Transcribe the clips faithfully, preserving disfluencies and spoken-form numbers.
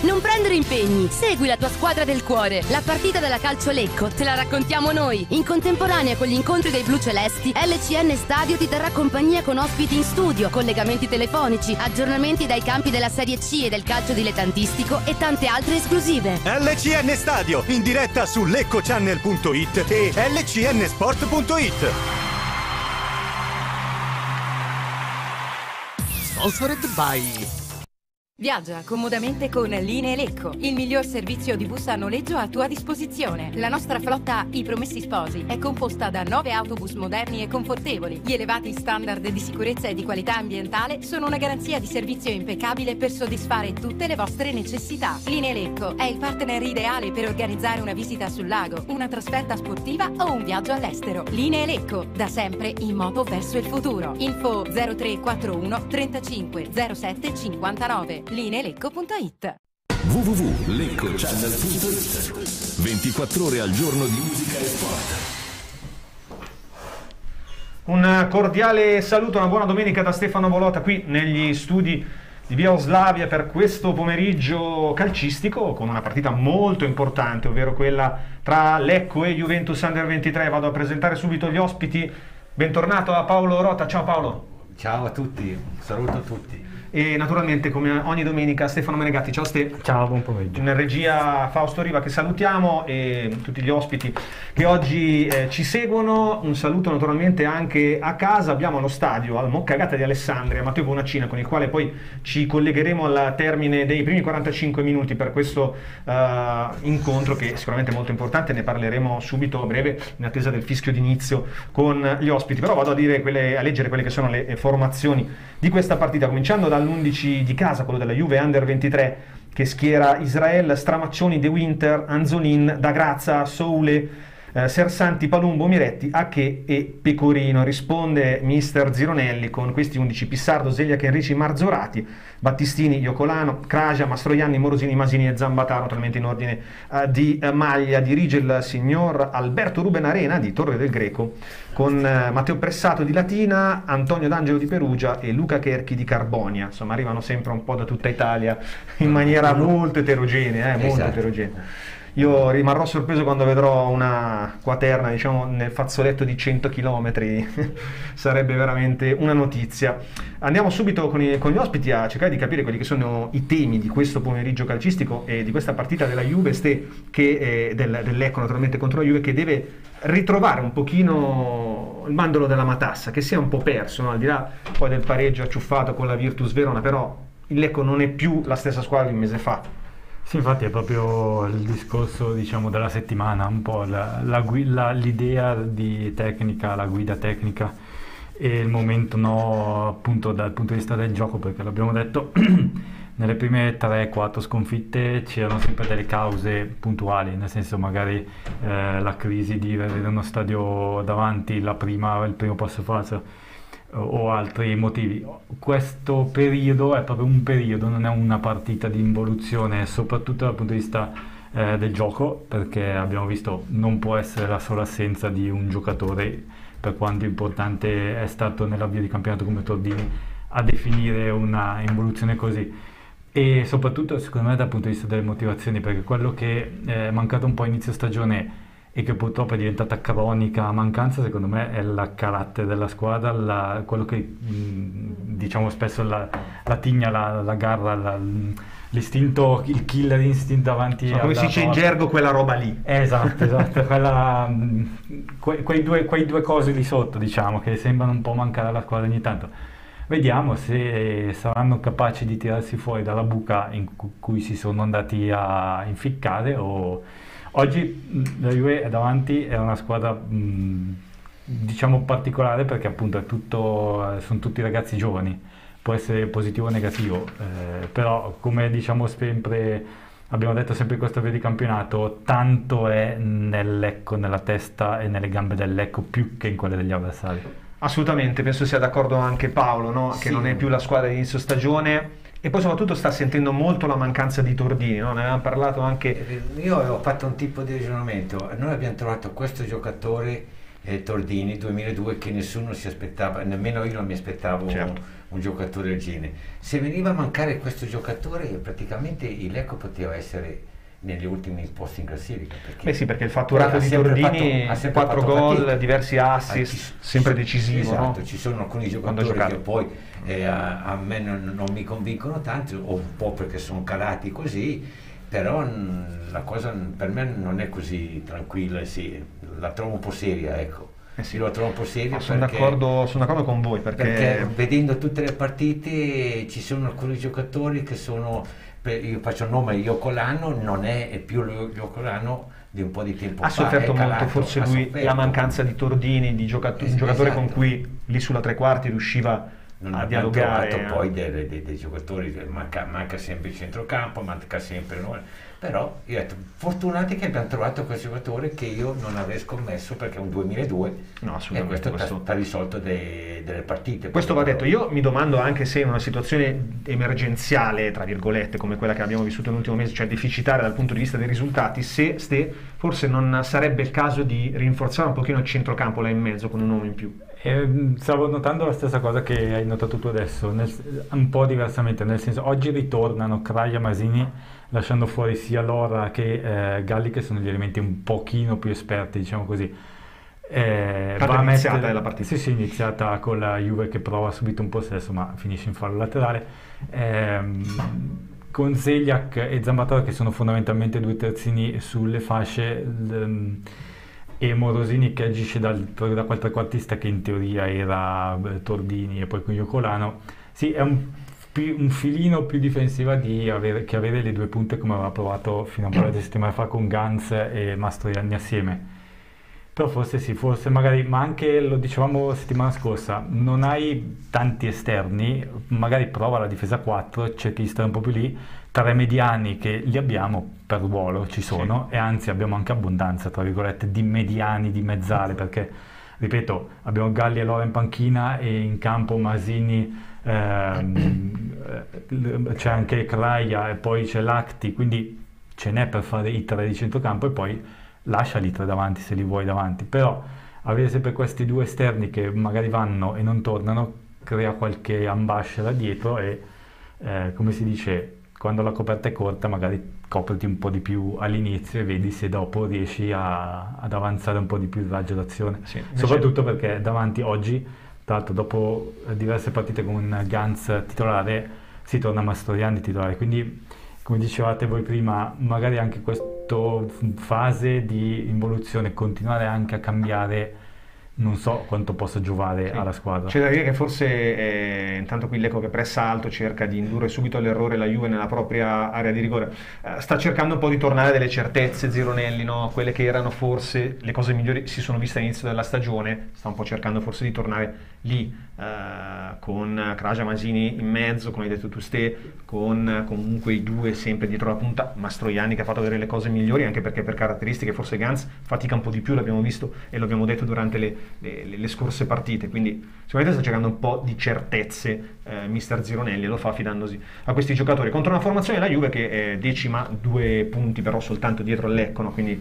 Non prendere impegni, segui la tua squadra del cuore. La partita della Calcio Lecco te la raccontiamo noi. In contemporanea con gli incontri dei blu celesti, L C N Stadio ti terrà compagnia con ospiti in studio, collegamenti telefonici, aggiornamenti dai campi della Serie C e del calcio dilettantistico e tante altre esclusive. L C N Stadio, in diretta su lecco channel punto it e L C N sport punto it. Sponsored by... Viaggia comodamente con Linee Lecco, il miglior servizio di bus a noleggio a tua disposizione. La nostra flotta I Promessi Sposi è composta da nove autobus moderni e confortevoli. Gli elevati standard di sicurezza e di qualità ambientale sono una garanzia di servizio impeccabile per soddisfare tutte le vostre necessità. Linee Lecco è il partner ideale per organizzare una visita sul lago, una trasferta sportiva o un viaggio all'estero. Linee Lecco, da sempre in moto verso il futuro. Info zero tre quattro uno trentacinque zero sette cinquantanove. lineelecco punto it. w w w punto lecco channel punto it. ventiquattro ore al giorno di musica e sport. Un cordiale saluto, una buona domenica da Stefano Bolota qui negli studi di Via Oslavia per questo pomeriggio calcistico con una partita molto importante, ovvero quella tra Lecco e Juventus Under ventitré. Vado a presentare subito gli ospiti. Bentornato a Paolo Rota. Ciao Paolo. Ciao a tutti, un saluto a tutti. E naturalmente come ogni domenica Stefano Menegatti. Ciao Ste. Ciao, buon pomeriggio. In regia Fausto Riva che salutiamo e tutti gli ospiti che oggi eh, ci seguono. Un saluto naturalmente anche a casa. Abbiamo allo stadio al Moccagata di Alessandria Matteo Bonaccina, con il quale poi ci collegheremo al termine dei primi quarantacinque minuti per questo uh, incontro che sicuramente è molto importante. Ne parleremo subito a breve in attesa del fischio d'inizio con gli ospiti. Però vado a, dire quelle, a leggere quelle che sono le formazioni di questa partita, cominciando dall'undici di casa, quello della Juve Under ventitré, che schiera Israel, Stramaccioni, De Winter, Anzolin, Da Grazia, Soule, eh, Sersanti, Palumbo, Miretti, Ache e Pecorino. Risponde mister Zironelli con questi undici: Pissardo, Zegliac, Enrici, Marzorati, Battistini, Iocolano, Craja, Mastroianni, Morosini, Masini e Zambataro, totalmente in ordine uh, di uh, maglia. Dirige il signor Alberto Ruben Arena di Torre del Greco, con uh, Matteo Pressato di Latina, Antonio D'Angelo di Perugia e Luca Cherchi di Carbonia. Insomma, arrivano sempre un po' da tutta Italia in maniera molto eterogenea, eh, molto Esatto. eterogenea. Io rimarrò sorpreso quando vedrò una quaterna, diciamo, nel fazzoletto di cento chilometri. Sarebbe veramente una notizia. Andiamo subito con, i, con gli ospiti a cercare di capire quelli che sono i temi di questo pomeriggio calcistico e di questa partita della Juve, Ste, che, eh, del, del Lecco naturalmente contro la Juve, che deve ritrovare un pochino il mandorlo della matassa, che si è un po' perso, no? Al di là poi del pareggio acciuffato con la Virtus Verona, però il Lecco non è più la stessa squadra di un mese fa. Sì, infatti è proprio il discorso, diciamo, della settimana, un po' la, la, la, l'idea di tecnica, la guida tecnica e il momento no, appunto dal punto di vista del gioco, perché l'abbiamo detto nelle prime tre quattro sconfitte c'erano sempre delle cause puntuali, nel senso magari eh, la crisi di avere uno stadio davanti, la prima, il primo passo falso o altri motivi. Questo periodo è proprio un periodo, non è una partita di involuzione, soprattutto dal punto di vista eh, del gioco, perché abbiamo visto non può essere la sola assenza di un giocatore, per quanto importante è stato nell'avvio di campionato come Tordini a definire una involuzione così. E soprattutto secondo me dal punto di vista delle motivazioni, perché quello che è mancato un po' a inizio stagione e che purtroppo è diventata cronica mancanza, secondo me, è il carattere della squadra, la, quello che mh, diciamo spesso la, la tigna, la, la garra, la, l'istinto, il killer instinct davanti a... Come si dice in gergo, quella roba lì. Esatto, esatto, quella, mh, que, quei, due, quei due cose lì sotto, diciamo, che sembrano un po' mancare alla squadra ogni tanto. Vediamo se saranno capaci di tirarsi fuori dalla buca in cui si sono andati a inficcare o... Oggi la Juve è davanti, è una squadra mh, diciamo particolare, perché appunto è tutto, sono tutti ragazzi giovani, può essere positivo o negativo, eh, però come diciamo sempre, abbiamo detto sempre in questo avvio di campionato, tanto è nel Lecco, nella testa e nelle gambe del Lecco più che in quelle degli avversari. Assolutamente, penso sia d'accordo anche Paolo, no? Che sì. Non è più la squadra di inizio stagione. E poi soprattutto sta sentendo molto la mancanza di Tordini, no? Ne avevamo parlato anche... Io ho fatto un tipo di ragionamento, noi abbiamo trovato questo giocatore eh, Tordini duemiladue, che nessuno si aspettava, nemmeno io non mi aspettavo Certo. un, un giocatore del genere. Se veniva a mancare questo giocatore, praticamente il Lecco poteva essere negli ultimi posti in classifica. Perché Beh sì, perché il fatturato ha di sempre Tordini, fatto- ha sempre quattro fatto gol, fatica. diversi assist, Ah, ci- sempre ci- decisivo. Esatto, no? ci sono alcuni Quando ha giocatori giocato. che poi eh, a, a me non, non mi convincono tanto, o un po' perché sono calati così, però mh, la cosa per me non è così tranquilla, sì, la trovo un po' seria, ecco. Eh sì. Io la trovo un po' seria Ma sono perché, d'accordo, sono d'accordo con voi perché, perché vedendo tutte le partite ci sono alcuni giocatori che sono, per- io faccio il nome Iocolano, non è più lo Iocolano di un po' di tempo ha fa, sofferto è molto calato, forse ha lui sofferto. la mancanza di Tordini, di giocato- un Es- giocatore esatto. con cui lì sulla tre quarti riusciva Non a abbiamo dialogare. trovato poi dei, dei- dei giocatori, manca, manca sempre il centrocampo, manca sempre noi. Però io ho detto, fortunati che abbiamo trovato questo giocatore che io non avrei scommesso, perché è un duemiladue No, e assolutamente, questo questo- ti ha risolto dei- delle partite. Questo va Però- detto, io mi domando anche se in una situazione emergenziale, tra virgolette, come quella che abbiamo vissuto nell'ultimo mese, cioè deficitaria dal punto di vista dei risultati, se ste, forse non sarebbe il caso di rinforzare un pochino il centrocampo là in mezzo con un uomo in più. Eh, stavo notando la stessa cosa che hai notato tu adesso, nel- un po' diversamente, nel senso oggi ritornano Kraja, Masini, lasciando fuori sia Lora che eh, Galli, che sono gli elementi un pochino più esperti, diciamo così. Eh, Tanto va a iniziata mettere- è la partita. Sì, sì, iniziata con la Juve che prova subito un possesso ma finisce in fallo laterale. Ehm, con Zeliak e Zambatore, che sono fondamentalmente due terzini sulle fasce, l- e Morosini che agisce dal, da quel trequartista che in teoria era eh, Tordini e poi con Iocolano. Sì, è un, pi- un filino più difensiva di avere, che avere le due punte come aveva provato fino a un paio di settimane fa con Gans e Mastroianni assieme. Però forse sì, forse magari, ma anche lo dicevamo settimana scorsa, non hai tanti esterni, magari prova la difesa quattro, cerchi di stare un po' più lì, tre mediani che li abbiamo per ruolo, ci sono, e anzi abbiamo anche abbondanza, tra virgolette, di mediani, di mezzale, perché, ripeto, abbiamo Galli e Lora in panchina e in campo Masini, ehm, eh, c'è anche Kraja e poi c'è Lacti, quindi ce n'è per fare i tre di centrocampo e poi lasciali tre davanti se li vuoi davanti, però avere sempre questi due esterni che magari vanno e non tornano crea qualche ambascia da dietro e eh, come si dice, quando la coperta è corta magari copriti un po' di più all'inizio e vedi se dopo riesci a- ad avanzare un po' di più il raggio d'azione, Sì, invece- soprattutto perché davanti oggi, tra l'altro dopo diverse partite con Gans titolare, si torna a Mastroianni titolare, quindi come dicevate voi prima, magari anche questa fase di involuzione, continuare anche a cambiare, non so quanto possa giovare Sì. alla squadra. C'è da dire che forse eh, intanto qui Lecco che pressa alto cerca di indurre subito all'errore la Juve nella propria area di rigore, eh, sta cercando un po' di tornare a delle certezze Zironelli, no? Quelle che erano forse le cose migliori si sono viste all'inizio della stagione, sta un po' cercando forse di tornare lì, eh, con Kraja, Masini in mezzo, come hai detto tu ste, con comunque i due sempre dietro la punta, Mastroianni che ha fatto vedere le cose migliori, anche perché per caratteristiche forse Gans fatica un po' di più, l'abbiamo visto e lo abbiamo detto durante le Le, le- le scorse partite, quindi sicuramente sta cercando un po' di certezze eh, mister Zironelli, e lo fa fidandosi a questi giocatori contro una formazione della Juve che è decima, due punti però soltanto dietro il Lecco, no? Quindi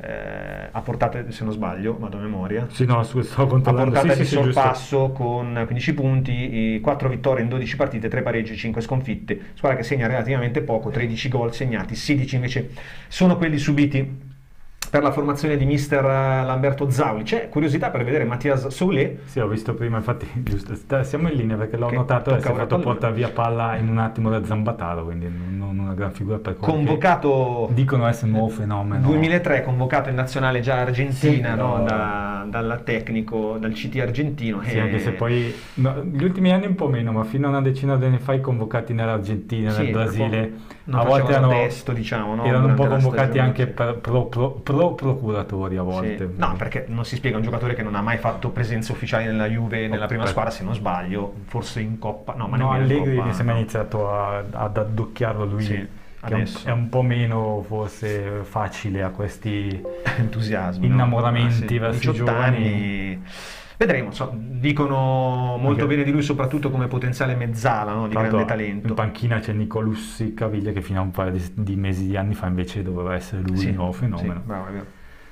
eh, a portata, se non sbaglio, vado a memoria, Sì, no, su- sto a controllando. portata Sì, di sì, sì, giusto. sorpasso con quindici punti, quattro vittorie in dodici partite, tre pareggi, cinque sconfitte, squadra che segna relativamente poco, tredici gol segnati, sedici invece sono quelli subiti per la formazione di mister Lamberto Zauli. C'è curiosità per vedere Mattias Soulé. Sì, ho visto prima, infatti, giusto, sta- siamo in linea perché l'ho Che notato e si è tocca ora fatto pallone. portare via palla in un attimo da Zambataro, quindi non, non una gran figura per quello che Convocato dicono essere un nuovo fenomeno. duemilatré, convocato in nazionale già argentina, Sì, no? però- Da- dal tecnico, dal C T argentino. Sì, e- anche se poi no, gli ultimi anni un po' meno, ma fino a una decina di anni fa i convocati nell'Argentina, Sì, nel Brasile, non a volte facevano erano, testo, diciamo, no? erano un po' durante la convocati stagione, anche sì. per pro, pro- pro procuratori a Sì. volte. No, perché non si spiega un giocatore che non ha mai fatto presenze ufficiali nella Juve, nella prima beh. squadra, se non sbaglio, forse in Coppa, no, ma No, nemmeno in Allegri Coppa, mi sembra ha no. iniziato a- ad addocchiarlo lui, Sì, che è un, adesso. è un po' meno forse facile a questi entusiasmi, innamoramenti no? Ah, sì, verso i diciotto giovani. anni. Vedremo, so, dicono molto Anche- bene di lui soprattutto come potenziale mezzala, no? Di Tra l'altro, grande talento. in panchina c'è Nicolussi Caviglia che fino a un paio di, di mesi di anni fa invece doveva essere lui Sì, il nuovo fenomeno. sì, bravo, è vero.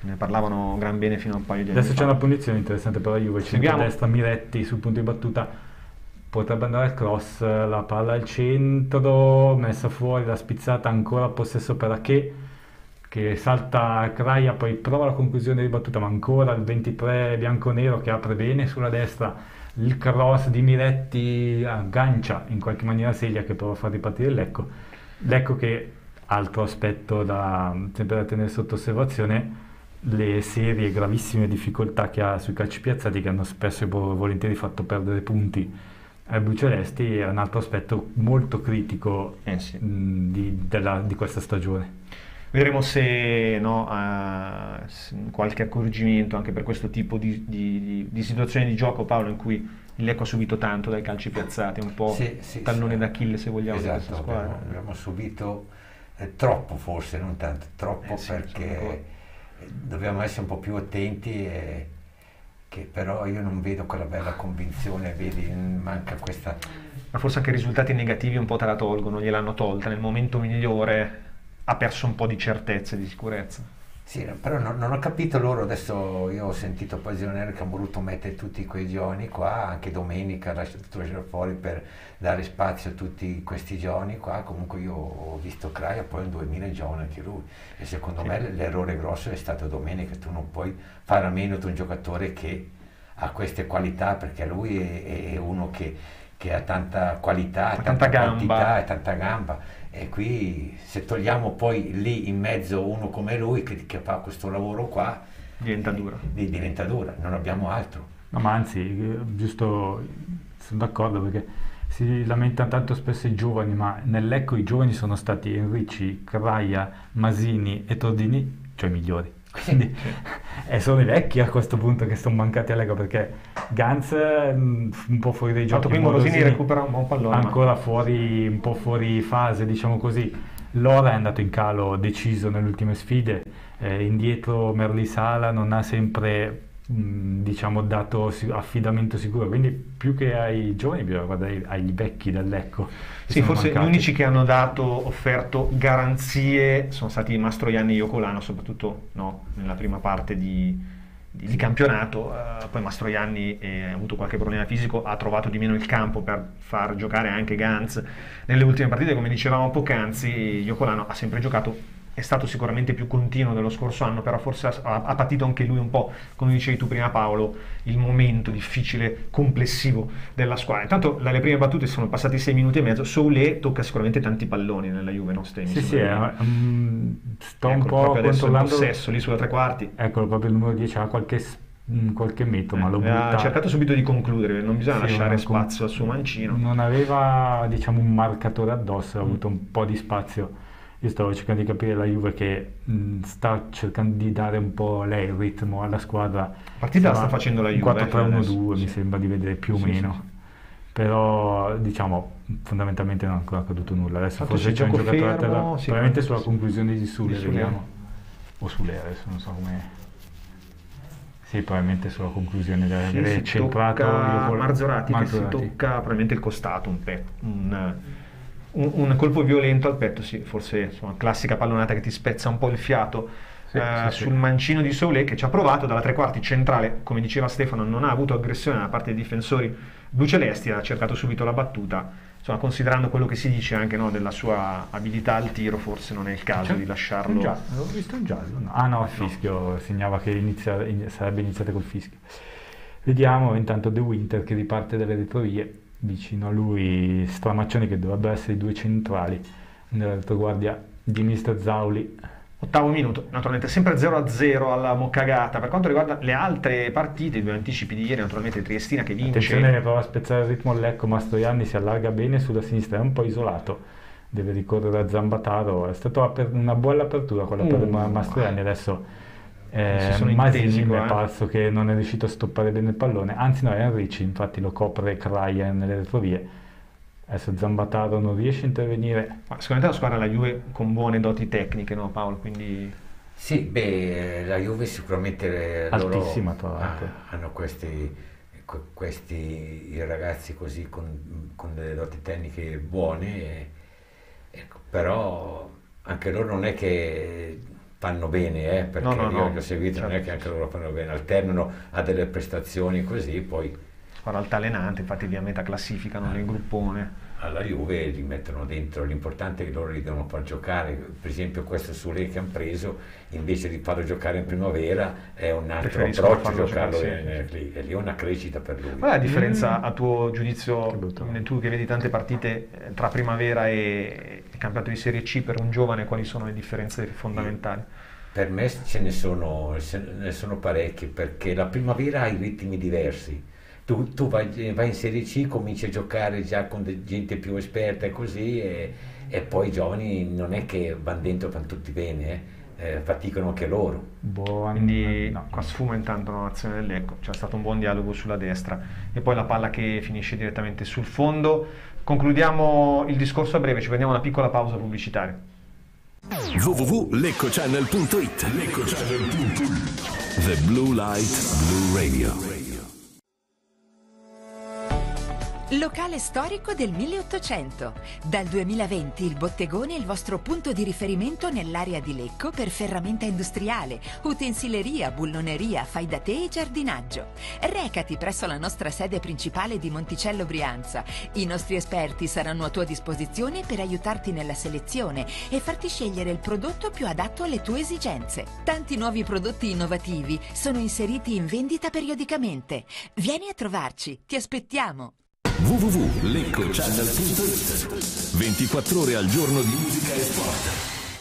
ne parlavano gran bene fino a un paio di anni Adesso fa. c'è una punizione interessante per la Juve, Seguiamo. centro-destra, Miretti sul punto di battuta, potrebbe andare al cross, la palla al centro, messa fuori, la spizzata, ancora possesso per Aché, che salta Kraia, poi prova la conclusione di battuta, ma ancora il ventitré bianconero che apre bene sulla destra, il cross di Miretti aggancia in qualche maniera Seglia che prova a far ripartire il Lecco. Lecco che, altro aspetto da, sempre da tenere sotto osservazione, le serie gravissime difficoltà che ha sui calci piazzati, che hanno spesso e volentieri fatto perdere punti ai blucelesti, è un altro aspetto molto critico Eh sì. mh, di, della, di questa stagione. Vedremo se, no, uh, se qualche accorgimento anche per questo tipo di, di, di, di situazione di gioco, Paolo, in cui il Lecco ha subito tanto dai calci piazzati, un po' Sì, sì, tallone sì. d'Achille, se vogliamo, di Esatto, questa squadra. abbiamo, abbiamo subito eh, troppo, forse, non tanto, troppo, Eh sì, sono perché d'accordo. eh, dobbiamo essere un po' più attenti, e, che però io non vedo quella bella convinzione, vedi, manca questa... Ma forse anche i risultati negativi un po' te la tolgono, gliel'hanno tolta, nel momento migliore ha perso un po' di certezza e di sicurezza. Sì, no, però non, non ho capito loro, adesso io ho sentito Pasionero che hanno voluto mettere tutti quei giovani qua, anche domenica lasciato fuori per dare spazio a tutti questi giovani qua, comunque io ho visto Kraia poi un duemila giovane anche lui, e secondo Sì. me l'errore grosso è stato domenica, tu non puoi fare a meno di un giocatore che ha queste qualità, perché lui è, è uno che, che ha tanta qualità, Ha tanta, tanta gamba. quantità e tanta gamba. E qui se togliamo poi lì in mezzo uno come lui che, che fa questo lavoro qua, Diventa dura. di- diventa dura, non abbiamo altro. No, ma anzi, eh, giusto, sono d'accordo perché si lamentano tanto spesso i giovani, ma nel Lecco i giovani sono stati Enrici, Kraia, Masini e Tordini, cioè i migliori. Quindi e sono i vecchi a questo punto che sono mancati a Lecco, perché Ganz mm, un po' fuori dai Tanto giochi, qui Morosini Morosini recupera un buon pallone. ma- ancora fuori, un po' fuori fase, diciamo così. Lora è andato in calo deciso nelle ultime sfide, eh, indietro Merli Sala non ha sempre mh, diciamo dato si- affidamento sicuro, quindi più che ai giovani bisogna guardare ai vecchi del Lecco che Sì, sono forse mancati. gli unici che hanno dato, offerto garanzie sono stati Mastroianni e Iocolano, soprattutto no, nella prima parte di, di- di campionato. Eh, poi Mastroianni eh, ha avuto qualche problema fisico, ha trovato di meno il campo per far giocare anche Ganz nelle ultime partite, come dicevamo poc'anzi. Iocolano ha sempre giocato, è stato sicuramente più continuo dello scorso anno, però forse ha, ha patito anche lui un po', come dicevi tu prima Paolo, il momento difficile complessivo della squadra. Intanto dalle prime battute sono passati sei minuti e mezzo, Soulé tocca sicuramente tanti palloni nella Juve, no? Ste- mi Sì, sì, sembra è, di- mm, sto un Eccolo, po' proprio adesso il controllando, possesso lì sulla tre quarti. eccolo proprio il numero dieci, ha qualche, s- mm, qualche metro, ma lo Eh, ha butta. cercato subito di concludere, non bisogna Sì, lasciare ma com- spazio al suo mancino. Non aveva, diciamo, un marcatore addosso, ha avuto un po' di spazio. Io stavo cercando di capire la Juve che mh, sta cercando di dare un po' lei il ritmo alla squadra. Partita la Insomma, sta facendo la Juve, un quattro tre uno adesso, due mi sì. sembra di vedere più o Sì, meno. sì, sì. Però diciamo fondamentalmente non è ancora accaduto nulla. Adesso Infatti forse c'è c'è un gioco giocatore a fermo, terra, sì, probabilmente sì. sulla conclusione di Sule, Di Sule. vediamo. O Sule, adesso non so come. Sì, probabilmente sulla conclusione deve Sì, avere si centrato tocca io col- Marzorati, che si Marzorati. tocca probabilmente il costato, un, pe- un, un- un colpo violento al petto, sì, forse insomma, classica pallonata che ti spezza un po' il fiato Sì, eh, sì, sì. sul mancino di Soulé, che ci ha provato dalla tre quarti centrale, come diceva Stefano, non ha avuto aggressione da parte dei difensori blucelesti, ha cercato subito la battuta. Insomma, considerando quello che si dice anche no, della sua abilità al tiro, forse non è il caso C'è di un lasciarlo. giallo, avevo visto un giallo. no? Ah no, il fischio segnava che inizia- in- sarebbe iniziata col fischio. Vediamo intanto De Winter che riparte dalle retrovie, vicino a lui Stramaccioni che dovrebbero essere i due centrali nella retroguardia di mister Zauli. Ottavo minuto, naturalmente sempre zero a zero alla Moccagata. Per quanto riguarda le altre partite, i due anticipi di ieri, naturalmente Triestina che vince. Attenzione, prova a spezzare il ritmo al Lecco, Mastroianni si allarga bene sulla sinistra, è un po' isolato, deve ricorrere a Zambataro, è stata aper- una buona apertura quella per Uh, Mastroianni, adesso si eh, sono Masini intesi mi qua, è eh. parso che non è riuscito a stoppare bene il pallone, anzi no, è Enrici, infatti lo copre Kraia nelle retrovie. Adesso Zambataro non riesce a intervenire. Ma sicuramente la squadra la Juve con buone doti tecniche, no Paolo? Quindi Sì, beh, la Juve sicuramente eh, loro Altissima, tra l'altro. ah, hanno questi, que- questi i ragazzi così con, con delle doti tecniche buone, e- ecco, però anche loro non è che fanno bene, eh, perché No, no, io no, che ho seguito non è certo. che anche loro fanno bene, alternano a delle prestazioni così, poi Squadra altalenante, infatti via metà classificano nel gruppone. alla Juve li mettono dentro, l'importante è che loro li devono far giocare, per esempio questo Sule che hanno preso, invece di farlo giocare in primavera è un altro Preferiscono approccio farlo giocarlo giocare, in- sì. lì, e lì è una crescita per lui. Qual è la differenza a tuo giudizio, Che brutto. nel- tu che vedi tante partite eh, tra primavera e il campionato di Serie C per un giovane, quali sono le differenze fondamentali? Per me ce ne sono, ce ne sono parecchi, perché la primavera ha i ritmi diversi. Tu, tu vai, vai in Serie C, cominci a giocare già con de- gente più esperta e così, e, e poi i giovani non è che vanno dentro e fanno tutti bene, eh, eh, faticano anche loro. Boh, Quindi no. qua sfuma intanto un'azione del Lecco, c'è stato un buon dialogo sulla destra e poi la palla che finisce direttamente sul fondo. Concludiamo il discorso a breve, ci prendiamo una piccola pausa pubblicitaria. w w w punto lecco channel punto it Lecco Channel punto it The Blue Light Blue Radio. Locale storico del milleottocento. Dal duemilaventi il Bottegone è il vostro punto di riferimento nell'area di Lecco per ferramenta industriale, utensileria, bulloneria, fai da te e giardinaggio. Recati presso la nostra sede principale di Monticello Brianza. I nostri esperti saranno a tua disposizione per aiutarti nella selezione e farti scegliere il prodotto più adatto alle tue esigenze. Tanti nuovi prodotti innovativi sono inseriti in vendita periodicamente. Vieni a trovarci, ti aspettiamo! w w w punto lecco channel punto it ventiquattro ore al giorno di musica e sport.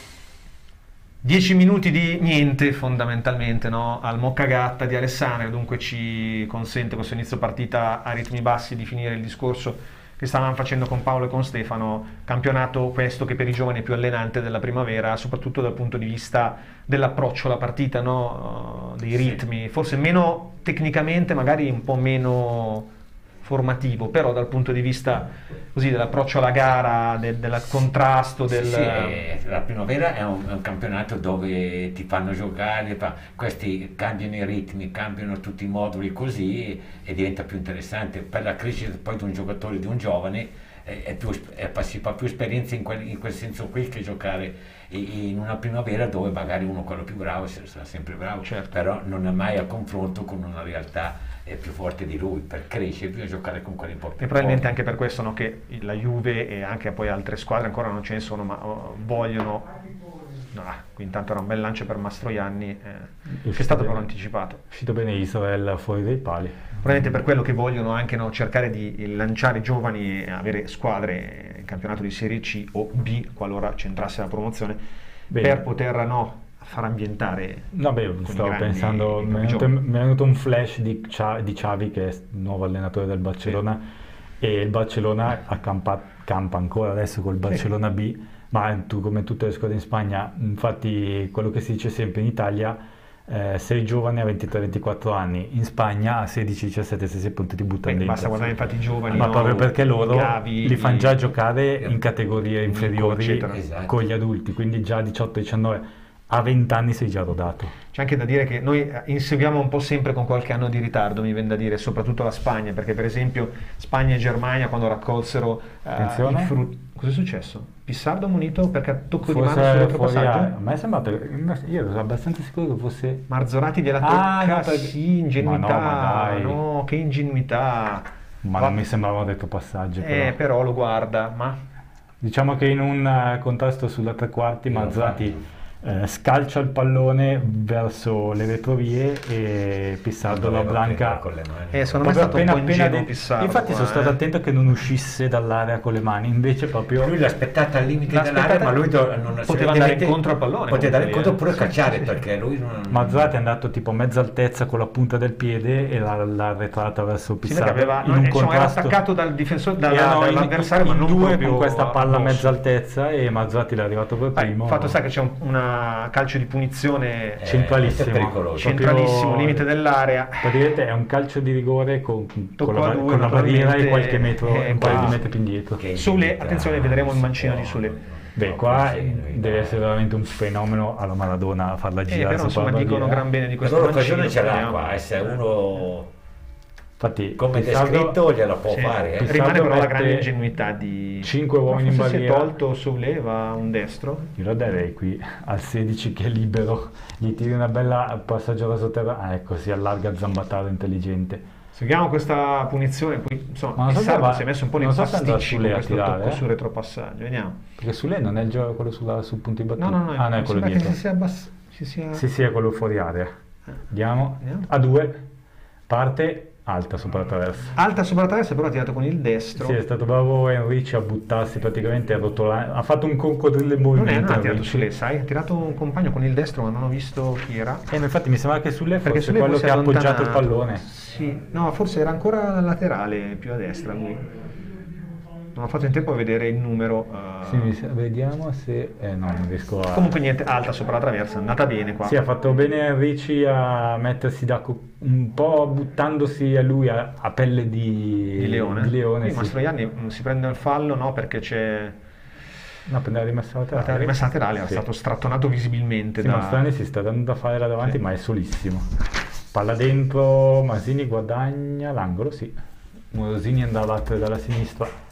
Dieci minuti di niente fondamentalmente, no? Al Moccagatta di Alessandria, dunque ci consente questo inizio partita a ritmi bassi di finire il discorso che stavamo facendo con Paolo e con Stefano, campionato questo che per i giovani è più allenante della primavera, soprattutto dal punto di vista dell'approccio alla partita, no? Dei ritmi, forse meno tecnicamente, magari un po' meno formativo, però dal punto di vista così dell'approccio alla gara, del, del contrasto, del... Sì, sì, eh, la primavera è un, è un campionato dove ti fanno giocare, fa- questi cambiano i ritmi, cambiano tutti i moduli così e, e diventa più interessante. Per la crescita poi di un giocatore, di un giovane, è, è più, è, si fa più esperienza in quel, in quel senso qui che giocare in, in una primavera dove magari uno quello più bravo sarà sempre bravo, Certo. però non è mai a confronto con una realtà è più forte di lui, per crescere bisogna giocare con quelli un po' più E probabilmente forti. anche per questo, no, che la Juve e anche poi altre squadre ancora non ce ne sono, ma oh, vogliono. No, qui intanto era un bel lancio per Mastroianni, eh, che è stato però anticipato. È uscito bene Israel fuori dai pali. Probabilmente per quello che vogliono anche, no, cercare di lanciare i giovani e avere squadre in campionato di Serie C o B, qualora c'entrasse la promozione, Bene. per poter, no, far ambientare. No, beh, con i stavo grandi- pensando, i mi è, venuto, giovani. mi è venuto un flash di, Xia- di Xavi, che è il nuovo allenatore del Barcellona, e il Barcellona accampa, campa ancora adesso col Barcellona B, ma tu, come tutte le squadre in Spagna, infatti quello che si dice sempre in Italia, eh, sei giovane a ventitré ventiquattro anni, in Spagna a sedici diciassette se si punti ti buttano Beh, dentro. basta guardare infatti i giovani, Ma no, proprio perché loro i Gavi, li fanno i- già giocare in categorie inferiori eccetera. Esatto. con gli adulti, quindi già diciotto diciannove, a venti anni sei già rodato. C'è anche da dire che noi eh, inseguiamo un po' sempre con qualche anno di ritardo, mi viene da dire, soprattutto la Spagna, perché per esempio Spagna e Germania quando raccolsero eh, Attenzione. i frutti... Cosa è successo? Pissardo ammonito perché tocco di mano Forse sull'altro fuori passaggio? area. A me è sembrato, io ero abbastanza sicuro che fosse... Marzorati gliela Ah, tocca, no, perché- sì, ingenuità, Ma no, ma dai. no, che ingenuità. Ma non mi sembrava detto passaggio. Eh, Però. però lo guarda, ma... Diciamo che in un eh, contrasto sulla tre quarti Io Mazzati eh, scalcia il pallone verso le retrovie e Pissardo la Doveva blanca. prendere con le mani. Eh, secondo me è stato un po' ingenuo de- Pissardo Infatti qua, sono stato eh. attento che non uscisse dall'area con le mani, invece proprio... Lui l'ha aspettata al limite L'ha dell'area, aspettata- ma lui do- non poteva andare incontro al pallone, poteva andare comunque, incontro oppure eh. cacciare, Sì, sì, sì. perché lui non... Mazzati è andato tipo a mezza altezza con la punta del piede e l'ha, l'ha arretrata verso Sì, Pissardo. perché aveva, in no, un insomma, era contrasto. attaccato dal difensore, dalla- Erano in- dall'avversario, in, ma non due proprio con questa palla a addosso. mezza altezza e Mazzati l'ha arrivato per Dai, primo. il fatto sta che c'è un una calcio di punizione Eh, centralissimo. è pericoloso. centralissimo, proprio- limite dell'area. Praticamente è un calcio di rigore con, Tocco con la, a due, con la barriera e naturalmente, qualche metro, eh, un paio qua- di metri più indietro. Che Sule, ingenuità, attenzione, vedremo il non mancino si di può, Sule. no, Beh, no, qua ingenuità. deve essere veramente un fenomeno alla Maradona a farla Eh, girare però sopra insomma la dicono barriera. gran bene di Per questo loro mancino. occasione ce l'ha speriamo. qua, eh, se uno Infatti, come Pissardo- descritto gliela può Sì. fare. eh. Pissardo Rimane però la mette grande ingenuità di cinque uomini in Ma forse si è barriera. tolto solleva un destro. Io lo darei qui al sedici che è libero, gli tiri una bella passaggio alla sotterranea, ah, ecco, si allarga Zambataro intelligente. Seguiamo questa punizione, poi insomma Ma non so se Pissardo va- si è messo un po' nei non so se andrà pasticci su con lei a questo tirare, tocco eh. sul retropassaggio, vediamo. Perché su lei non è il gioco quello sulla, sul punto di battuta? No, no, no, ah, no, è mi quello sembra dietro. che si sia abbass- si sia... Sì, sì, è quello fuori area. Andiamo. Vediamo. A due, parte, alta sopra la traversa. Alta sopra la traversa, però ha tirato con il destro. Sì, è stato bravo Enrici a buttarsi praticamente a rotolare, ha fatto un coccodrillo in Non è, movimento. non ha tirato Enrici. su lei, sai? Ha tirato un compagno con il destro, ma non ho visto chi era. Eh, ma infatti mi sembra che su lei Perché fosse su lei quello si che è ha appoggiato il allontanato. pallone. Sì, no, forse era ancora laterale, più a destra lui. Non ho fatto in tempo a vedere il numero. eh. Sì, mi sa- vediamo se... Eh no, non riesco a... Comunque niente, alta sopra la traversa, è andata bene qua. Sì, ha fatto bene Enrici a mettersi da co- un po' buttandosi a lui a, a pelle di, Di Leone. di leone, Qui sì. Mastroianni mm, si prende il fallo, no, perché c'è No, per la rimessa laterale. la rimessa laterale, era Sì. stato strattonato visibilmente Sì, da... Mastrani si sta dando da fare là davanti, Sì. ma è solissimo. Palla dentro, Masini guadagna l'angolo, sì. Morosini andava a battere dalla sinistra.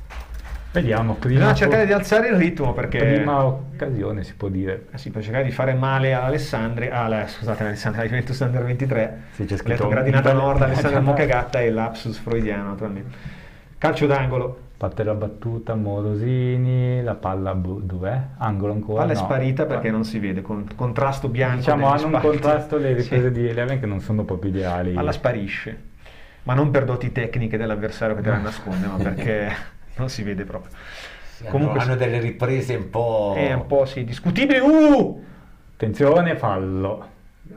Vediamo, prima, Bisogna cercare di alzare il ritmo perché... prima occasione si può dire. Eh sì, per cercare di fare male a Alessandri, ah, la- scusate, Alessandri, alla Juventus Under ventitré. Sì, c'è Ho scritto letto gradinata in- nord, Alessandro in- Mocagatta e lapsus freudiano, naturalmente. Calcio d'angolo, Parte la battuta, Morosini, la palla bu- dov'è? Angolo ancora? palla è No. sparita perché non si vede, con contrasto bianco. Diciamo degli hanno un spalti. contrasto le riprese Sì. di Eleven che non sono proprio ideali. Palla sparisce, ma non per doti tecniche dell'avversario che te la nasconde, ma perché non si vede proprio. Sì, Comunque hanno, hanno delle riprese un po'... è un po' sì, discutibile. Uh! Attenzione, fallo.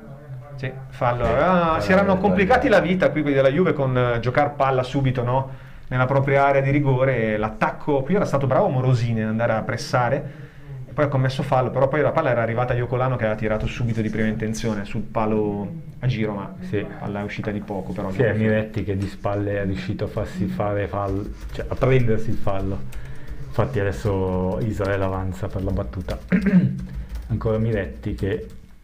Sì, fallo. Ah, si erano complicati la vita qui quelli della Juve con eh, giocare palla subito, no? Nella propria area di rigore. L'attacco qui era stato bravo Morosini ad andare a pressare e poi ha commesso fallo, però poi la palla era arrivata a Iocolano che aveva tirato subito di prima intenzione sul palo a giro, ma Sì. la palla è uscita di poco. Però Sì, è Miretti che di spalle è riuscito a farsi fare fallo, cioè a prendersi il fallo. Infatti adesso Israele avanza per la battuta. Ancora Miretti che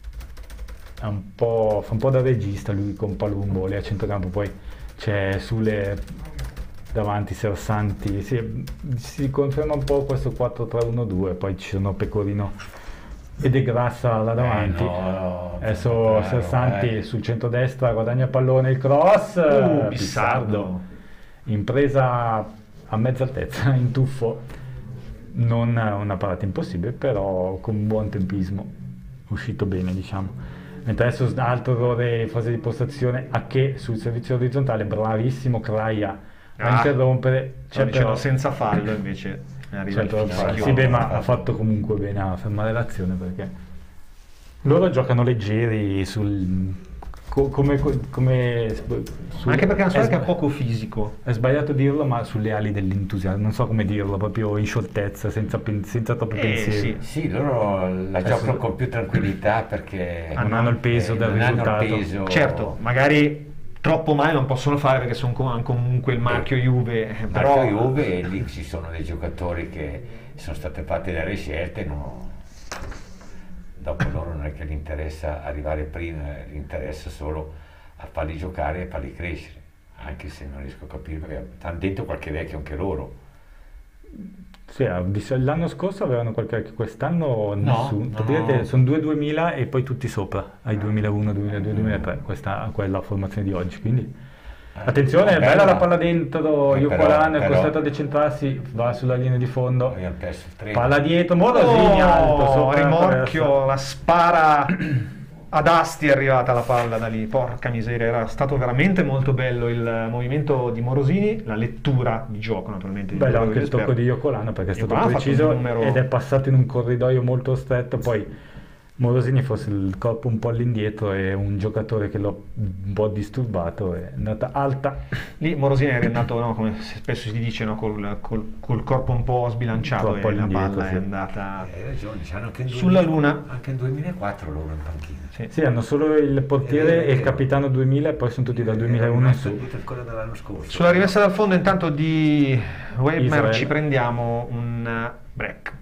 è un po', fa un po' da regista lui con Palumbo lì a centrocampo, poi c'è sulle davanti Sersanti, si, si conferma un po' questo quattro tre uno due, poi ci sono Pecorino e De Grassa là davanti. Eh, no, no, Adesso chiaro, Sersanti eh. sul centrodestra guadagna il pallone, il cross, Uh, eh, Pissardo. in presa a mezza altezza, in tuffo, non una parata impossibile, però con un buon tempismo, uscito bene diciamo. Mentre adesso altro errore in fase di postazione a che sul servizio orizzontale, bravissimo Kraia a Ah, interrompere, Cioè, c'è dicendo però- senza fallo invece arriva c'è il però- fischio. sì, beh, ma ha fatto comunque bene a fermare l'azione perché loro giocano leggeri sul co- come, come sul- Anche perché è una squadra che è ha poco fisico. è sbagliato dirlo, ma sulle ali dell'entusiasmo, non so come dirlo, proprio in scioltezza, senza, pen- senza troppi Eh, pensieri. sì. Sì, loro la Adesso- giocano con più tranquillità perché Non hanno il peso eh, del non risultato. hanno il peso. Certo, magari troppo male non possono fare perché sono com- comunque il marchio Juve, eh, però Marchio Juve, e lì ci sono dei giocatori che sono state fatte delle scelte, no? Dopo loro non è che gli interessa arrivare prima, gli interessa solo a farli giocare e farli crescere, anche se non riesco a capire perché hanno dentro qualche vecchio anche loro. Sì, ah, di- l'anno scorso avevano qualche, quest'anno nessuno. no, Praticamente no. sono due duemila e poi tutti sopra, ai duemilauno, duemiladue, duemilatré, questa quella formazione di oggi, quindi attenzione, è bella la palla dentro, Eh, Iocolano è però- costretto a decentrarsi, va sulla linea di fondo, Abbiamo perso il treno. palla dietro, Morosini alto, Oh, sopra la rimorchio, traversa. la spara ad asti è arrivata la palla da lì, porca miseria, era stato veramente molto bello il movimento di Morosini, la lettura di gioco naturalmente. di Bello gioco anche il dell'esperto. tocco di Iocolano perché è stato Iocolano ha fatto preciso un numero- ed è passato in un corridoio molto stretto, poi Morosini fosse il corpo un po' all'indietro e un giocatore che l'ho un po' disturbato, è andata alta. Lì Morosini è andato, no, come spesso si dice, no, col, col- col corpo un po' sbilanciato Troppo e la all'indietro, palla sì. è andata Eh, Hai ragione, c'hanno anche in sulla duemila luna. Anche nel duemilaquattro loro in panchina. Sì. Sì, hanno solo il portiere Eh, e il eh, capitano duemila e poi sono tutti dal duemilauno in su. Dite ancora dall'anno scorso. Sulla rimessa dal fondo intanto di Weidmer Israele. ci prendiamo un break.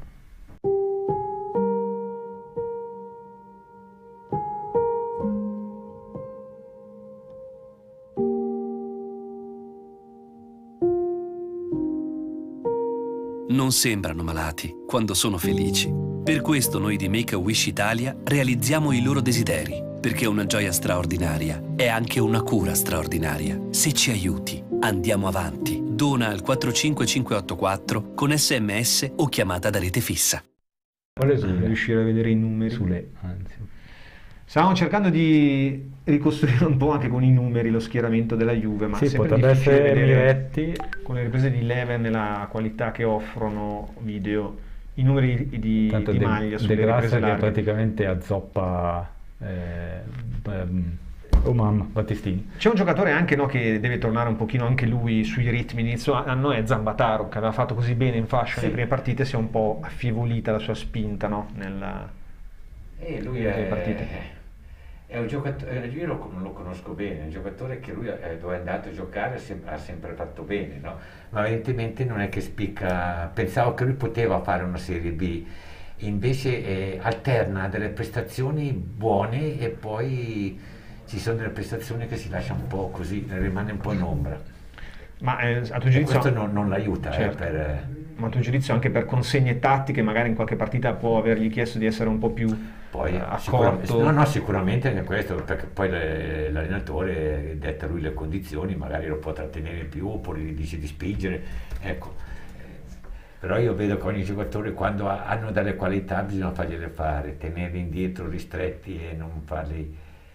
non sembrano malati quando sono felici. Per questo noi di Make-A-Wish Italia realizziamo i loro desideri, perché una gioia straordinaria è anche una cura straordinaria. Se ci aiuti, andiamo avanti. Dona al quattro cinque cinque otto quattro con sms o chiamata da rete fissa. Quale Sule? Riuscire a vedere i numeri. Sule, anzi. Stavamo cercando di ricostruire un po' anche con i numeri lo schieramento della Juve, ma sì, sempre potrebbe difficile essere vedere Miretti. Con le riprese di Leven e la qualità che offrono video, i numeri di, Tanto di De, maglia sulle De Grassa riprese che larghe. praticamente azzoppa eh, ehm, oh mamma, Battistini. C'è un giocatore anche, no, che deve tornare un pochino anche lui sui ritmi. Inizio anno è Zambataro, che aveva fatto così bene in fascia Sì. nelle prime partite, si è un po' affievolita la sua spinta, no, nella, E lui nelle è, partite. è un giocatore, io lo, non lo conosco bene, è un giocatore che lui è, dove è andato a giocare ha sempre, ha sempre fatto bene, no? Ma evidentemente non è che spicca, pensavo che lui poteva fare una Serie B, invece eh, alterna delle prestazioni buone e poi ci sono delle prestazioni che si lascia un po' così, rimane un po' in ombra. Ma eh, a tuo E giudizio questo non, non l'aiuta, certo. eh, per, Ma a tuo giudizio anche per consegne tattiche, magari in qualche partita può avergli chiesto di essere un po' più poi eh, sicuramente, accorto? no, no, sicuramente anche questo, perché poi le, l'allenatore detta lui le condizioni, magari lo può trattenere più oppure gli dice di spingere, ecco. Però io vedo che ogni giocatore, quando ha, hanno delle qualità, bisogna fargliele fare, tenerli indietro ristretti e non farli.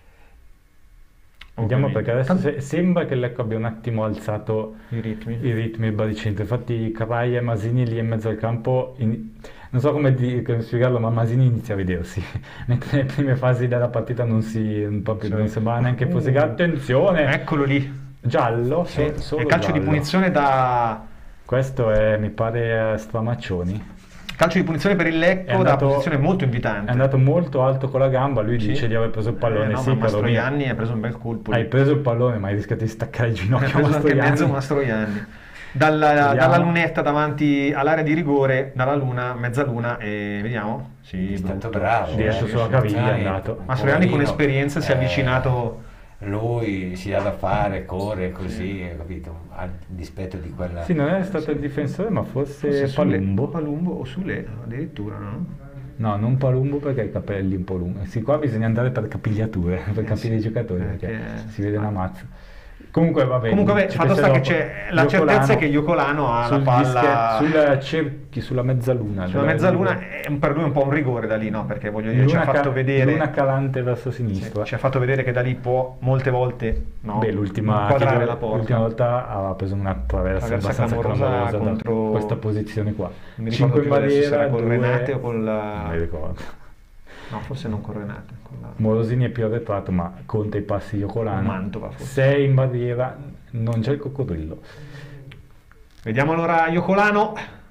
Vediamo, Ovviamente. perché adesso se- sembra che Lecco abbia un attimo alzato I ritmi. i ritmi, il baricentro. Infatti Caraia e Masini lì in mezzo al campo, in- non so come, di- come spiegarlo, ma Masini inizia a vedersi, mentre nelle prime fasi della partita non si proprio Sì. non sembrava neanche fosse. Uh. Attenzione, Eccolo lì. giallo, Sì. so- solo E calcio di giallo. punizione da Questo è, mi pare, eh, Stramaccioni. calcio di punizione per il Lecco È andato- da posizione molto invitante. È andato molto alto con la gamba, lui Sì. dice di aver preso il pallone. Eh, no, Sì, ma però Mastroianni ha preso un bel colpo. hai lì. preso il pallone, ma hai rischiato di staccare il Ha ginocchio a preso anche Mastroianni. mezzo Mastroianni. Dalla, Vediamo. dalla lunetta davanti all'area di rigore, dalla luna, mezzaluna, e vediamo. Sì, È stato brutto. bravo. Sì, Diretto sì, sulla sì. caviglia è Sai, andato. Mastroianni con poverino, esperienza si è eh, avvicinato. Lui si ha da fare, corre così, hai capito? A dispetto di quella. Sì, non è stato il difensore, ma forse, Forse Sule- Palumbo. Palumbo o Sule, addirittura, no? No, non Palumbo perché ha i capelli un po' lunghi. Sì, qua bisogna andare per capigliature, per Eh, capire sì, i giocatori, perché- perché si vede una mazza. Comunque va bene. Comunque, beh, ci fatto sta penserò che dopo. c'è la certezza è che Iocolano ha la sul palla dischetto- sul cerchi, sulla mezzaluna. sulla della- mezzaluna, è un- per lui è un po' un rigore da lì, no? Perché voglio dire, ci Luna ha fatto ca- vedere Luna calante verso sì, sinistra. ci ha fatto vedere che da lì può molte volte, no, Beh, l'ultima, inquadrare che- la porta. l'ultima volta aveva preso una traversa Traversa abbastanza clamorosa clamorosa da contro- questa posizione qua. Non mi ricordo cinque in più adesso se barriera, era col due- Renate o col non mi ricordo. no, forse non con Renate, con la- Morosini è più arretrato, ma conta i passi Iocolano. Mantova, forse. sei in barriera, non c'è il coccodrillo. Vediamo allora Iocolano.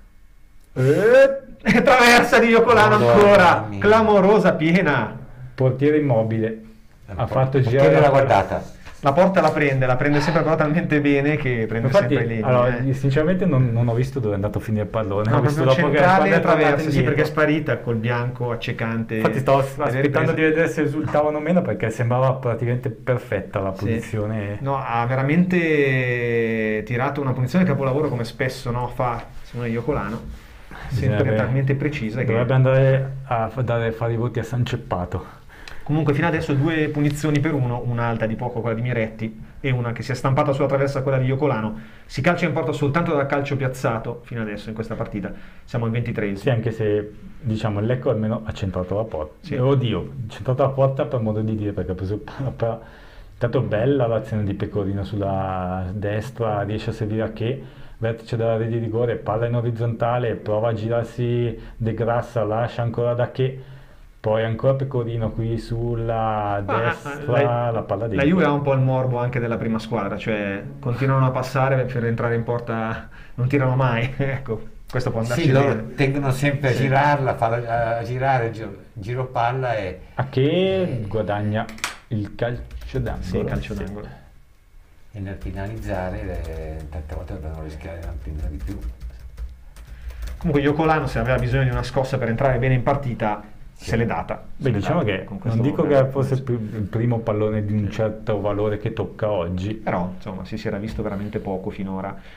E traversa di Iocolano Madonna ancora, mia. clamorosa, piena. Portiere immobile, ha fatto Perché girare l'ha guardata? La porta la prende, la prende sempre però talmente bene che prende Infatti, sempre lì. allora, eh. sinceramente non, non ho visto dove è andato a finire il pallone. No, ho visto proprio dopo che centrale quando è tornato attraversa, sì, indietro. perché è sparita col bianco accecante. Infatti stavo delle aspettando di riprese. vedere se esultavano o meno perché sembrava praticamente perfetta la Sì. posizione. No, ha veramente tirato una punizione capolavoro come spesso, no, fa Simone Iocolano. Sempre Dovrebbe- talmente precisa che Dovrebbe andare a f- dare, fare i voti a San Ceppato. comunque fino adesso due punizioni per uno, una alta di poco, quella di Miretti, e una che si è stampata sulla traversa, quella di Iocolano. Si calcia in porta soltanto dal calcio piazzato fino adesso in questa partita. Siamo al ventitreesimo. Sì, anche se diciamo il Lecco almeno ha centrato la porta. Sì. Oddio, centrato la porta per modo di dire, perché ha preso il palla, però è stato bella l'azione di Pecorino sulla destra, riesce a servire a che vertice della rete di rigore, palla in orizzontale, prova a girarsi De Grassa, lascia ancora da che, poi ancora Pecorino qui sulla destra, la, la palla la dentro. Juve ha un po' il morbo anche della prima squadra, cioè continuano a passare per entrare in porta, non tirano mai. Ecco, questo può andarci Sì, loro bene. tendono sempre Sì. a girarla, farla- a girare giro, giro palla e A che guadagna il calcio d'angolo. Sì, calcio d'angolo. e nel finalizzare le- tante volte dobbiamo rischiare un po' di più. Comunque Iocolano, se aveva bisogno di una scossa per entrare bene in partita, se l'è data. Beh, Se l'è diciamo data che con non questo dico grande che fosse punizione. più- il primo pallone di un certo valore che tocca oggi. Però insomma si si era visto veramente poco finora.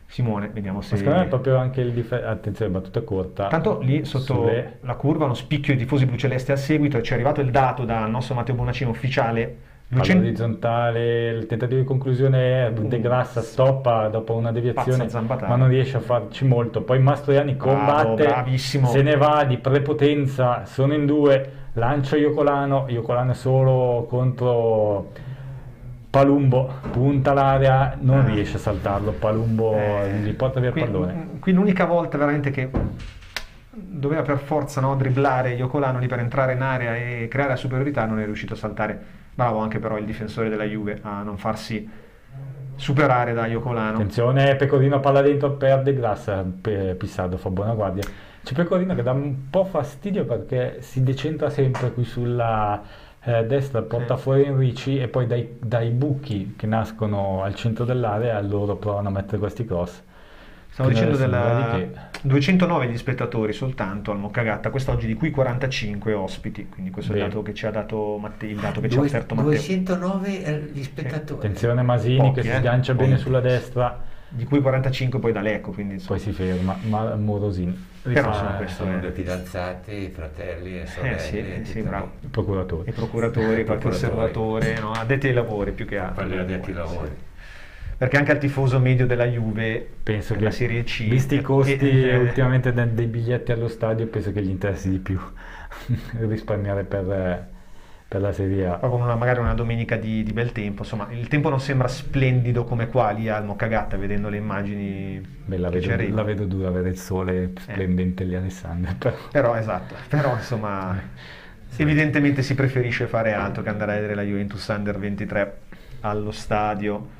Simone, vediamo se... Ma secondo me è proprio anche il difetto, attenzione, battuta corta. Tanto lì sotto sulle... la curva uno spicchio di tifosi blucelesti al seguito, e ci è arrivato il dato dal nostro Matteo Bonaccini ufficiale. duecento... Orizzontale, il tentativo di conclusione è De Grassa, stoppa dopo una deviazione, ma non riesce a farci molto. Poi Mastroianni combatte, bravissimo. Se ne va di prepotenza, sono in due, lancia Iocolano, Iocolano solo contro Palumbo, punta l'area, non eh. riesce a saltarlo, Palumbo eh. gli porta via il qui, pallone. Qui l'unica volta veramente che doveva per forza, no, dribblare Iocolano lì per entrare in area e creare la superiorità, non è riuscito a saltare. Bravo anche però il difensore della Juve a non farsi superare da Iocolano. Attenzione, Pecorino palla dentro per De Grassa, Pissardo fa buona guardia. C'è Pecorino che dà un po' fastidio perché si decentra sempre qui sulla eh, destra, porta sì. fuori Enrici, e poi dai, dai buchi che nascono al centro dell'area loro provano a mettere questi cross. Stavo dicendo della che... duecentonove gli spettatori soltanto al Moccagatta quest'oggi, di cui quarantacinque ospiti, quindi questo è il dato che ci ha dato Matteo, il dato che ci ha offerto Matteo. duecentonove gli spettatori. Sì. Attenzione Masini Pochi, che si sgancia eh? bene Pochi. sulla destra, di cui quarantacinque poi da Lecco, quindi insomma. Poi si ferma, ma Morosini. Però Rifà, sono, questo sono è... due fidanzati, fratelli e sorelle. Eh sì, eh sì, bravo. I procuratori. I procuratori, qualche osservatore, no? Addetti ai lavori più che altro. Quelli addetti ai lavori. Sì. Perché anche al tifoso medio della Juve, penso che la Serie C, visti i costi e, e, ultimamente dei, dei biglietti allo stadio, penso che gli interessi di più risparmiare per, per la Serie A. Poi con una, magari una domenica di, di bel tempo, insomma il tempo non sembra splendido come qua lì al Moccagatta, vedendo le immagini. Beh, la, vedo, la vedo dura avere il sole splendente eh. lì, Alessandro. Però, però esatto, però insomma sì. evidentemente si preferisce fare altro che andare a vedere la Juventus Under ventitré allo stadio.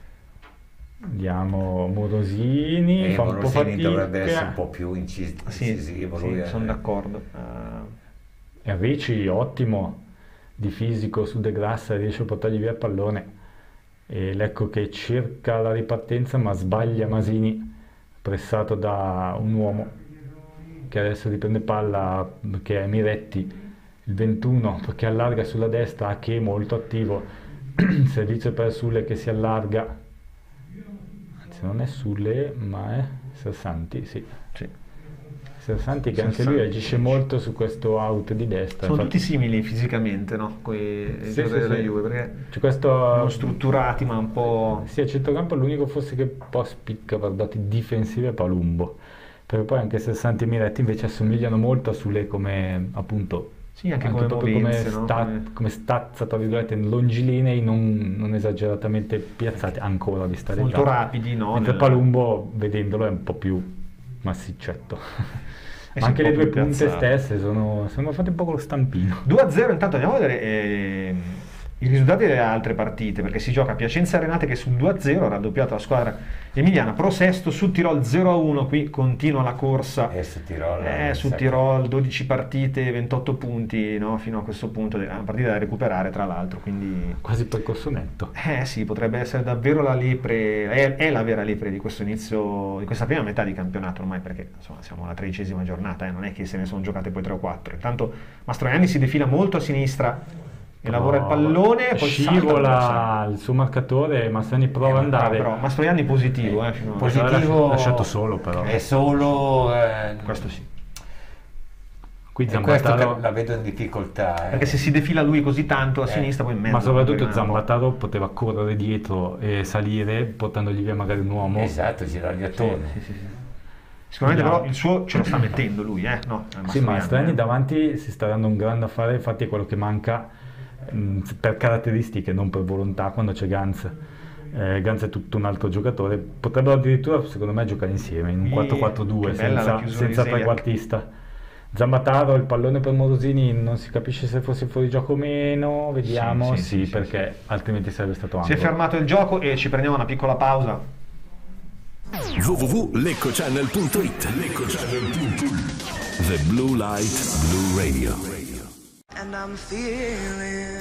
Andiamo Morosini, e fa un Morosini po' fatica. Dovrebbe essere un po' più incis- incisivo. Sì, lui sì, sono è... d'accordo. Uh... Enrici ottimo di fisico su De Grassa, riesce a portargli via il pallone, e Lecco che cerca la ripartenza ma sbaglia Masini, pressato da un uomo che adesso riprende palla, che è Miretti, il ventuno, perché allarga sulla destra, che è molto attivo. Servizio per Sule che si allarga, non è Sule ma è Sersanti, sì, sì. Sersanti che Sersanti. Anche lui agisce molto su questo out di destra. Sono infatti... tutti simili fisicamente, no? Quei sì, giocatori sì, della sì. Juve, perché c'è questo... sono strutturati ma un po'... Sì, a centrocampo l'unico forse che un po' spicca per doti difensivi è Palumbo, perché poi anche Sersanti e Miretti invece assomigliano molto a Sule come appunto... Sì, anche, anche come proprio movenze, come, no? sta, come stazza, tra virgolette, longilinei, non, non esageratamente piazzati, ancora a vista dei molto rapidi, no? Mentre nel... Palumbo, vedendolo, è un po' più massiccetto. Eh Ma sì, anche le due piazzato. punte stesse sono, sono fatte un po' con lo stampino. due a zero, intanto andiamo a vedere eh, i risultati delle altre partite, perché si gioca a Piacenza Renate che sul due a zero ha raddoppiato la squadra emiliana, Pro Sesto sul Tirol zero a uno, qui continua la corsa eh, su Tirol, eh, sul Tirol dodici partite, ventotto punti, no? Fino a questo punto, una partita da recuperare tra l'altro, quindi quasi percorso netto. Eh sì, potrebbe essere davvero la lepre, è, è la vera lepre di questo inizio, di questa prima metà di campionato ormai, perché insomma siamo alla tredicesima giornata, eh, non è che se ne sono giocate poi tre o quattro. Intanto Mastroianni si defila molto a sinistra e no, lavora il pallone, poi scivola il suo marcatore, Mastroianni prova eh, ad andare. Però Mastroianni positivo, eh, fino positivo, lasciato solo però. È solo eh, questo sì. Qui Zambataro la vedo in difficoltà, eh. perché se si defila lui così tanto a eh. sinistra poi in mezzo. Ma soprattutto Zambataro poteva correre dietro e salire portandogli via magari un uomo. Esatto, girargli attorno. Sì, sì, sì. Sicuramente no. Però il suo ce lo sta mettendo lui, eh? No, sì, ma Mastroianni davanti si sta dando un grande affare, infatti è quello che manca mh, per caratteristiche, non per volontà, quando c'è Ganz. Eh, Ganz è tutto un altro giocatore, potrebbero addirittura secondo me giocare insieme in un quattro quattro due senza, senza trequartista. Zambataro, il pallone per Morosini, non si capisce se fosse fuori gioco o meno, vediamo, sì, sì, sì, sì perché sì, altrimenti sarebbe stato angolo. Si è fermato il gioco e ci prendiamo una piccola pausa. w w w punto lecco channel punto it The Blue Light Blue Radio. And I'm feeling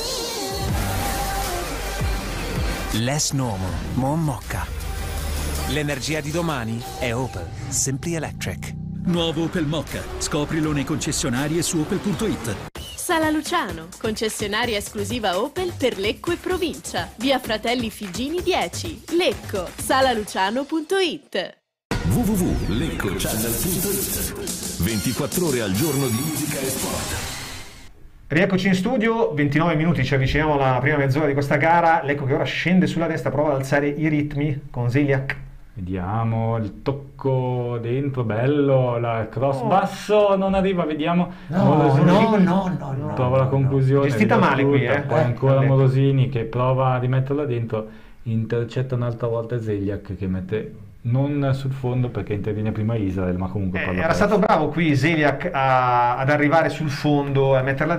Less Normal, More Mocca. L'energia di domani è Opel. Simply Electric. Nuovo Opel Mokka. Scoprilo nei concessionari e su opel punto it. Sala Luciano, concessionaria esclusiva Opel per Lecco e provincia. Via Fratelli Figini dieci, Lecco. salaluciano punto it. w w w punto lecco channel punto it. ventiquattro ore al giorno di musica e sport. Rieccoci in studio, ventinove minuti, ci avviciniamo alla prima mezz'ora di questa gara. Lecco che ora scende sulla destra, prova ad alzare i ritmi con Zeliak. Vediamo il tocco dentro, bello, la cross Oh. basso non arriva, vediamo. No, Morosini no, no, no, no. prova la conclusione. Gestita ridà male qui, tutta, eh. Poi Eh, ancora detto. Morosini che prova a rimetterla dentro, intercetta un'altra volta Zeliak che mette non sul fondo perché interviene prima Israel, ma comunque Eh, palla era persa. stato bravo qui Zeliak a- ad arrivare sul fondo e a metterla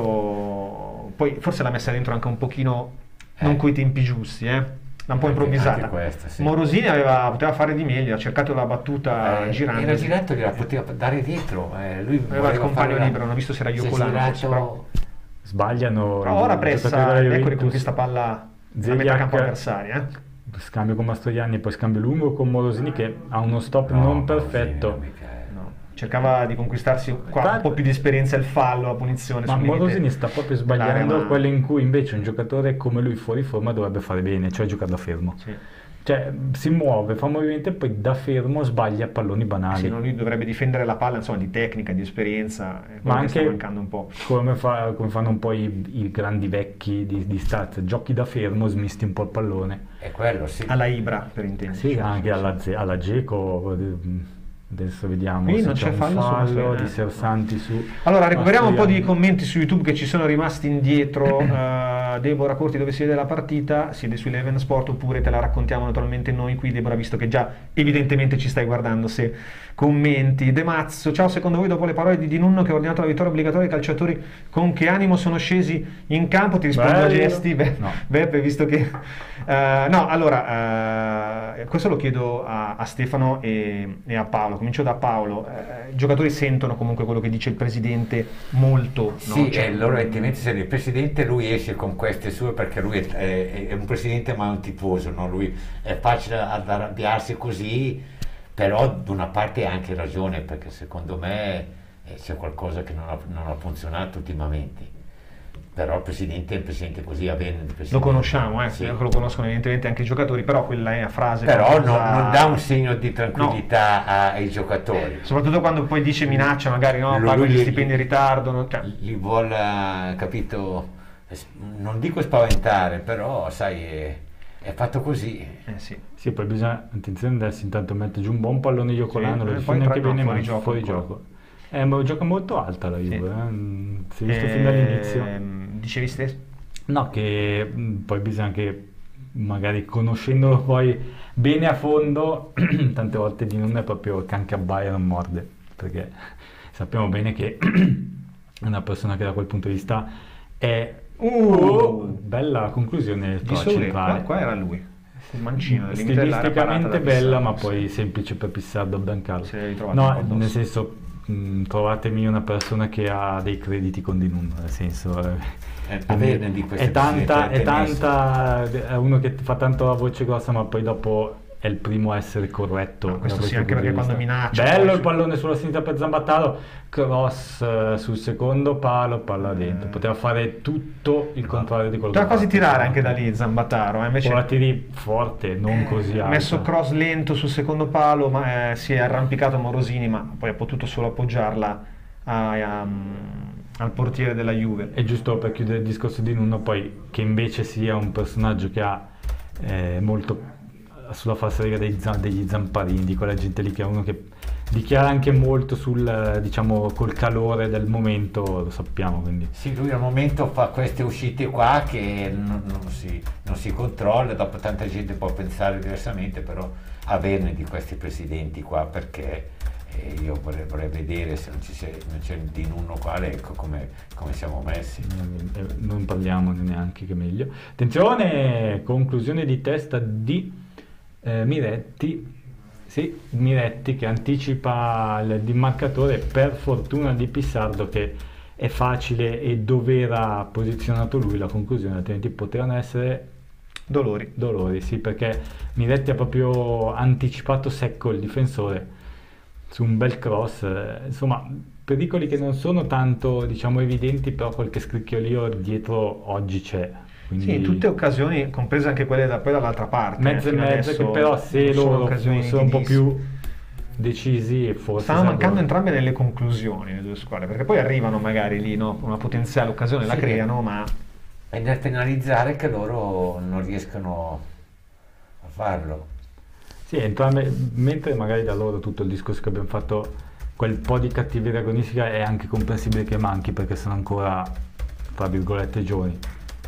dentro, poi forse l'ha messa dentro anche un pochino non Eh. coi tempi giusti, eh. L'ha un po' Anche- improvvisata. anche questa, sì. Morosini aveva, poteva fare di meglio, ha cercato la battuta Eh, girando. era girato, gliela poteva dare dietro. Eh, lui Aveva il voleva compagno fare la- libero, non ho visto se era si è Iocolano, girato- forse, però- Sbagliano. Però ora i pressa, giocatori della ecco Juventus. riconquista palla a Zeliak- metà campo avversaria. Eh. Scambio con Mastroianni e poi scambio lungo con Morosini che ha uno stop No, non Morosini, perfetto. mica, eh. No, cercava di conquistarsi qua Tra- un po' più di esperienza, il fallo, la punizione. Ma sul limite Morosini sta proprio sbagliando dell'area, ma- quello in cui invece un giocatore come lui fuori forma dovrebbe fare bene, cioè giocare da fermo. Sì. Cioè si muove, fa movimento e poi da fermo sbaglia palloni banali. Sì, no, lui dovrebbe difendere la palla, insomma, di tecnica, di esperienza, è quello Ma che sta anche mancando un po'. come, fa- come fanno un po' i, i grandi vecchi di, di Start, giochi da fermo, smisti un po' il pallone. È quello, sì. Alla Ibra, per intenderci. Sì, anche alla, Ze- alla Geco. Adesso vediamo Qui se non c'è c'è un fallo su fallo Mastroianni. di Sersanti su. Allora, recuperiamo un po' di Mastroianni. commenti su YouTube che ci sono rimasti indietro. uh, Deborah Corti, dove si vede la partita? Siede su Eleven Sport oppure te la raccontiamo naturalmente noi qui, Deborah, visto che già evidentemente ci stai guardando, se commenti. De Mazzo, ciao, secondo voi dopo le parole di Di Nunno che ha ordinato la vittoria obbligatoria, i calciatori con che animo sono scesi in campo? Ti rispondo a Bello. gesti. Beh, No. Beppe, visto che... uh, no, allora, uh, questo lo chiedo a, a Stefano e, e a Paolo. Comincio da Paolo. Uh, I giocatori sentono comunque quello che dice il presidente molto, no? Sì, Cioè, e loro evidentemente se il presidente lui esce con queste sue perché lui è, è- è un presidente ma è un tifoso, no? Lui è facile ad arrabbiarsi così, però da una parte ha anche ragione perché secondo me eh, c'è qualcosa che non ha, non ha funzionato ultimamente. Però il presidente è un presidente così, va bene. il Lo presidente. conosciamo, eh, Sì. lo conoscono evidentemente anche i giocatori, però quella è una frase... Però non, qualcosa- non dà un segno di tranquillità a- ai giocatori. Soprattutto quando poi dice minaccia, magari no, Lui- pago gli lui- stipendi in ritardo. no? Cioè, Li vuole, capito, es- non dico spaventare, però sai, è, è fatto così. eh sì. Sì, poi bisogna, attenzione adesso intanto mette giù un buon pallone Iocolano, Sì, lo eh, difende poi anche tra- no, bene, ma fuori fuori gioco fuori ancora. gioco. Eh, ma gioca molto alta la Juve, eh. Mm, si è visto fin dall'inizio. Ehm, Dicevi stesso? No, che mh, poi bisogna anche, magari conoscendolo poi bene a fondo, tante volte di non è proprio il can che abbaia non morde, perché sappiamo bene che è una persona che da quel punto di vista è... Uh! bella conclusione Di però Sole, centrale. qua, qua era lui. Il mancino, nel limite dell'area parata Stilisticamente da bella, Pissarro, ma sì. poi semplice per Pissardo Brancalo. Se l'hai ritrovato un No, po' addosso. nel senso, mh, trovatemi una persona che ha dei crediti con Di Nunno, nel senso... eh, Eh, quindi averne di queste è tanta, presidenti è del tanta, è uno che fa tanto la voce grossa, ma poi dopo è il primo a essere corretto. No, questo da sì, questo anche punto perché di quando vista. minaccia, Bello poi il su- pallone sulla sinistra per Zambataro, cross eh, sul secondo palo, palla dentro. Poteva fare tutto il contrario di quello Poteva che ha quasi fatto. tirare anche da lì Zambataro, eh, invece Poi la tiri forte, non così ha alta. messo cross lento sul secondo palo, ma eh, si è arrampicato Morosini, ma poi ha potuto solo appoggiarla a- a- al portiere della Juve. E giusto per chiudere il discorso di Nuno, poi che invece sia un personaggio che ha eh, molto sulla falsariga dei, za- degli Zamparini, di quella gente lì che è uno che dichiara anche molto sul, eh, diciamo, col calore del momento, lo sappiamo, quindi. Sì, lui al momento fa queste uscite qua che non, non si, non si controlla, dopo tanta gente può pensare diversamente, però averne di questi presidenti qua, perché eh, io vorrei, vorrei vedere se non, ci c'è, non c'è Di Nunno qua, ecco come, come siamo messi. Eh, non parliamo neanche, che meglio. Attenzione, conclusione di testa di eh, Miretti. Sì, Miretti che anticipa il marcatore, per fortuna di Pissardo, che è facile, e dove era posizionato lui la conclusione, altrimenti potevano essere Dolori. Dolori, sì, perché Miretti ha proprio anticipato secco il difensore su un bel cross, eh, insomma pericoli che non sono tanto diciamo evidenti, però qualche scricchiolio dietro oggi c'è. Quindi... Sì, in tutte occasioni, comprese anche quelle da, poi dall'altra parte. Mezzo eh, e mezzo, che però se loro fossero un po' più decisi forse... Stanno mancando entrambe nelle conclusioni le due squadre, perché poi arrivano magari lì, no? Una potenziale occasione sì, la creano, ma... È nel penalizzare che loro non riescono a farlo. Sì, entrambe, mentre magari da loro tutto il discorso che abbiamo fatto, quel po' di cattiveria agonistica è anche comprensibile che manchi, perché sono ancora, tra virgolette, giovani.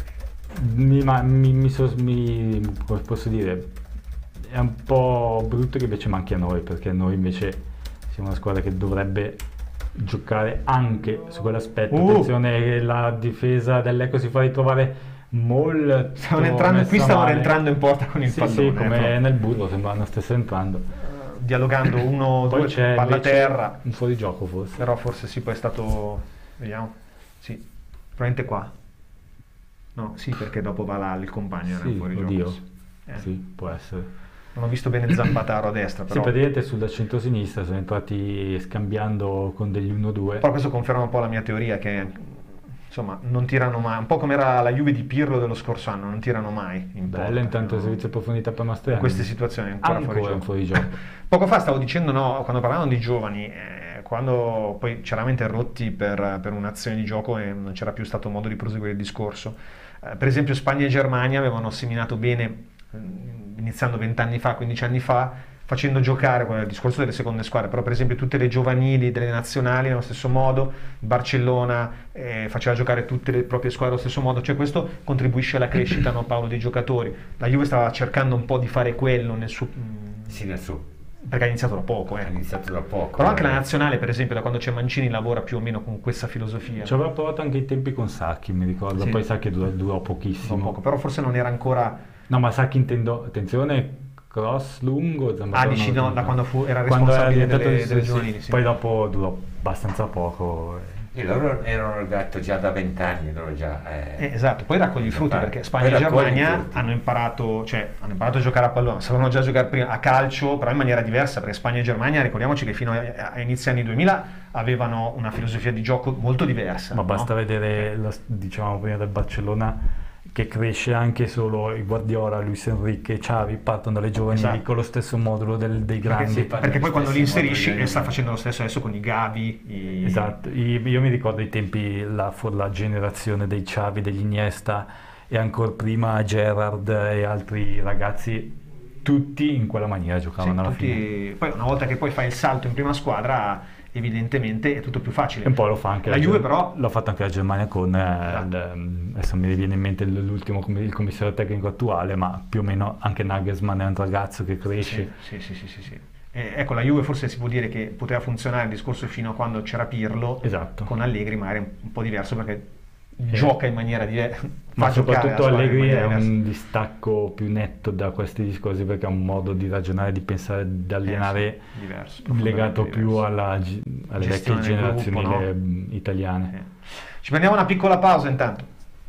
Mi, ma, mi, mi, so, mi come posso dire, è un po' brutto che invece manchi a noi, perché noi invece siamo una squadra che dovrebbe giocare anche su quell'aspetto. Uh. Attenzione, la difesa dell'Ecco si fa ritrovare molto stavano entrando qui stavano male. entrando in porta con il sì, pallone sì, come eh, nel burro sembrano stesse entrando, uh, dialogando uno due c'è palla a terra, un fuorigioco forse, però forse sì, poi è stato, vediamo, sì, probabilmente qua, no, sì, perché dopo va là il compagno, sì, era un fuorigioco, oddio. Sì. Eh. Sì, può essere. Non ho visto bene Zampataro a destra, però. Sì, praticamente sul centro-sinistra sono entrati scambiando con degli uno due. Però questo conferma un po' la mia teoria che insomma non tirano mai, un po' come era la Juve di Pirlo dello scorso anno, non tirano mai in porta. Bello intanto il no? servizio profondità per Mastroianni. In queste situazioni ancora, ancora fuori gioco. fuori gioco. Poco fa stavo dicendo, no, quando parlavano di giovani, eh, quando poi chiaramente rotti per, per un'azione di gioco e non c'era più stato modo di proseguire il discorso. Eh, per esempio Spagna e Germania avevano seminato bene, iniziando vent'anni fa, quindici anni fa, facendo giocare, quello è il discorso delle seconde squadre, però per esempio tutte le giovanili delle nazionali nello stesso modo, Barcellona eh, faceva giocare tutte le proprie squadre allo stesso modo, cioè questo contribuisce alla crescita, no, Paolo, dei giocatori. La Juve stava cercando un po' di fare quello nel suo... Sì, nel suo... perché ha iniziato da poco, eh. Ha iniziato da poco. Però anche la nazionale, per esempio, da quando c'è Mancini lavora più o meno con questa filosofia. Ci aveva provato anche i tempi con Sacchi, mi ricordo, sì. Poi Sacchi durò, durò pochissimo. Poco, però forse non era ancora... No, ma Sacchi intendo, attenzione, cross lungo, ah dici no, da quando fu, era responsabile quando era delle, delle sì, giovanili, sì. Poi dopo durò abbastanza poco e loro erano arrivati già da vent'anni loro già eh, eh, esatto, poi raccogli i frutti perché Spagna e Germania hanno imparato, cioè hanno imparato a giocare a pallone, sapevano già giocare prima a calcio, però in maniera diversa, perché Spagna e Germania, ricordiamoci che fino a, a inizi anni duemila avevano una filosofia di gioco molto diversa, ma no? basta vedere la, diciamo prima del Barcellona che cresce, anche solo il Guardiola, Luis Enrique e Xavi partono dalle giovanili, esatto, con lo stesso modulo del, dei grandi, perché, sì, perché poi quando li inserisci e sta facendo lo stesso adesso con i Gavi i... esatto, I, io mi ricordo i tempi, la, la generazione dei Xavi, degli Iniesta e ancora prima Gerrard e altri ragazzi, tutti in quella maniera giocavano, sì, alla tutti... fine. Poi una volta che poi fai il salto in prima squadra evidentemente è tutto più facile. E un po' lo fa anche la, la Juve, però l'ha fatto anche la Germania con eh, esatto. il, adesso mi viene in mente l'ultimo il commissario tecnico attuale, ma più o meno anche Nagelsmann è un ragazzo che cresce. Sì, sì, sì, sì, sì, sì. Eh, ecco, la Juve forse si può dire che poteva funzionare il discorso fino a quando c'era Pirlo, esatto. Con Allegri magari un po' diverso perché eh. gioca in maniera diversa, ma soprattutto Allegri è un distacco più netto da questi discorsi perché ha un modo di ragionare, di pensare, di allenare eh sì, diverso, legato diverso. più alla, alle vecchie generazioni gruppo, no? italiane. Eh. Ci prendiamo una piccola pausa intanto.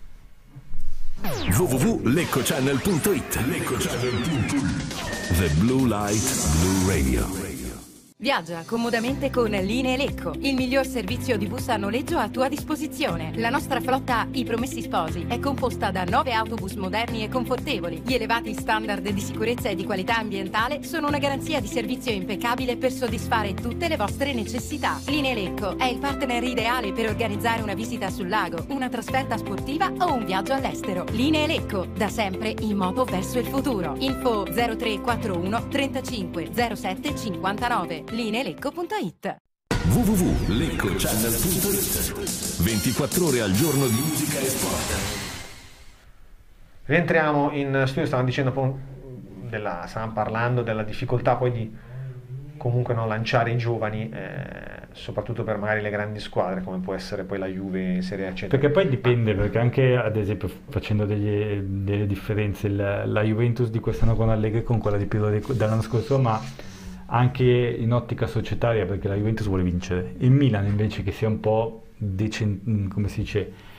w w w punto lecco channel punto it Lecco Channel punto it The Blue Light Blue Radio. Viaggia comodamente con Linee Lecco, il miglior servizio di bus a noleggio a tua disposizione. La nostra flotta I Promessi Sposi è composta da nove autobus moderni e confortevoli. Gli elevati standard di sicurezza e di qualità ambientale sono una garanzia di servizio impeccabile per soddisfare tutte le vostre necessità. Linee Lecco è il partner ideale per organizzare una visita sul lago, una trasferta sportiva o un viaggio all'estero. Linee Lecco, da sempre in moto verso il futuro. Info zero tre quattro uno trentacinque zero sette cinquantanove. lineelecco punto it w w w punto lecco channel punto it ventiquattro ore al giorno di musica e sport. Rientriamo in studio, stavamo dicendo della, stavamo parlando della difficoltà poi di comunque non lanciare i giovani, eh, soprattutto per magari le grandi squadre come può essere poi la Juve in Serie A, eccetera. Perché poi dipende, perché anche ad esempio facendo degli, delle differenze, la, la Juventus di quest'anno con Allegri con quella di Pirlo dell'anno scorso, ma anche in ottica societaria, perché la Juventus vuole vincere. Il Milan invece che sia un po' decent- come si dice,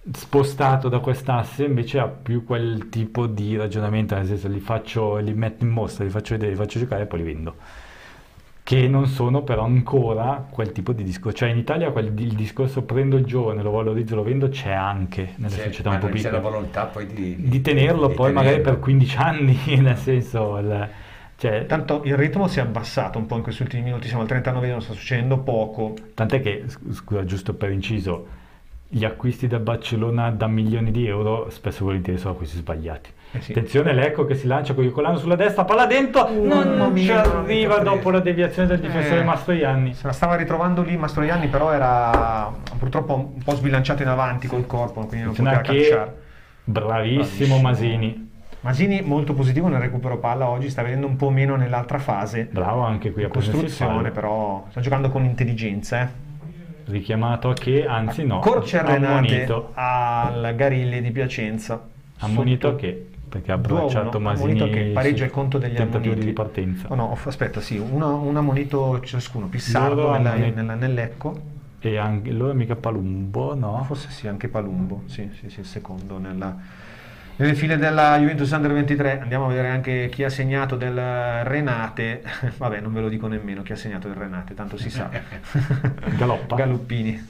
spostato da quest'asse invece ha più quel tipo di ragionamento, nel senso li faccio, li metto in mostra, li faccio vedere, li faccio giocare e poi li vendo, che non sono però ancora quel tipo di discorso. Cioè in Italia quel, il discorso prendo il giovane, lo valorizzo, lo vendo, c'è anche nelle c'è, società ma un po' non c'è piccole, la volontà poi di, di tenerlo di poi tenerlo. magari per quindici anni, nel senso il, cioè, Tanto il ritmo si è abbassato un po' in questi ultimi minuti, siamo al trentanove, non sta succedendo poco. tant'è che, scusa, giusto per inciso, gli acquisti da Barcellona da milioni di euro spesso e volentieri sono acquisti sbagliati. Eh sì. Attenzione, Lecco che si lancia con il colano sulla destra, palla dentro, non ci arriva dopo la deviazione del difensore Eh, Mastroianni. Se la stava ritrovando lì Mastroianni, però era purtroppo un po' sbilanciato in avanti col corpo, quindi non poteva Attenzione calciare. che bravissimo Bravissimo. Masini, Masini molto positivo nel recupero palla oggi, sta vedendo un po' meno nell'altra fase. bravo anche qui a prendersi il Costruzione, fallo. però sta giocando con intelligenza. Eh. Richiamato a che, anzi no, Corce Renate ammonito, al Garilli di Piacenza. ammonito a Sotto che, perché ha due a uno, abbracciato Masini, ammonito che pareggia il conto degli tentativo ammoniti. di ripartenza. Oh no, off- aspetta, sì, una- un ammonito ciascuno, Pissardo Loro nella- ammoni- nella- nell'Ecco. E anche loro mica Palumbo, no? Forse sì, anche Palumbo, sì, sì, sì, il secondo nella, nelle file della Juventus Under ventitré. Andiamo a vedere anche chi ha segnato del Renate. Vabbè, non ve lo dico nemmeno chi ha segnato del Renate, tanto si sa. Galoppa. Galoppini.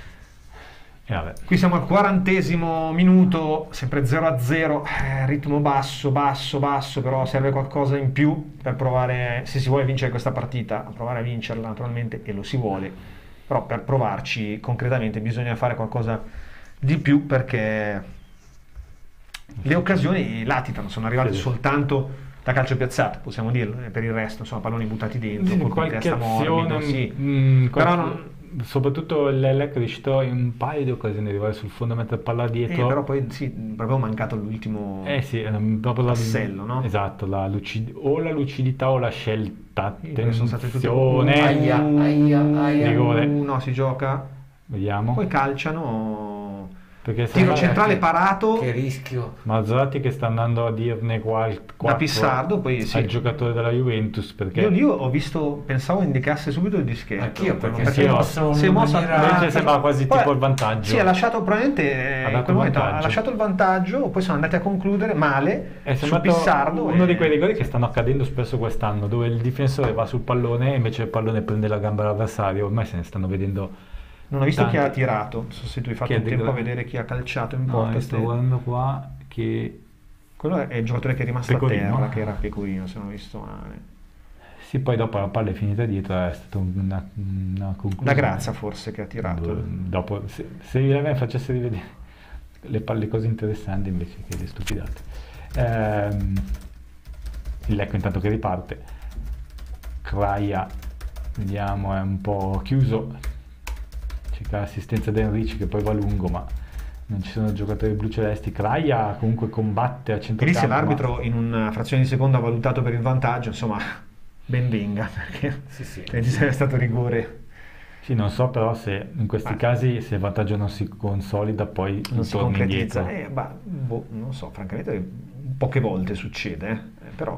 E vabbè. Qui siamo al quarantesimo minuto, sempre zero a zero, eh, ritmo basso, basso, basso, però serve qualcosa in più per provare, se si vuole vincere questa partita, a provare a vincerla naturalmente, e lo si vuole, però per provarci concretamente bisogna fare qualcosa di più, perché le occasioni latitano, sono arrivate Sì. soltanto da calcio piazzato, possiamo dirlo, e per il resto insomma palloni buttati dentro, colpi di Qualche testa morbido, azione, sì. mm, Però qualche- non- soprattutto l'Elec è riuscito in un paio di occasioni ad arrivare sul fondo e mettere palla eh, dietro. però poi sì, proprio mancato l'ultimo Eh sì, ehm, proprio la, tassello, no? esatto, la lucid- o la lucidità o la scelta. Sì, perché sono state tutte- Attenzione, Aia, aia, aia. rigore. Uh, no, si gioca, Vediamo. poi calciano, Perché tiro sembra centrale che- parato Che rischio. Mazzarati che sta andando a dirne qual- da quattro Pissardo, poi sì. al giocatore della Juventus, perché Io lì ho visto, pensavo indicasse subito il dischetto. Anch'io, perché Non- si è mosso si è in mosso maniera- invece sembrava quasi Poi- tipo il vantaggio. Sì, ha lasciato probabilmente eh, Ha dato in quel momento ha vantaggio. lasciato il vantaggio, poi sono andati a concludere male È su sembrato Pissardo. uno e- di quei rigori che stanno accadendo spesso quest'anno, dove il difensore va sul pallone e invece il pallone prende la gamba dell'avversario. Ormai se ne stanno vedendo. Non ho visto chi tanti. ha tirato, non so se tu hai fatto Chi è in di tempo a gra- vedere chi ha calciato in No, porta. io sto ste- guardando qua che Quello è il giocatore che è rimasto Pecorino. a terra, che era Pecorino, se non ho visto male. sì, poi dopo la palla è finita dietro, è stata una, una conclusione. Da Grazia forse che ha tirato. Boh, Dopo, se, se a me facesse rivedere le palle cose interessanti invece che le stupidate. Ehm, il Lecco intanto che riparte. Kraia, vediamo, è un po' chiuso. C'è l'assistenza da Enrici che poi va lungo, ma non ci sono giocatori blucelesti. Kraia comunque combatte a E lì centrocampo. se ma- l'arbitro in una frazione di secondo ha valutato per il vantaggio, insomma, ben venga, perché Sì, sì. ci sarebbe stato rigore. Sì, non so però se in questi Ah. casi se il vantaggio non si consolida poi Non si torna concretizza. indietro. Eh, bah, boh, non so, francamente poche volte succede, eh, però...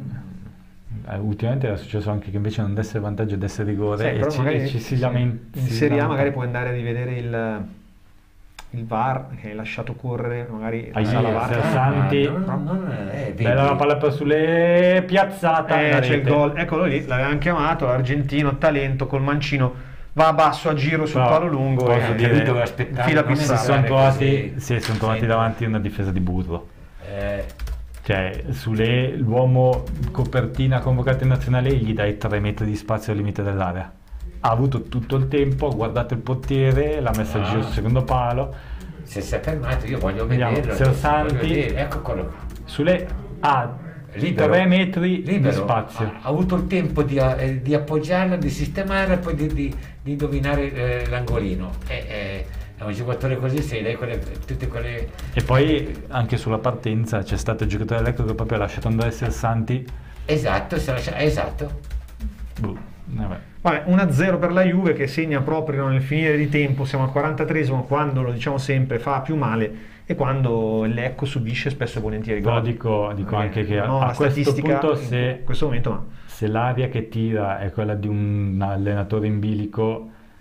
Eh, ultimamente era successo anche che invece non desse vantaggio e desse rigore Sai, e però ci, magari e ci si sì, lamenta. in Serie A magari puoi andare a rivedere il, il V A R che hai lasciato correre, magari Ah, la sì, sala eh, V A R. se- Santi. Non, non, non è, vedi. Bella la palla per sulle piazzata. Eh, la c'è il rete. gol, eccolo lì, l'avevamo chiamato, l'argentino, talento, col mancino, va a basso a giro sul Però palo lungo posso e dire, lui doveva aspettare, fila non è Si Pissardo. sono Guardare trovati, così. sì, sono trovati Sì. davanti una difesa di burro. Eh, Cioè, Sule, l'uomo copertina convocato in nazionale, gli dai tre metri di spazio al limite dell'area. Ha avuto tutto il tempo, ha guardato il portiere, l'ha messa a Ah. giro sul secondo palo. se si è fermato, io voglio Vediamo, vederlo. Sersanti. voglio vedere. Ecco quello qua. Sule ha Libero. tre metri Libero. di spazio. Ha, ha avuto il tempo di, eh, di appoggiarla, di sistemarla e poi di, di, di indovinare eh, l'angolino. E, eh, è un giocatore così, se dai quelle, tutte quelle... E poi anche sulla partenza c'è stato il giocatore Lecco che proprio ha lasciato andare Sersanti. Esatto, si lascia- esatto. Boh, vabbè. Vabbè, uno a zero per la Juve che segna proprio nel finire di tempo, siamo al quarantatreesimo, quando lo diciamo sempre fa più male e quando il Lecco subisce spesso e volentieri Però gol. dico, dico Perché anche che non ho a la questo statistica punto in se, questo momento, ma se l'aria che tira è quella di un allenatore in bilico,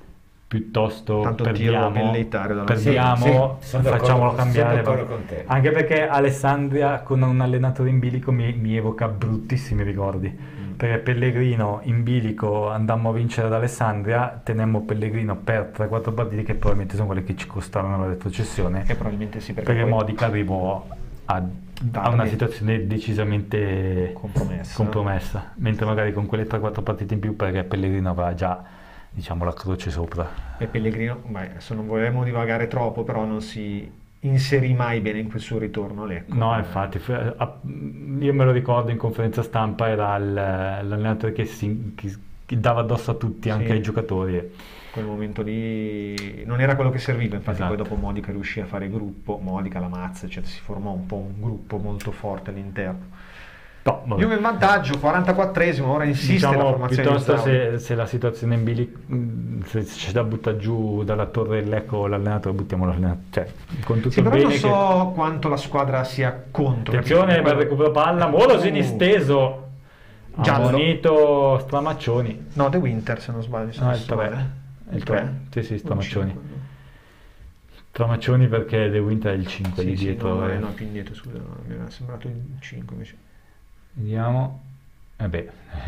piuttosto Tanto tiro perdiamo, velleitario dalla perdiamo Sì, sì, sono facciamolo d'accordo- cambiare, sono d'accordo con te. anche perché Alessandria con un allenatore in bilico mi, mi evoca bruttissimi ricordi, Mm. perché Pellegrino in bilico andammo a vincere ad Alessandria, tenemmo Pellegrino per tre quattro partite che probabilmente sono quelle che ci costarono la retrocessione, Che probabilmente sì, perché, perché poi Modica arrivò a, a una situazione decisamente compromessa. compromessa, mentre magari con quelle tre quattro partite in più, perché Pellegrino aveva già, diciamo, la croce sopra. E Pellegrino, beh, adesso non volevamo divagare troppo, però non si inserì mai bene in quel suo ritorno a Lecco. No, infatti, fu- a- io me lo ricordo in conferenza stampa, era il- l'allenatore che, si, che- che dava addosso a tutti, anche Sì. ai giocatori. e- Quel momento lì non era quello che serviva, infatti Esatto. poi dopo Modica riuscì a fare gruppo, Modica, la Mazza, cioè si formò un po' un gruppo molto forte all'interno. No, vabbè. Juve in vantaggio, quarantaquattresimo, ora insiste la Diciamo formazione di piuttosto Zauri. se, se la situazione in bilico, se c'è da buttare giù dalla torre Lecco l'allenatore, buttiamo l'allenatore, cioè con tutto Sì, il però bene non so che... quanto la squadra sia contro. Attenzione, capito? bel recupero palla, Morosini Uh. steso, Giallo. ammonito Stramaccioni. No, The Winter se non sbaglio. se No, non il sto tre. male. Il tre, sì sì, Stramaccioni. cinque. Stramaccioni perché The Winter è il cinque Sì, lì sì, dietro. no, eh. no, più indietro, scusa, no, mi era sembrato il cinque invece. Vediamo. Eh beh,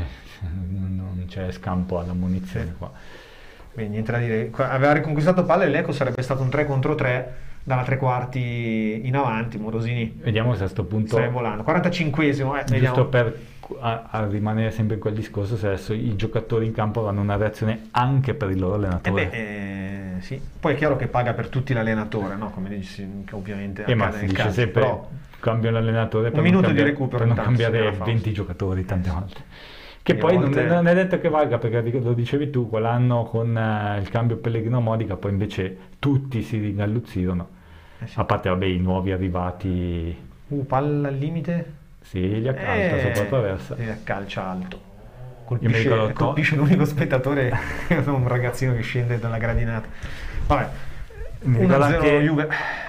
non c'è scampo alla munizione qua. Beh, niente da dire. Qua- Aveva riconquistato palla e l'Eco sarebbe stato un tre contro tre dalla tre quarti in avanti. Morosini Vediamo se a sto punto, stai volando. quarantacinquesimo, eh, vediamo. giusto per a, a rimanere sempre in quel discorso, se adesso i giocatori in campo avranno una reazione anche per il loro Eh allenatore. beh, eh, sì. Poi è chiaro che paga per tutti l'allenatore, no? Come dici, che ovviamente Eh, ma accade si nel dice calcio, sempre però cambio l'allenatore per un non minuto di cambiare, recupero per non intanto, cambiare signora Fausto. venti giocatori tante volte. Che E poi a non, volte- non è detto che valga, perché lo dicevi tu, quell'anno con eh, il cambio Pellegrino Modica, poi invece tutti si ringalluzzirono, Eh sì. a parte vabbè i nuovi arrivati, Uh, palla al limite. sì, gli accanto, Eh, sopra la traversa. sì, calcia alto. Io mi Colpisce, ricordo to- colpisce l'unico spettatore, un ragazzino che scende dalla gradinata. Vabbè, Mi ricordo uno a zero anche- Juve.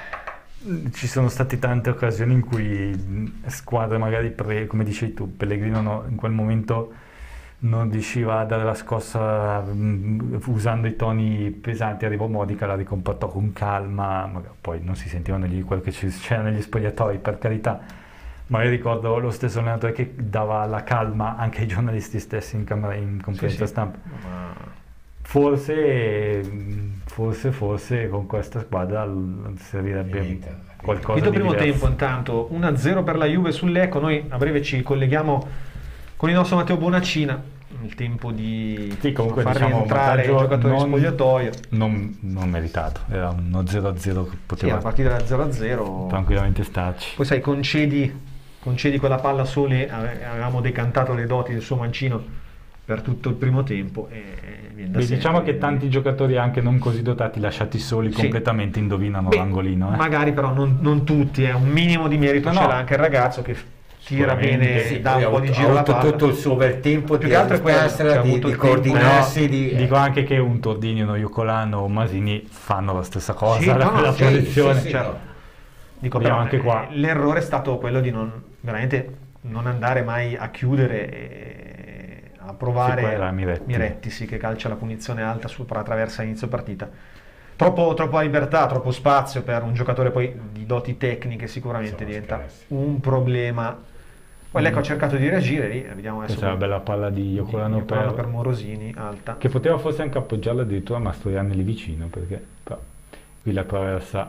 Ci sono state tante occasioni in cui mh, squadre magari, pre, come dicevi tu, Pellegrino no- in quel momento non riusciva a dare la scossa mh, usando i toni pesanti, arrivò Modica, la ricompattò con calma, magari poi non si sentiva negli, quello che ci- c'era negli spogliatoi, per carità, ma io ricordo lo stesso allenatore che dava la calma anche ai giornalisti stessi in, camera, in conferenza Sì, sì. stampa. Ma- Forse, forse, forse con questa squadra l- servirebbe Finita. qualcosa Finito di primo diverso. tempo intanto, uno a zero per la Juve sull'Eco. Noi a breve ci colleghiamo con il nostro Matteo Bonacina. Il tempo di Sì, comunque far diciamo rientrare i vantaggio giocatori in non- spogliatoio. Non, non meritato, era uno zero a zero che Sì, poteva la partita da zero a zero. tranquillamente starci. Poi sai, concedi, concedi quella palla Sole, ave- avevamo decantato le doti del suo mancino per tutto il primo tempo e viene da Beh, sé. diciamo che tanti giocatori anche non così dotati, lasciati soli Sì. completamente, indovinano Beh, l'angolino. Eh. magari però non, non tutti, eh, un minimo di merito No, ce no. l'ha anche il ragazzo che tira Sicuramente. bene, Sì, dà poi un ha po' di avuto- giro ha alla avuto palla. tutto il suo bel tempo Più di che altro è quello, Alessandria, cioè, ha di, avuto di il tempo- coordinarsi, No, di... dico anche che un Tordini, uno Iocolano o Masini fanno la stessa cosa Sì, no, alla no, quella sì, posizione. sì, sì, certo. no. Dico, Vediamo però, anche qua. eh, l'errore è stato quello di non veramente non andare mai a chiudere e a Sì, provare qua era Miretti. sì, che calcia la punizione alta su per la traversa a inizio partita. Troppo, troppa libertà, troppo spazio per un giocatore poi di doti tecniche, sicuramente Sono diventa scarsi. un problema. Poi l'Ecco ha cercato di reagire lì, vediamo adesso. Questa è una bella palla di Iocolano Iocolano per, per Morosini, alta. che poteva forse anche appoggiarla addirittura a Mastroianni lì vicino, perché però, qui la traversa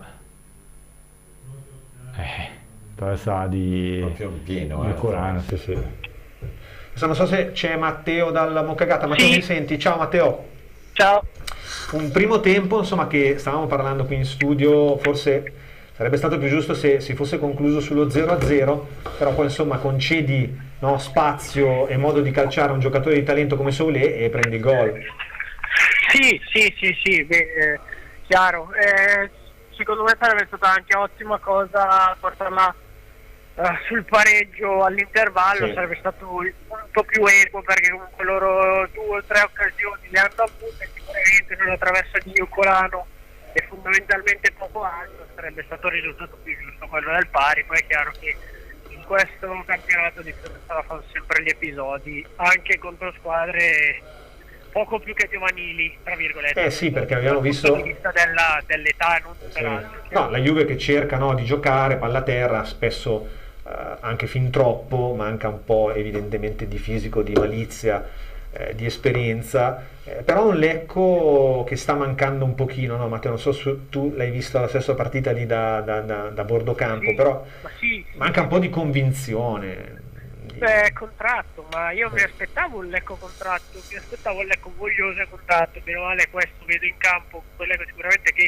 eh, traversa di Proprio in pieno, eh, Iocolano, la sì, sì. Adesso non so se c'è Matteo dalla Moccagata. Matteo, Sì. mi senti? Ciao Matteo. Ciao. Un primo tempo, insomma, che stavamo parlando qui in studio, forse sarebbe stato più giusto se si fosse concluso sullo zero a zero, però poi insomma concedi, no, spazio e modo di calciare a un giocatore di talento come Soulé e prendi il gol. Sì, sì, sì, sì, beh, eh, chiaro. Eh, secondo me sarebbe stata anche ottima cosa portarla eh, sul pareggio all'intervallo, Sì. sarebbe stato il punto più equo, perché comunque loro due o tre occasioni le hanno avute, sicuramente nella traversa di Iocolano e fondamentalmente poco altro, sarebbe stato il risultato più giusto quello del pari. Poi è chiaro che in questo campionato di Ferrara fanno sempre gli episodi anche contro squadre poco più che giovanili, tra virgolette. Eh sì, perché abbiamo visto dal punto di vista della, dell'età, non sì. peraltro. No, la Juve che cerca, no, di giocare palla a terra, spesso eh, anche fin troppo, manca un po' evidentemente di fisico, di malizia, eh, di esperienza, eh, però un Lecco che sta mancando un pochino, no Matteo? Non so se tu l'hai visto la stessa partita lì da, da, da, da bordo campo, sì, però ma sì, sì, manca un po' di convinzione. Beh, contratto, ma io mi aspettavo un Lecco contratto, mi aspettavo un Lecco voglioso e contratto, meno male questo vedo in campo, un Lecco sicuramente che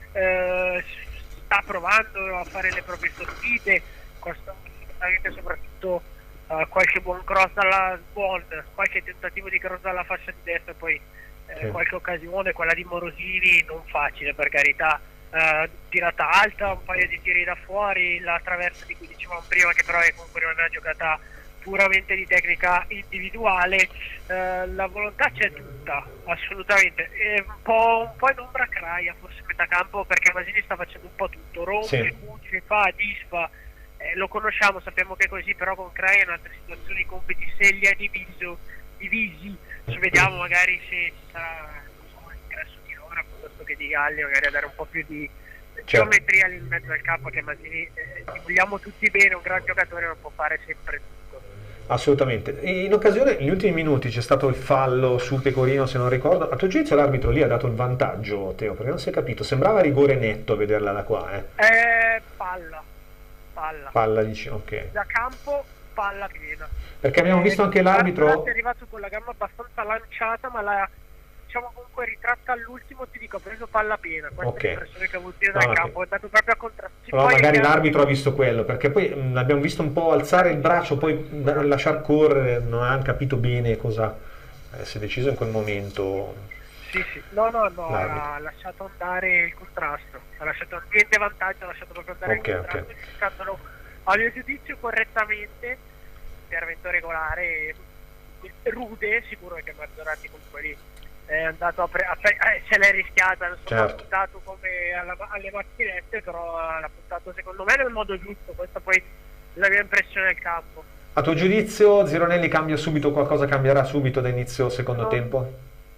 eh, sta provando a fare le proprie sortite, sicuramente soprattutto uh, qualche buon cross dalla buon, qualche tentativo di cross dalla fascia di destra, poi eh, sì. qualche occasione, quella di Morosini, non facile per carità, uh, tirata alta, un paio di tiri da fuori, la traversa di cui dicevamo prima che però è comunque una giocata puramente di tecnica individuale, eh, la volontà c'è tutta, assolutamente, è un po', un po' in ombra Craia forse metà campo, perché Masini sta facendo un po' tutto, rompe, sì. cuce, fa, disfa, eh, lo conosciamo, sappiamo che è così, però con Craia in altre situazioni i compiti se li ha diviso, divisi, ci vediamo magari se ci sarà insomma, l'ingresso di Ora piuttosto che di Galli, magari a dare un po' più di geometria lì in mezzo al campo, che Masini eh, gli vogliamo tutti bene, un gran giocatore non può fare sempre tutto. Assolutamente. In occasione, negli ultimi minuti c'è stato il fallo su Pecorino, se non ricordo. A tuo giudizio l'arbitro lì ha dato il vantaggio, Teo? Perché non si è capito, sembrava rigore netto a vederla da qua, eh? Eh, palla. Palla. Palla, dici, ok. Da campo, palla piena. Perché abbiamo visto anche l'arbitro... È arrivato con la gamba abbastanza lanciata, ma la... diciamo comunque ritratta all'ultimo, ti dico, ha preso palla piena, questa okay. è l'impressione che ho avuto io dal no, campo, okay. è andato proprio a contrastare. No, magari l'arbitro ha visto quello, perché poi mh, l'abbiamo visto un po' alzare il braccio, poi lasciar correre, non ha capito bene cosa eh, si è deciso in quel momento. Sì, sì, no, no, no, ha lasciato andare il contrasto, ha lasciato niente vantaggio, ha lasciato proprio andare okay, il contrasto, okay. cercandolo a mio giudizio correttamente, intervento regolare, rude, sicuro che Marzorati comunque lì è andato a, pre- a pre- eh, se l'è rischiata, non so, certo. ha puntato come alla, alle macchinette, però l'ha puntato secondo me nel modo giusto, questa poi è la mia impressione del campo. A tuo giudizio Zironelli cambia subito qualcosa, cambierà subito da inizio secondo no. tempo?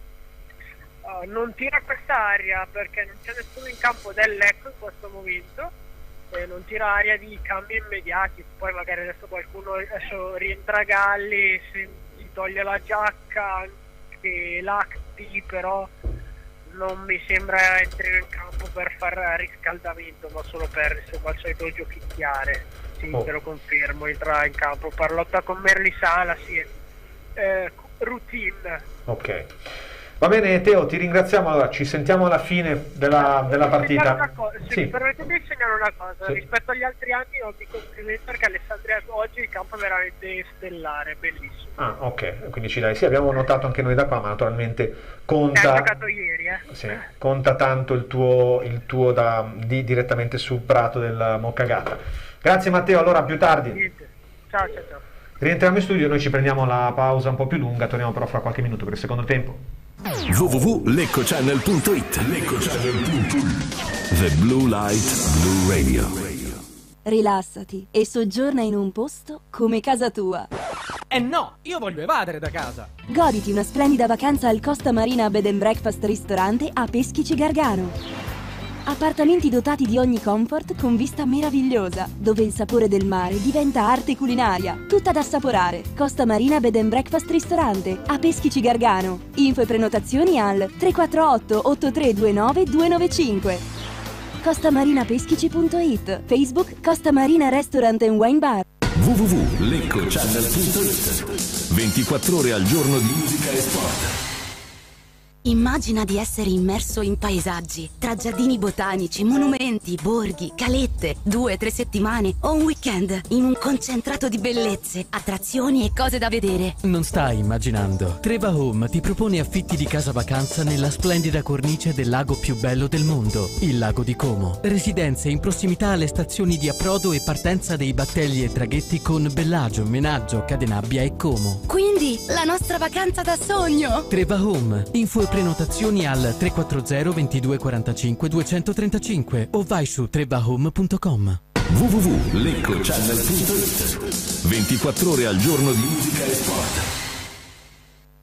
Uh, non tira quest'aria perché non c'è nessuno in campo del Lecco in questo momento, eh, non tira aria di cambi immediati, poi magari adesso qualcuno adesso rientra Galli, si, si toglie la giacca, che l'Acti però non mi sembra entrare in campo per far riscaldamento, ma solo per insomma, il solito giochicchiare. Sì, oh. te lo confermo, entra in campo, parlotta con Merli Sala, sì, eh, routine. Ok, va bene Teo, ti ringraziamo, allora ci sentiamo alla fine della, della partita. Se sì. mi permettete di segnare una cosa, sì. rispetto agli altri anni ho di complimento perché Alessandria oggi il campo è veramente stellare, bellissimo. Ah, ok, quindi ci dai, sì, abbiamo notato anche noi da qua, ma naturalmente conta, ha giocato ieri, eh? Sì, conta tanto il tuo, il tuo da, di, direttamente sul prato del Moccagata. Grazie Matteo, allora a più tardi. Niente. Ciao, ciao, ciao. Rientriamo in studio, noi ci prendiamo la pausa un po' più lunga, torniamo però fra qualche minuto per il secondo tempo. w w w punto lecco channel punto it Lecco Channel punto it The Blue Light Blue Radio. Rilassati e soggiorna in un posto come casa tua. Eh no, io voglio evadere da casa. Goditi una splendida vacanza al Costa Marina Bed and Breakfast Ristorante a Peschici Gargano. Appartamenti dotati di ogni comfort con vista meravigliosa, dove il sapore del mare diventa arte culinaria, tutta da assaporare. Costa Marina Bed and Breakfast Ristorante a Peschici Gargano. Info e prenotazioni al tre quattro otto otto tre due nove due nove cinque. costamarina-peschici punto it. Facebook Costa Marina Restaurant and Wine Bar. w w w punto lecco channel punto it ventiquattro ore al giorno di musica e sport. Immagina di essere immerso in paesaggi, tra giardini botanici, monumenti, borghi, calette, due, tre settimane o un weekend in un concentrato di bellezze, attrazioni e cose da vedere. Non stai immaginando. Treva Home ti propone affitti di casa vacanza nella splendida cornice del lago più bello del mondo, il lago di Como. Residenze in prossimità alle stazioni di approdo e partenza dei battelli e traghetti con Bellagio, Menaggio, Cadenabbia e Como. Quindi la nostra vacanza da sogno! Treva Home. Info e prenotazioni al tre quattro zero ventidue quarantacinque duecentotrentacinque o vai su trevahome punto com. w w w punto lecco channel punto it ventiquattro ore al giorno di musica e sport.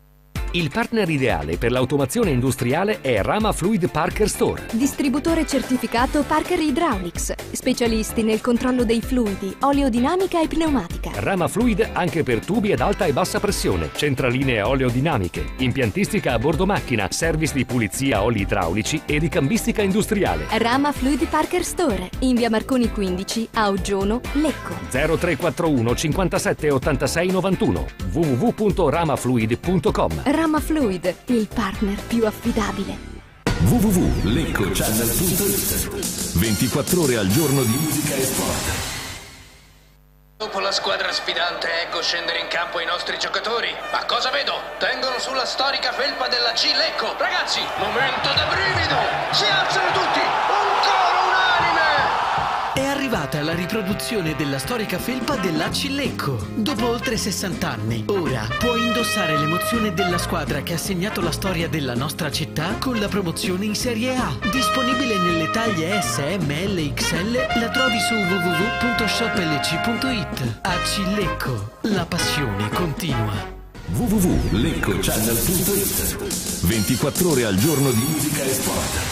Il partner ideale per l'automazione industriale è Rama Fluid Parker Store. Distributore certificato Parker Hydraulics. Specialisti nel controllo dei fluidi, oleodinamica e pneumatica. Rama Fluid anche per tubi ad alta e bassa pressione, centraline oleodinamiche, impiantistica a bordo macchina, service di pulizia oli idraulici e di cambistica industriale. Rama Fluid Parker Store, in via Marconi quindici, a Oggione, Lecco. zero tre quattro uno cinquantasette ottantasei novantuno w w w punto ramafluid punto com. Rama Fluid, il partner più affidabile. w w w punto lecco channel punto it. ventiquattro ore al giorno di musica e sport. Dopo la squadra sfidante ecco scendere in campo i nostri giocatori. Ma cosa vedo? Tengono sulla storica felpa della C Lecco. Ragazzi, momento da brivido! Si alzano tutti! Un coro unanime! È arrivata la riproduzione della storica felpa dell'A C Lecco. Dopo oltre sessanta anni, ora puoi indossare l'emozione della squadra che ha segnato la storia della nostra città con la promozione in Serie A. Disponibile nelle taglie S, M, L, X L, la trovi su w w w punto shop l c punto it. A C Lecco, la passione continua. w w w punto lecco channel punto it. ventiquattro ore al giorno di musica e sport.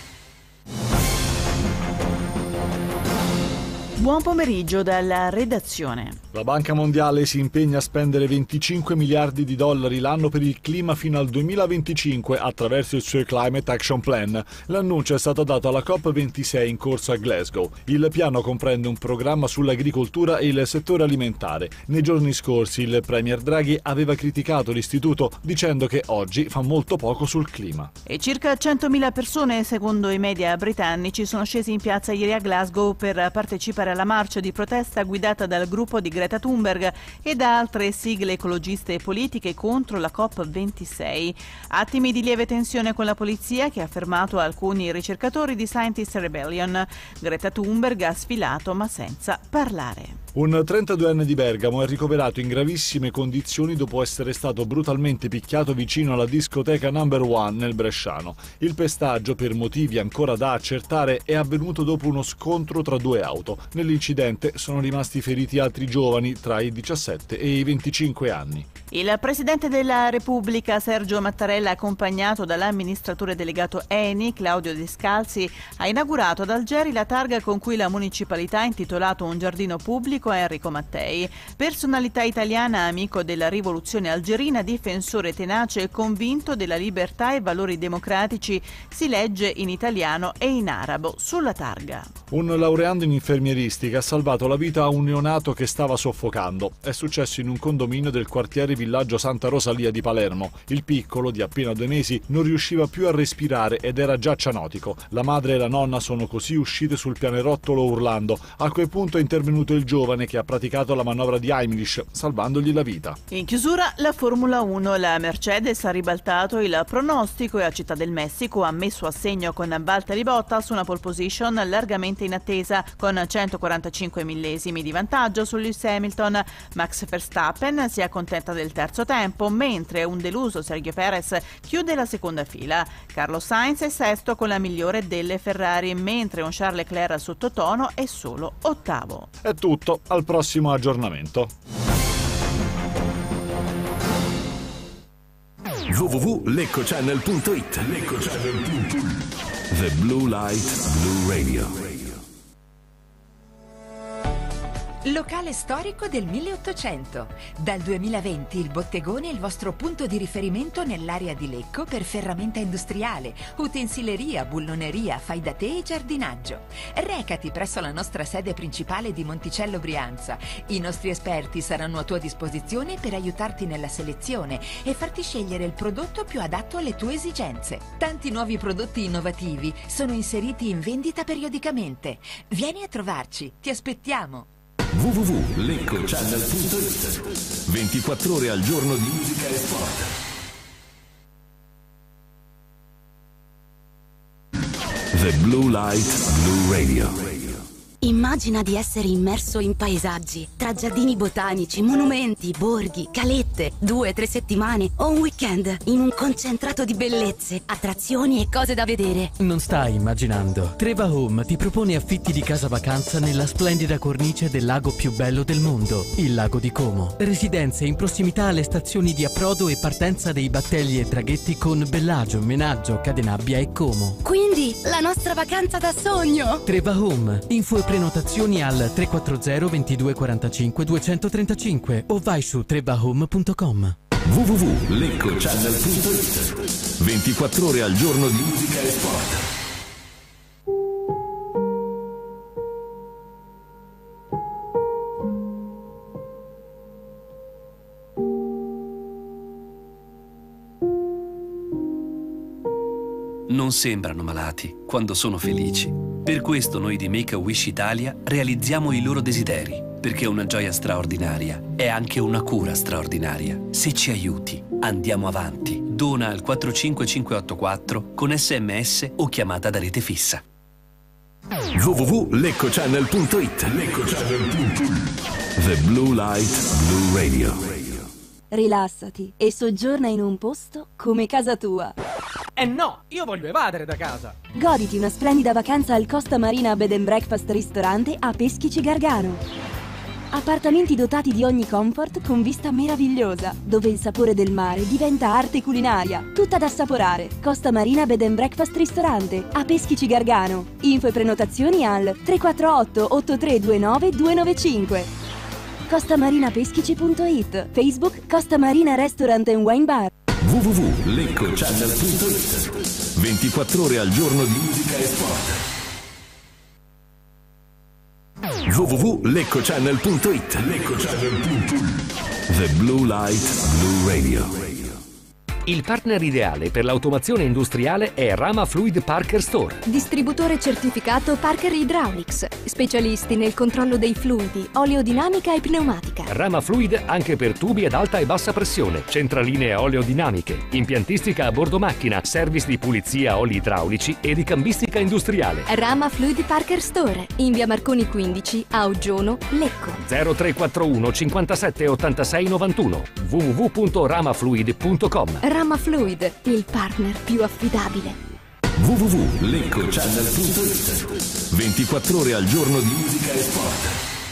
Buon pomeriggio dalla redazione. La Banca Mondiale si impegna a spendere venticinque miliardi di dollari l'anno per il clima fino al duemilaventicinque attraverso il suo Climate Action Plan. L'annuncio è stato dato alla COP ventisei in corso a Glasgow. Il piano comprende un programma sull'agricoltura e il settore alimentare. Nei giorni scorsi il Premier Draghi aveva criticato l'istituto dicendo che oggi fa molto poco sul clima. E circa centomila persone, secondo i media britannici, sono scesi in piazza ieri a Glasgow per partecipare alla marcia di protesta guidata dal gruppo di Greta Thunberg e da altre sigle ecologiste e politiche contro la COP ventisei. Attimi di lieve tensione con la polizia che ha fermato alcuni ricercatori di Scientist Rebellion. Greta Thunberg ha sfilato ma senza parlare. Un trentaduenne di Bergamo è ricoverato in gravissime condizioni dopo essere stato brutalmente picchiato vicino alla discoteca Number One nel Bresciano. Il pestaggio, per motivi ancora da accertare, è avvenuto dopo uno scontro tra due auto. Nell'incidente sono rimasti feriti altri giovani tra i diciassette e i venticinque anni. Il Presidente della Repubblica Sergio Mattarella, accompagnato dall'amministratore delegato Eni Claudio Descalzi, ha inaugurato ad Algeri la targa con cui la municipalità ha intitolato un giardino pubblico a Enrico Mattei. Personalità italiana, amico della rivoluzione algerina, difensore tenace e convinto della libertà e valori democratici, si legge in italiano e in arabo sulla targa. Un laureando in infermieristica ha salvato la vita a un neonato che stava soffocando. È successo in un condominio del quartiere Villaggio Santa Rosalia di Palermo. Il piccolo, di appena due mesi, non riusciva più a respirare ed era già cianotico. La madre e la nonna sono così uscite sul pianerottolo urlando. A quel punto è intervenuto il giovane che ha praticato la manovra di Heimlich, salvandogli la vita. In chiusura la Formula uno. La Mercedes ha ribaltato il pronostico e a Città del Messico ha messo a segno con Valtteri Bottas una pole position largamente in attesa con centoquarantacinque millesimi di vantaggio su Lewis Hamilton. Max Verstappen si accontenta del terzo tempo, mentre un deluso Sergio Perez chiude la seconda fila. Carlos Sainz è sesto con la migliore delle Ferrari, mentre un Charles Leclerc sottotono è solo ottavo. È tutto, al prossimo aggiornamento. w w w punto lecco channel punto it. lecco channel punto it. The Blue Light Blue Radio. Locale storico del milleottocento. Dal duemilaventi il Bottegone è il vostro punto di riferimento nell'area di Lecco per ferramenta industriale, utensileria, bulloneria, fai da te e giardinaggio. Recati presso la nostra sede principale di Monticello Brianza. I nostri esperti saranno a tua disposizione per aiutarti nella selezione e farti scegliere il prodotto più adatto alle tue esigenze. Tanti nuovi prodotti innovativi sono inseriti in vendita periodicamente. Vieni a trovarci, ti aspettiamo. w w w punto lecco channel punto it. ventiquattro ore al giorno di musica e sport. The Blue Light Blue Radio. Immagina di essere immerso in paesaggi, tra giardini botanici, monumenti, borghi, calette, due, tre settimane o un weekend in un concentrato di bellezze, attrazioni e cose da vedere. Non stai immaginando. Treva Home ti propone affitti di casa vacanza nella splendida cornice del lago più bello del mondo, il lago di Como. Residenze in prossimità alle stazioni di approdo e partenza dei battelli e traghetti con Bellagio, Menaggio, Cadenabbia e Como. Quindi, la nostra vacanza da sogno! Treva Home. Info e prenotazioni al tre quattro zero ventidue quarantacinque duecentotrentacinque o vai su trevahome punto com. w w w punto lecco channel punto it ventiquattro ore al giorno di musica e sport. Non sembrano malati quando sono felici. Per questo noi di Make-A-Wish Italia realizziamo i loro desideri, perché una gioia straordinaria è anche una cura straordinaria. Se ci aiuti, andiamo avanti. Dona al quattro cinque cinque otto quattro con sms o chiamata da rete fissa. w w w punto lecco channel punto it lecco channel punto it The Blue Light Blue Radio. Rilassati e soggiorna in un posto come casa tua. Eh no, io voglio evadere da casa. Goditi una splendida vacanza al Costa Marina Bed and Breakfast Ristorante a Peschici Gargano. Appartamenti dotati di ogni comfort con vista meravigliosa, dove il sapore del mare diventa arte culinaria, tutta da assaporare. Costa Marina Bed and Breakfast Ristorante a Peschici Gargano. Info e prenotazioni al tre quattro otto otto tre due nove due nove cinque. costamarina-peschici punto it. Facebook Costa Marina Restaurant and Wine Bar. w w w punto lecco channel punto it ventiquattro ore al giorno di musica e sport. w w w punto lecco channel punto it lecco channel punto it The Blue Light Blue Radio. Il partner ideale per l'automazione industriale è Rama Fluid Parker Store. Distributore certificato Parker Hydraulics. Specialisti nel controllo dei fluidi, oleodinamica e pneumatica. Rama Fluid anche per tubi ad alta e bassa pressione, centraline oleodinamiche, impiantistica a bordo macchina, service di pulizia oli idraulici e di cambistica industriale. Rama Fluid Parker Store, in via Marconi quindici, a Oggiono, Lecco. zero tre quattro uno cinquantasette ottantasei novantuno w w w punto ramafluid punto com. Rama Fluid, il partner più affidabile. w w w punto lecco channel punto it ventiquattro ore al giorno di musica e sport.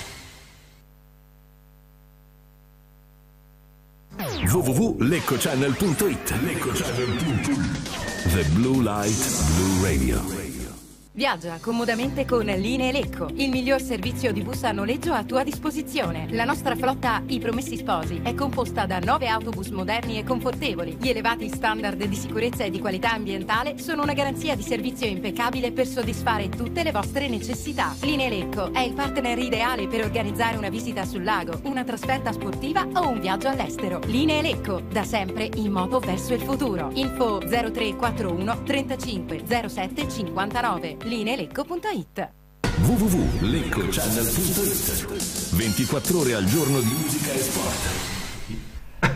w w w punto lecco channel punto it lecco channel punto it The Blue Light Blue Radio. Viaggia comodamente con Linee Lecco, il miglior servizio di bus a noleggio a tua disposizione. La nostra flotta I Promessi Sposi è composta da nove autobus moderni e confortevoli. Gli elevati standard di sicurezza e di qualità ambientale sono una garanzia di servizio impeccabile per soddisfare tutte le vostre necessità. Linee Lecco è il partner ideale per organizzare una visita sul lago, una trasferta sportiva o un viaggio all'estero. Linee Lecco, da sempre in moto verso il futuro. Info zero tre quattro uno trentacinque zero sette cinquantanove. lineelecco punto it. w w w punto lecco channel punto it ventiquattro ore al giorno di musica e sport.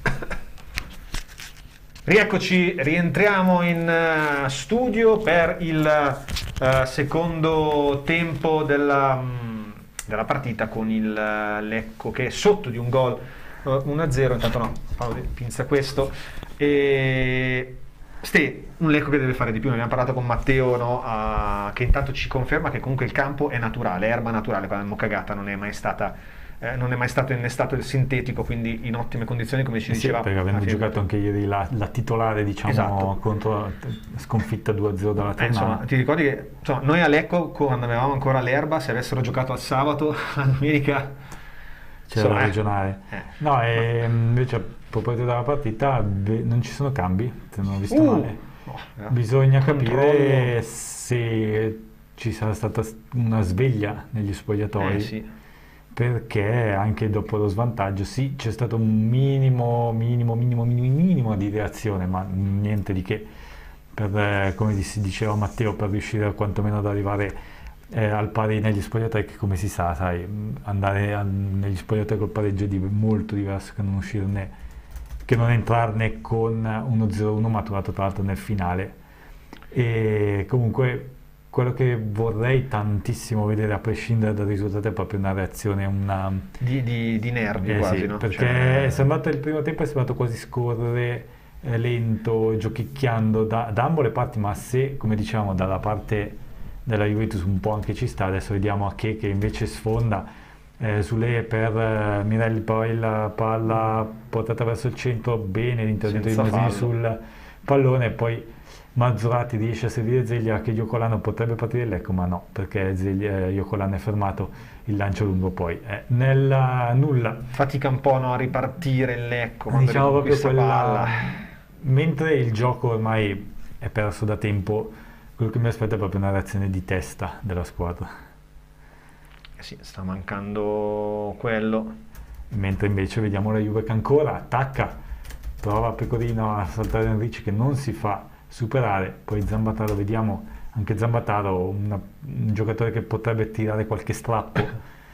Rieccoci, rientriamo in uh, studio per il uh, secondo tempo della, um, della partita con il uh, Lecco che è sotto di un gol uh, uno a zero. Intanto no, Paolo pinza questo. E Ste, un Lecco che deve fare di più. Ne abbiamo parlato con Matteo, no? uh, che intanto ci conferma che comunque il campo è naturale, è erba naturale, quella Moccagata non è mai stata eh, non è mai stato innestato il sintetico, quindi in ottime condizioni, come ci eh sì, diceva. Perché avevano giocato anche ieri la, la titolare, diciamo, esatto, contro sconfitta due a zero dalla Ternana. Eh, insomma, ti ricordi che insomma, noi a Lecco, quando avevamo ancora l'erba, se avessero giocato al sabato, la domenica c'era la eh. regionale. Eh. No, e invece a proposito della partita beh, non ci sono cambi, se non ho visto uh, male. Oh, Bisogna controllo. capire se ci sarà stata una sveglia negli spogliatoi, eh, sì. perché anche dopo lo svantaggio sì, c'è stato un minimo, minimo, minimo, minimo, minimo di reazione, ma niente di che, per, eh, come si diceva Matteo, per riuscire quantomeno ad arrivare eh, al pari negli spogliatoi, che come si sa, sai, andare a, negli spogliatoi col pareggio è molto diverso che non uscirne, che non entrarne con uno zero uno maturato tra l'altro nel finale. E comunque quello che vorrei tantissimo vedere, a prescindere dal risultato, è proprio una reazione, una... Di, di, di nervi eh, quasi, sì, no? Perché Cioè... è sembrato il primo tempo è sembrato quasi scorrere eh, lento, giochicchiando da, da ambo le parti, ma se, come diciamo, dalla parte della Juventus un po' anche ci sta, adesso vediamo a che che invece sfonda eh, sulle per eh, Mirelli, poi la palla portata verso il centro, bene l'intervento di Masini sul pallone, poi Mazzurati riesce a servire Zeglia, che Iocolano potrebbe partire il Lecco, ma no, perché Zeglia, Iocolano è fermato, il lancio lungo poi eh, nella nulla, fatica un po', no, a ripartire il Lecco quando diciamo proprio quella palla. Mentre il gioco ormai è perso da tempo. Quello che mi aspetta è proprio una reazione di testa della squadra. Eh sì, sta mancando quello. Mentre invece vediamo la Juve che ancora attacca, prova Pecorino a saltare Enrici che non si fa superare, poi Zambataro, vediamo anche Zambataro, una, un giocatore che potrebbe tirare qualche strappo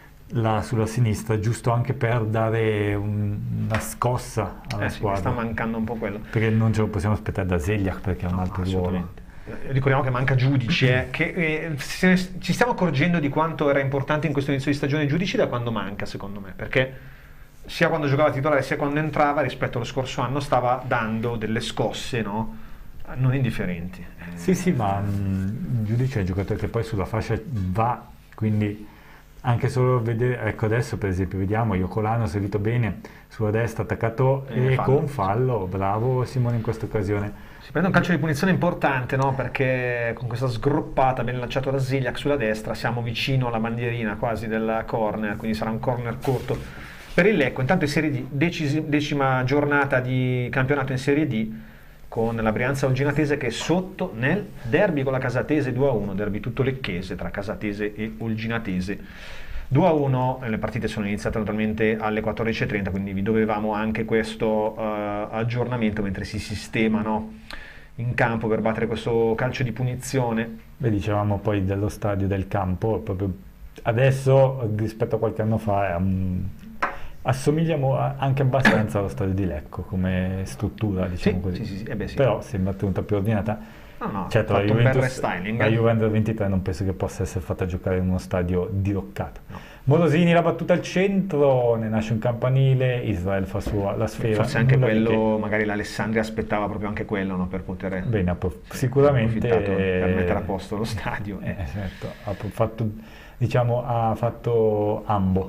là sulla sinistra, giusto anche per dare un, una scossa alla eh sì, squadra. Sta mancando un po' quello. Perché non ce lo possiamo aspettare da Zeglia, perché ha un no, altro ruolo. Ricordiamo che manca Giudice, che eh, se, ci stiamo accorgendo di quanto era importante in questo inizio di stagione Giudice da quando manca, secondo me, perché sia quando giocava titolare sia quando entrava rispetto allo scorso anno stava dando delle scosse, no? Non indifferenti. Eh. Sì, sì, ma mh, Giudice è un giocatore che poi sulla fascia va, quindi anche solo vedere, ecco adesso per esempio vediamo Iocolano servito bene sulla destra, attaccato e, e fallo. Con fallo, bravo Simone in questa occasione. Si prende un calcio di punizione importante, no? Perché con questa sgroppata ben lanciato da Zigliak sulla destra siamo vicino alla bandierina quasi del corner, quindi sarà un corner corto per il Lecco. Intanto in Serie D, decisi, decima giornata di campionato in Serie D, con la Brianza Olginatese che è sotto nel derby con la Casatese due a uno, derby tutto lecchese tra Casatese e Olginatese. due a uno, le partite sono iniziate naturalmente alle quattordici e trenta, quindi vi dovevamo anche questo uh, aggiornamento mentre si sistema, no, in campo per battere questo calcio di punizione. Beh, dicevamo poi dello stadio, del campo, proprio adesso rispetto a qualche anno fa um, assomigliamo anche abbastanza allo stadio di Lecco come struttura, diciamo sì, così. Sì, sì, sì. Eh beh, sì. Però sembra tenuta più ordinata. No, no, certo, la Juventus, la eh. Juventus ventitré non penso che possa essere fatta giocare in uno stadio diroccato. No. Morosini, la battuta al centro, ne nasce un campanile, Israel fa sua la sfera. Forse anche quello, magari l'Alessandria aspettava proprio anche quello, no, per poter... Bene, sicuramente... per mettere a posto lo stadio. Eh, certo, ha fatto, diciamo, ha fatto ambo.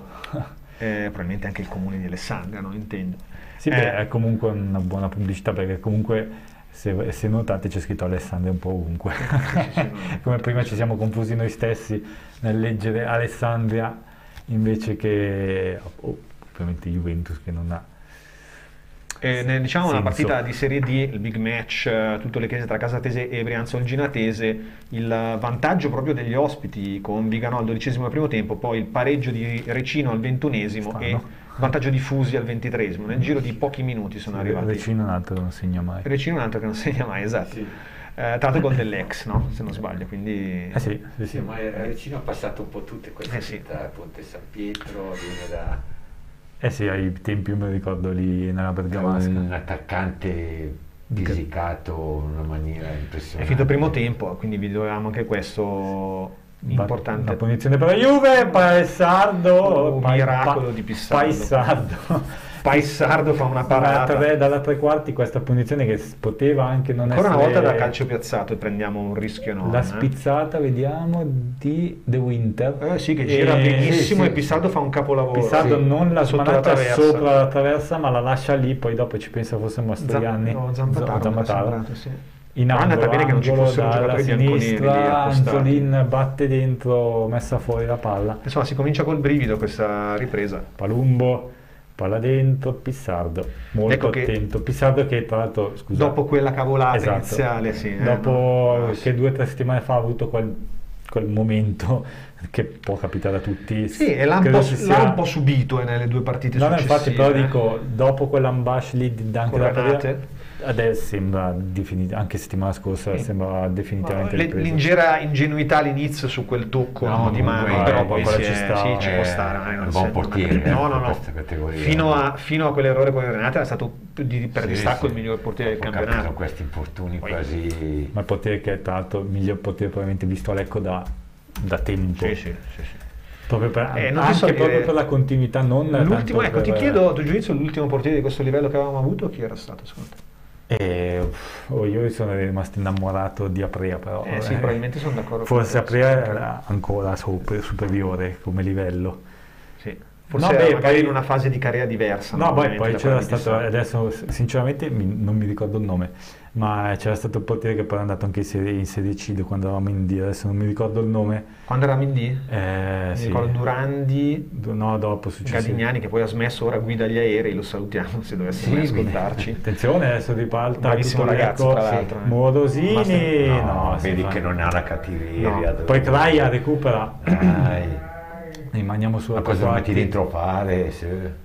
Eh, probabilmente anche il comune di Alessandria, no, intendo. Sì, eh, beh, è comunque una buona pubblicità, perché comunque... Se, se notate c'è scritto Alessandria un po' ovunque, come prima ci siamo confusi noi stessi nel leggere Alessandria invece che oh, ovviamente Juventus, che non ha eh, ne, diciamo senso. Una partita di Serie D, il big match, uh, tutto lecchese tra Casatese e Brianza Olginatese, il vantaggio proprio degli ospiti con Viganò al dodicesimo al primo tempo, poi il pareggio di Recino al ventunesimo Stanno. e vantaggio di Fusi al ventitreesimo, nel giro di pochi minuti sono sì, arrivati. Recino un altro che non segna mai. Recino un altro che non segna mai, esatto. Sì. Eh, tra l'altro gol dell'ex, no? Se non sbaglio, quindi... Eh sì, sì, sì. sì, ma Recino ha passato un po' tutte queste eh sì. città, Ponte San Pietro, viene da... Eh sì, ai tempi io mi ricordo lì nella Bergamasca. Un attaccante fisicato in una maniera impressionante. È finito il primo tempo, quindi vi dovevamo anche questo... importante. La punizione per la Juve, Paesardo, un miracolo di Pissardo. Paesardo. Paesardo fa una parata tre, dalla tre quarti questa punizione che poteva anche non ancora essere... una volta da calcio piazzato e prendiamo un rischio enorme. La spizzata, eh? Vediamo, di The Winter. Eh sì, che gira e... benissimo sì, sì. E Pissardo fa un capolavoro. Pissardo sì. non la smanaccia sopra, sopra la traversa, ma la lascia lì, poi dopo ci pensa forse Mastroianni. Z- no, Zambataro. Zambataro. Sì. In angolo, bene che non ci fossero dalla sinistra, Anzolin batte dentro, messa fuori la palla. Insomma, si comincia col brivido questa ripresa. Palumbo, palla dentro, Pissardo, molto ecco attento. Che Pissardo che tra l'altro, scusa, dopo quella cavolata esatto, iniziale, sì, eh, dopo no, che sì. due o tre settimane fa ha avuto quel, quel momento che può capitare a tutti. Sì, e l'ha un, po', sia... l'ha un po' subito eh, nelle due partite no, successive. No, infatti, però dico, dopo quell'ambush lì di Dante da Padilla, adesso sembra definitivamente, anche settimana scorsa sì. sembra definitivamente le, l'ingera ingenuità all'inizio su quel tocco no, no, di mano, eh, però poi si ci è, sta, sì, ci eh, può stare. un buon portiere no, eh, no, no. questa categoria. Fino a, fino a quell'errore con il Renate è stato di, per sì, distacco sì. il miglior portiere del campionato. Sono questi infortuni poi. Quasi. Ma il portiere che è tra l'altro il miglior portiere probabilmente visto a Lecco da, da tempo. Sì, sì, sì, sì. Proprio per, Eh, non anche so proprio dire- per la continuità, non L'ultimo, tanto ecco, ti per- chiedo a tuo giudizio l'ultimo portiere di questo livello che avevamo avuto, chi era stato secondo te? E, oh, io sono rimasto innamorato di Aprea, però Eh, sì, probabilmente sono d'accordo con forse te. Aprea era ancora super- superiore come livello. Sì. Forse No, era beh, magari poi- in una fase di carriera diversa. No, poi, ovviamente, poi da c'era quella di stato, San. adesso sinceramente mi- non mi ricordo il nome, ma c'era stato il portiere che poi è andato anche in Serie, in serie C quando eravamo in D, adesso non mi ricordo il nome. Quando eravamo in D? Eh, Mi sì. ricordo Durandi, No, dopo successivo. Gadignani che poi ha smesso, ora guida gli aerei, lo salutiamo se dovesse mai Sì, ascoltarci. Attenzione, adesso ribalta Bravissimo tutto ragazzo, l'Ecco. tra l'altro, eh. Morosini, Master- no, no, si vedi fa- che non ha la cattiveria. No. Poi Kraia recupera. Dai. Rimaniamo sulla Ma cosa lo metti quarti. dentro a fare? Se...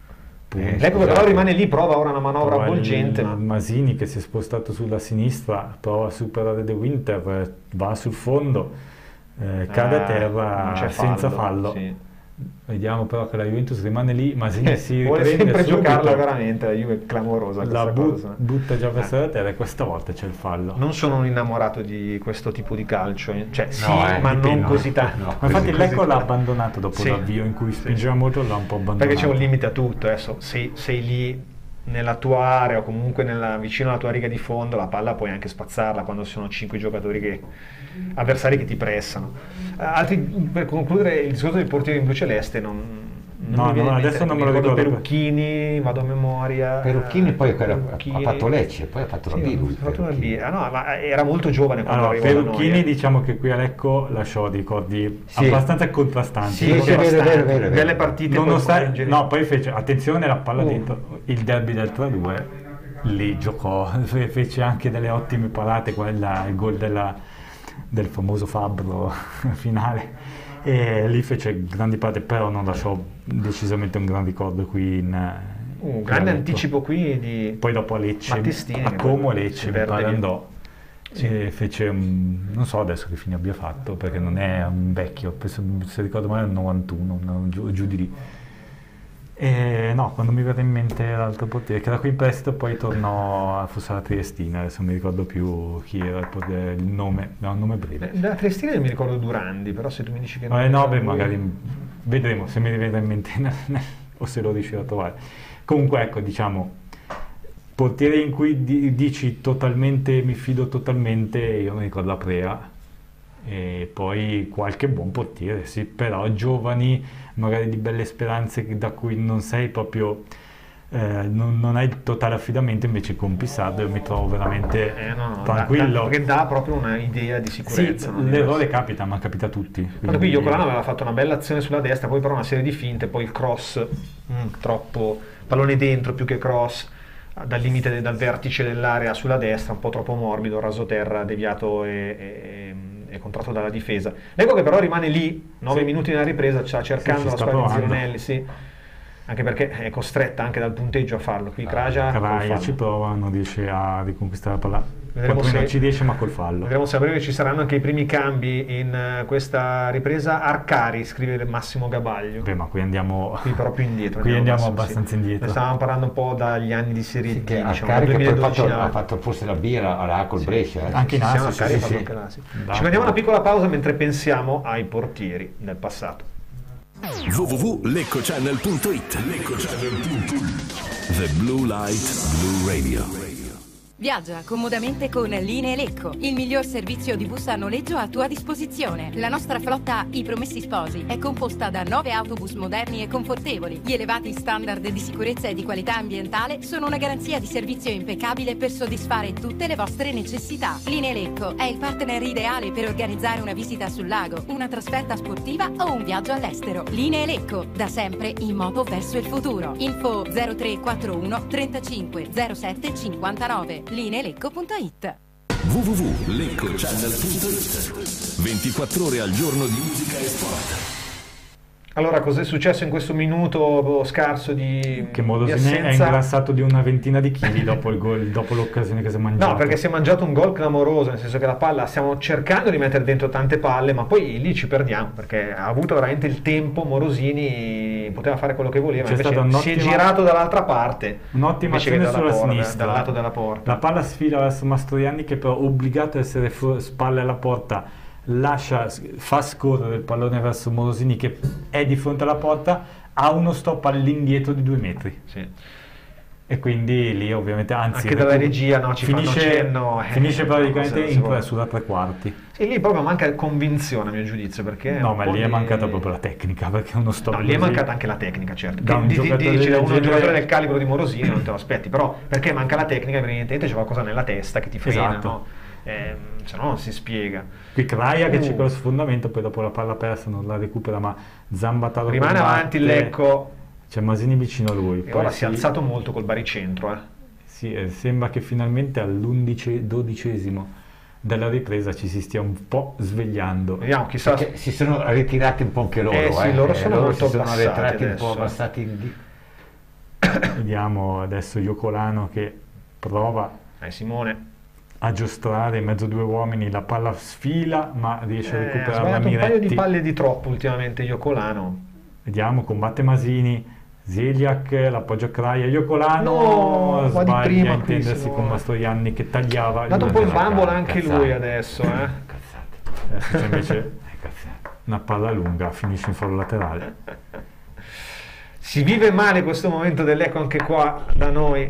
Eh, ecco che però rimane lì, prova ora una manovra Poi avvolgente. il Ma... Masini che si è spostato sulla sinistra, prova a superare De Winter, eh, va sul fondo, eh, cade Ah, a terra non c'è senza fallo, fallo. sì. Vediamo però che la Juventus rimane lì, Masini Eh, si vuole riprende sempre subito, giocarla veramente, la Juve è clamorosa la questa bu- cosa. butta già verso la terra e questa volta c'è il fallo. Non sono un innamorato di questo tipo di calcio, eh. cioè sì, eh, ma dipende, non no. così tanto. No, ma infatti Così l'Ecco l'ha tanto. abbandonato dopo Sì. l'avvio in cui spingeva molto, l'ha un po' abbandonato. Perché c'è un limite a tutto, adesso sei, sei lì nella tua area o comunque nella, vicino alla tua riga di fondo, la palla puoi anche spazzarla quando ci sono cinque giocatori che, avversari che ti pressano. Uh, altri, per concludere il discorso del portiere in blu celeste, non, non No, mi viene no, in mente, adesso non mi me lo ricordo ricordo. Perucchini, vado a memoria. Perucchini poi quella- Perucchini. ha fatto Lecce, poi ha fatto la Sì, B lui. ha fatto una B. Ah, no, ma era molto giovane quando Allora, arrivò da noi, Perucchini eh. diciamo che qui a Lecco lasciò dei ricordi Sì. abbastanza contrastanti. Sì, Perché- sì, è vero, è vero, è vero, è vero. Delle partite Nonostante- poi- no, poi fece, attenzione, la palla Uh. dentro, il derby del tre due, lì giocò, fe- fece anche delle ottime parate, quella, il gol della, del famoso Fabbro finale. E lì fece grandi parate, però non lasciò decisamente un gran ricordo qui in, Un qui a grande Lecco. anticipo qui di Poi dopo a Lecce, Battistini, a che Como poi Lecce si mi perde pare lì. andò. Sì. E fece un, non so adesso che fine abbia fatto, perché non è un vecchio, penso, se ricordo male è un novantuno, no, giù, giù di lì. E no, quando mi viene in mente l'altro portiere, che da qui in prestito poi tornò a fosse alla Triestina, adesso non mi ricordo più chi era il, portiere, il nome, no, un nome breve. Da Triestina non mi ricordo Durandi, però se tu mi dici che Eh, no, beh, lui- magari vedremo se mi viene in mente o se lo riuscirò a trovare. Comunque, ecco, diciamo, portiere in cui di- dici totalmente, mi fido totalmente, io mi ricordo Aprea, e poi qualche buon portiere, sì, però giovani, magari di belle speranze che- da cui non sei proprio, eh, non, non hai il totale affidamento, invece con Pissardo io mi trovo veramente Eh, no, no, tranquillo. dà- dà- perché dà proprio un'idea di sicurezza. Sì, no? l'errore capita, ma capita a tutti. Quando qui quindi- Iocolano aveva fatto una bella azione sulla destra, poi però una serie di finte, poi il cross, mm, troppo, pallone dentro più che cross, dal limite, dal vertice dell'area sulla destra, un po' troppo morbido, raso terra, deviato e, e, e contratto dalla difesa. Ecco che però rimane lì, nove Sì. minuti nella ripresa, sta cercando Sì, ci la sta squadra di provando. Zironelli, sì. Anche perché è costretta anche dal punteggio a farlo. Qui Kraja col Kraja fallo. ci prova, non riesce a riconquistare la palla. Vedremo Poi se- non ci riesce, ma col fallo. Vedremo se a breve ci saranno anche i primi cambi in eh, questa ripresa. Arcari, scrive Massimo Gabaglio. Beh, ma qui andiamo, Qui però più indietro. qui andiamo Massimo, abbastanza sì. indietro. Ne stavamo parlando un po' dagli anni di Serie D, Che diciamo, Arcari dal che poi ha duemiladodici fatto, in ha avanti. fatto forse la birra alla col Brescia. eh. Anche in Sì, Asso, siamo sì, Arcari, sì, ha fatto sì. anche là, sì. Dai. Ci prendiamo una piccola pausa mentre pensiamo ai portieri del passato. w w w punto lecco channel punto it Lecco Channel punto it The Blue Light Blue Radio. Viaggia comodamente con Linee Lecco, il miglior servizio di bus a noleggio a tua disposizione. La nostra flotta I Promessi Sposi è composta da nove autobus moderni e confortevoli. Gli elevati standard di sicurezza e di qualità ambientale sono una garanzia di servizio impeccabile per soddisfare tutte le vostre necessità. Linee Lecco è il partner ideale per organizzare una visita sul lago, una trasferta sportiva o un viaggio all'estero. Linee Lecco, da sempre in moto verso il futuro. Info zero tre quattro uno trentacinque zero sette cinquantanove. lineelecco punto it. w w w punto lecco channel punto it ventiquattro ore al giorno di musica e sport. Allora, cos'è successo in questo minuto scarso di Che di Morosini è assenza? ingrassato di una ventina di chili dopo, il gol, dopo l'occasione che si è mangiato. No, perché si è mangiato un gol clamoroso, nel senso che la palla stiamo cercando di mettere dentro tante palle, ma poi lì ci perdiamo, perché ha avuto veramente il tempo, Morosini poteva fare quello che voleva, C'è invece stata si è un'ottima- girato dall'altra parte, Un'ottima invece che azione dalla sulla porta, sinistra. dal lato della porta. La palla sfila verso Mastroianni, che però obbligato a essere fu- spalle alla porta, lascia, fa scorrere il pallone verso Morosini che è di fronte alla porta, ha uno stop all'indietro di due metri. Sì. E quindi lì ovviamente, anzi, Anche dalla regia, no, ci fanno finisce, cenno, eh, finisce praticamente cosa si in, vuole. sulla tre quarti. Sì, lì proprio manca convinzione a mio giudizio, perché No, un ma po' lì è di- mancata proprio la tecnica, perché uno stop No, lì è così- mancata anche la tecnica, certo. Da Che un di- di- giocatore dici, da del uno genere- giocatore del calibro di Morosini non te lo aspetti, però perché manca la tecnica, evidentemente c'è qualcosa nella testa che ti frena, Esatto. no? Eh, se no non si spiega. Qui Kraia che Uh. cerca lo sfondamento, poi dopo la palla persa non la recupera, ma Zambataro Rimane combatte. avanti il Lecco. C'è Masini vicino a lui. E poi ora si è si- alzato molto col baricentro, eh. Sì, eh, sembra che finalmente all'undici dodicesimo della ripresa ci si stia un po' svegliando. Vediamo, chissà. Perché si sono ritirati un po' anche loro. Eh sì, loro sono molto si sono abbassati ritirati un adesso, po' eh. abbassati in di- Vediamo adesso Iocolano che prova Eh, Simone. a giostrare in mezzo a due uomini, la palla sfila ma riesce a Eh, ha recuperarla sbagliato un paio di Miretti. palle di troppo ultimamente Iocolano. Vediamo, combatte Masini, Zeliak, l'appoggio a Kraia, Iocolano No, va di sbaglia prima a qui, intendersi se con vuole. Mastroianni che tagliava. Ha dato un po' in bambola anche Cazzate. lui adesso, eh. Adesso c'è invece eh, cazzate. Una palla lunga, finisce in fallo laterale. Si vive male questo momento dell'Ecco anche qua da noi,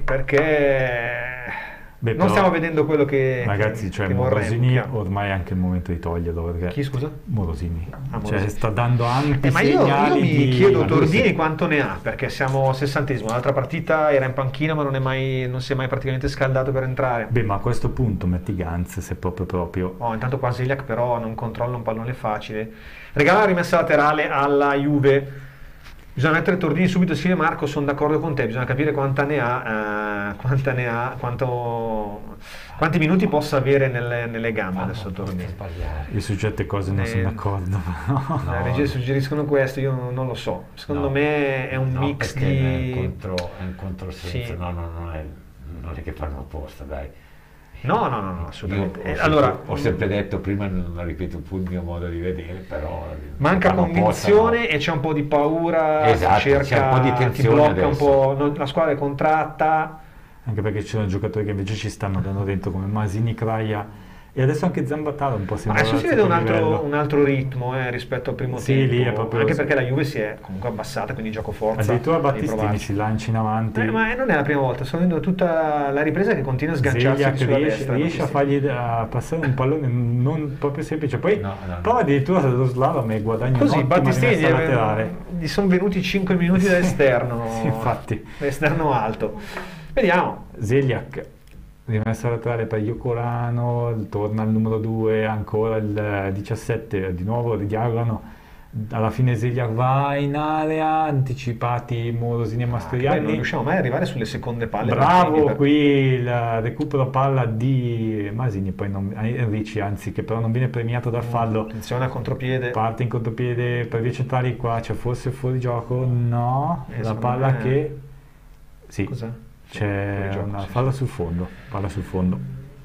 perché Beh, non però, stiamo vedendo quello che ragazzi, cioè che Morosini vorremmo. ormai è anche il momento di toglierlo, perché Chi, scusa? Morosini, Ah, cioè Morosini. sta dando ampi Eh, ma io, io segnali mi di... chiedo Ma lui Tordini si- quanto ne ha, perché siamo sessantesimo, l'altra partita era in panchina ma non, è mai, non si è mai praticamente scaldato per entrare. Beh, ma a questo punto metti Ganz se proprio proprio... Oh, intanto qua Zeliak però non controlla un pallone facile. Regala la rimessa laterale alla Juve. Bisogna mettere Tordini subito, scrive Marco, sono d'accordo con te, bisogna capire quanta ne ha, eh, quanta ne ha, quanto, quanti minuti possa avere nelle, nelle gambe adesso Tordini. Io su certe cose non Eh, sono d'accordo. però. Le regie suggeriscono questo, io non, non lo so. Secondo No. me è un No, mix perché di... è un contro, è un controsenso. Sì. No, no, non è, non è che fanno apposta, dai. No, no, no, no, assolutamente. Io ho Eh, sempre, allora, ho sempre detto, prima non ripeto più il mio modo di vedere, però... manca fanno convinzione apposta, e c'è un po' di paura, Esatto, si cerca, c'è un po' di ti tensione blocca un adesso. po', non- la squadra è contratta. Anche perché ci sono giocatori che invece ci stanno dando dentro come Masini, Kraia e adesso anche Zambataro un po' Ma sembra adesso si alzato vede un il altro, livello. un altro ritmo eh, rispetto al primo Sì, tempo, lì è proprio- anche perché la Juve si è comunque abbassata, quindi gioco forza. Addirittura devi Battistini provarci. si lancia in avanti. Eh, ma non è la prima volta, sto vedendo tutta la ripresa che continua a sganciarsi Zeliak sulla riesce, destra. riesce a Battistini. fargli a passare un pallone non proprio semplice, poi No, no, no. prova addirittura lo slalom e guadagna Così un'ottima Battistini rimessa gli, laterale. gli sono venuti cinque minuti da esterno, Sì, infatti. da esterno alto. Vediamo. Zeliak, rimessa laterale per Iocolano, torna al numero due, ancora il diciassette, di nuovo dialogano, alla fine Zeliak va in area, anticipati Morosini e Poi non Mastroianni. riusciamo mai ad arrivare sulle seconde palle. Bravo, per- qui il recupero palla di Masini, poi non, Enrici, anzi, che però non viene premiato dal fallo. Attenzione al contropiede. Parte in contropiede per vie centrali, qua c'è forse fuori gioco, no, Eh, la secondo palla me- che... Sì, Cos'è? c'è fuori gioco, una sì, palla sul fondo, palla sul fondo.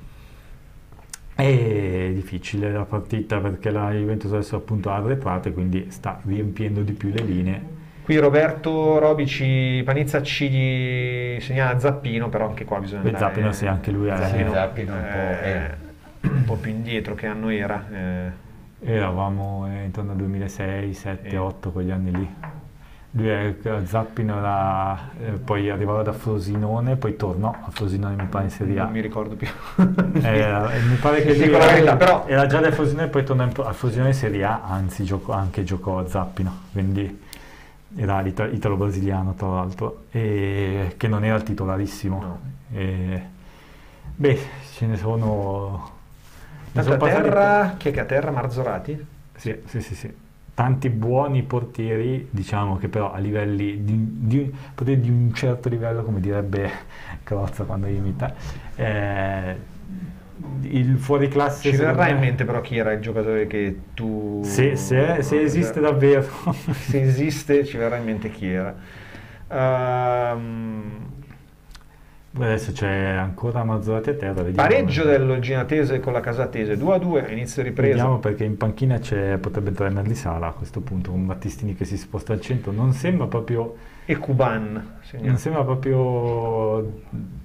È difficile la partita perché la Juventus adesso appunto ha arretrato e quindi sta riempiendo di più le linee. Qui Roberto Robici, Panizza ci segnala Zappino, però anche qua bisogna Beh, andare... Zappino sì, anche lui è- Zappino, Zappino un po', eh, un po' più indietro che anno era. eh. Eravamo eh, intorno al duemilasei, sette, Eh. otto, quegli anni lì. Lui è, Zappino era, eh, poi arrivava da Frosinone, poi tornò a Frosinone, mi pare in Serie A. Non mi ricordo più. Era- e mi pare che Ti lui dico la era, verità, però- era già da Frosinone e poi tornò in- a Frosinone in Serie A, anzi giocò, anche giocò a Zappino, quindi era l'ita- italo-brasiliano tra l'altro, e che non era il titolarissimo. No. E, beh, ce ne sono... ne Tanto sono a passati- terra, chi è che a terra? Marzorati? Sì, sì, sì, sì. Tanti buoni portieri, diciamo che però a livelli di, di, portieri di un certo livello, come direbbe Crozza quando imita, eh, il fuoriclasse Ci verrà me... in mente però chi era il giocatore che tu... Se, se, se esiste davvero. Se esiste ci verrà in mente chi era. Um... Adesso c'è ancora Marzorati a terra. Vediamo. Pareggio dell'Oginatese con la Casatese, due a due a inizio ripresa. Vediamo, perché in panchina c'è, potrebbe entrare Merlisala a questo punto, con Battistini che si sposta al centro. Non sembra proprio... E Cuban. Non sembra proprio...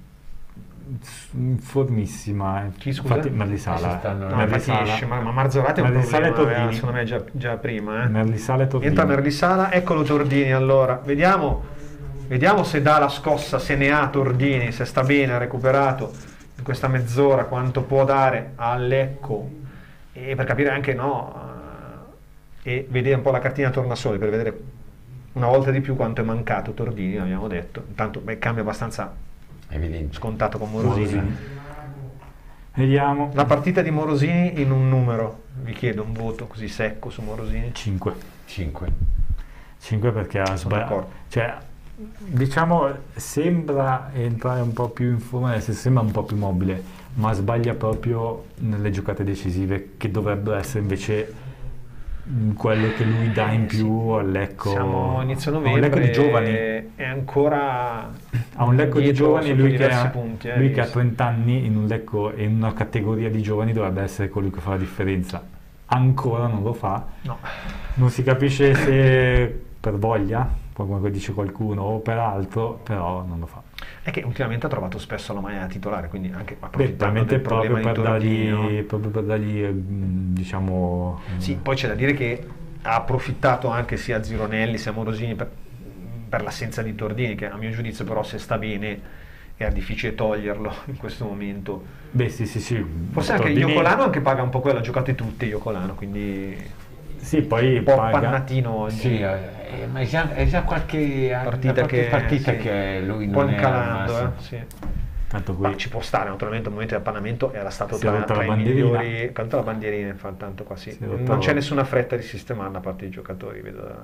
formissima. Chi, scusa? Infatti Merlisala. No, infatti esce, ma, ma Marzorati è un Merlisala problema, aveva, secondo me già, già prima. Eh. Merlisala e Tordini. Entra Merlisala, eccolo Tordini allora. Vediamo... Vediamo se dà la scossa, se ne ha Tordini, se sta bene, ha recuperato in questa mezz'ora, quanto può dare a Lecco, e per capire anche no, e vedere un po' la cartina tornasole per vedere una volta di più quanto è mancato Tordini, abbiamo detto. Intanto beh, cambio abbastanza evidente, scontato con Morosini. Morosini. Vediamo. La partita di Morosini in un numero, vi chiedo un voto così secco su Morosini. cinque. cinque. cinque perché ha sbagliato. Cioè, diciamo, sembra entrare un po' più in forma, sembra un po' più mobile, ma sbaglia proprio nelle giocate decisive, che dovrebbero essere invece quello che lui dà in più al Lecco. Siamo a inizio novembre, un Lecco di giovani. È ancora ha un Lecco di giovani, lui, che ha, punti, eh, lui che ha trenta anni in un Lecco e in una categoria di giovani dovrebbe essere colui che fa la differenza. Ancora non lo fa. No. Non si capisce se per voglia, come dice qualcuno, o per altro, però non lo fa. È che ultimamente ha trovato spesso la maglia titolare, quindi anche approfittando Beh, del proprio problema per, di dargli, Tordini, proprio per dargli, diciamo... Sì, poi c'è da dire che ha approfittato anche sia Zironelli sia Morosini per, per l'assenza di Tordini, che a mio giudizio però se sta bene era difficile toglierlo in questo momento. Beh sì sì sì. Forse anche Tordini... Iocolano anche paga un po' quello, ha giocate tutte Iocolano, quindi... Sì, poi un po' paga. Pannatino oggi. Sì, eh, ma è già, è già qualche partita, qualche che, partita sì, che lui un po' non è incalando, eh, sì. Tanto qui. Ma ci può stare, naturalmente al momento del appannamento era stato Si tra, è rotta tra la i bandierina. migliori. Canta la bandierina, fa tanto qua sì. Si è rotta Non c'è la- nessuna fretta di sistemarla da parte dei giocatori, vedo da-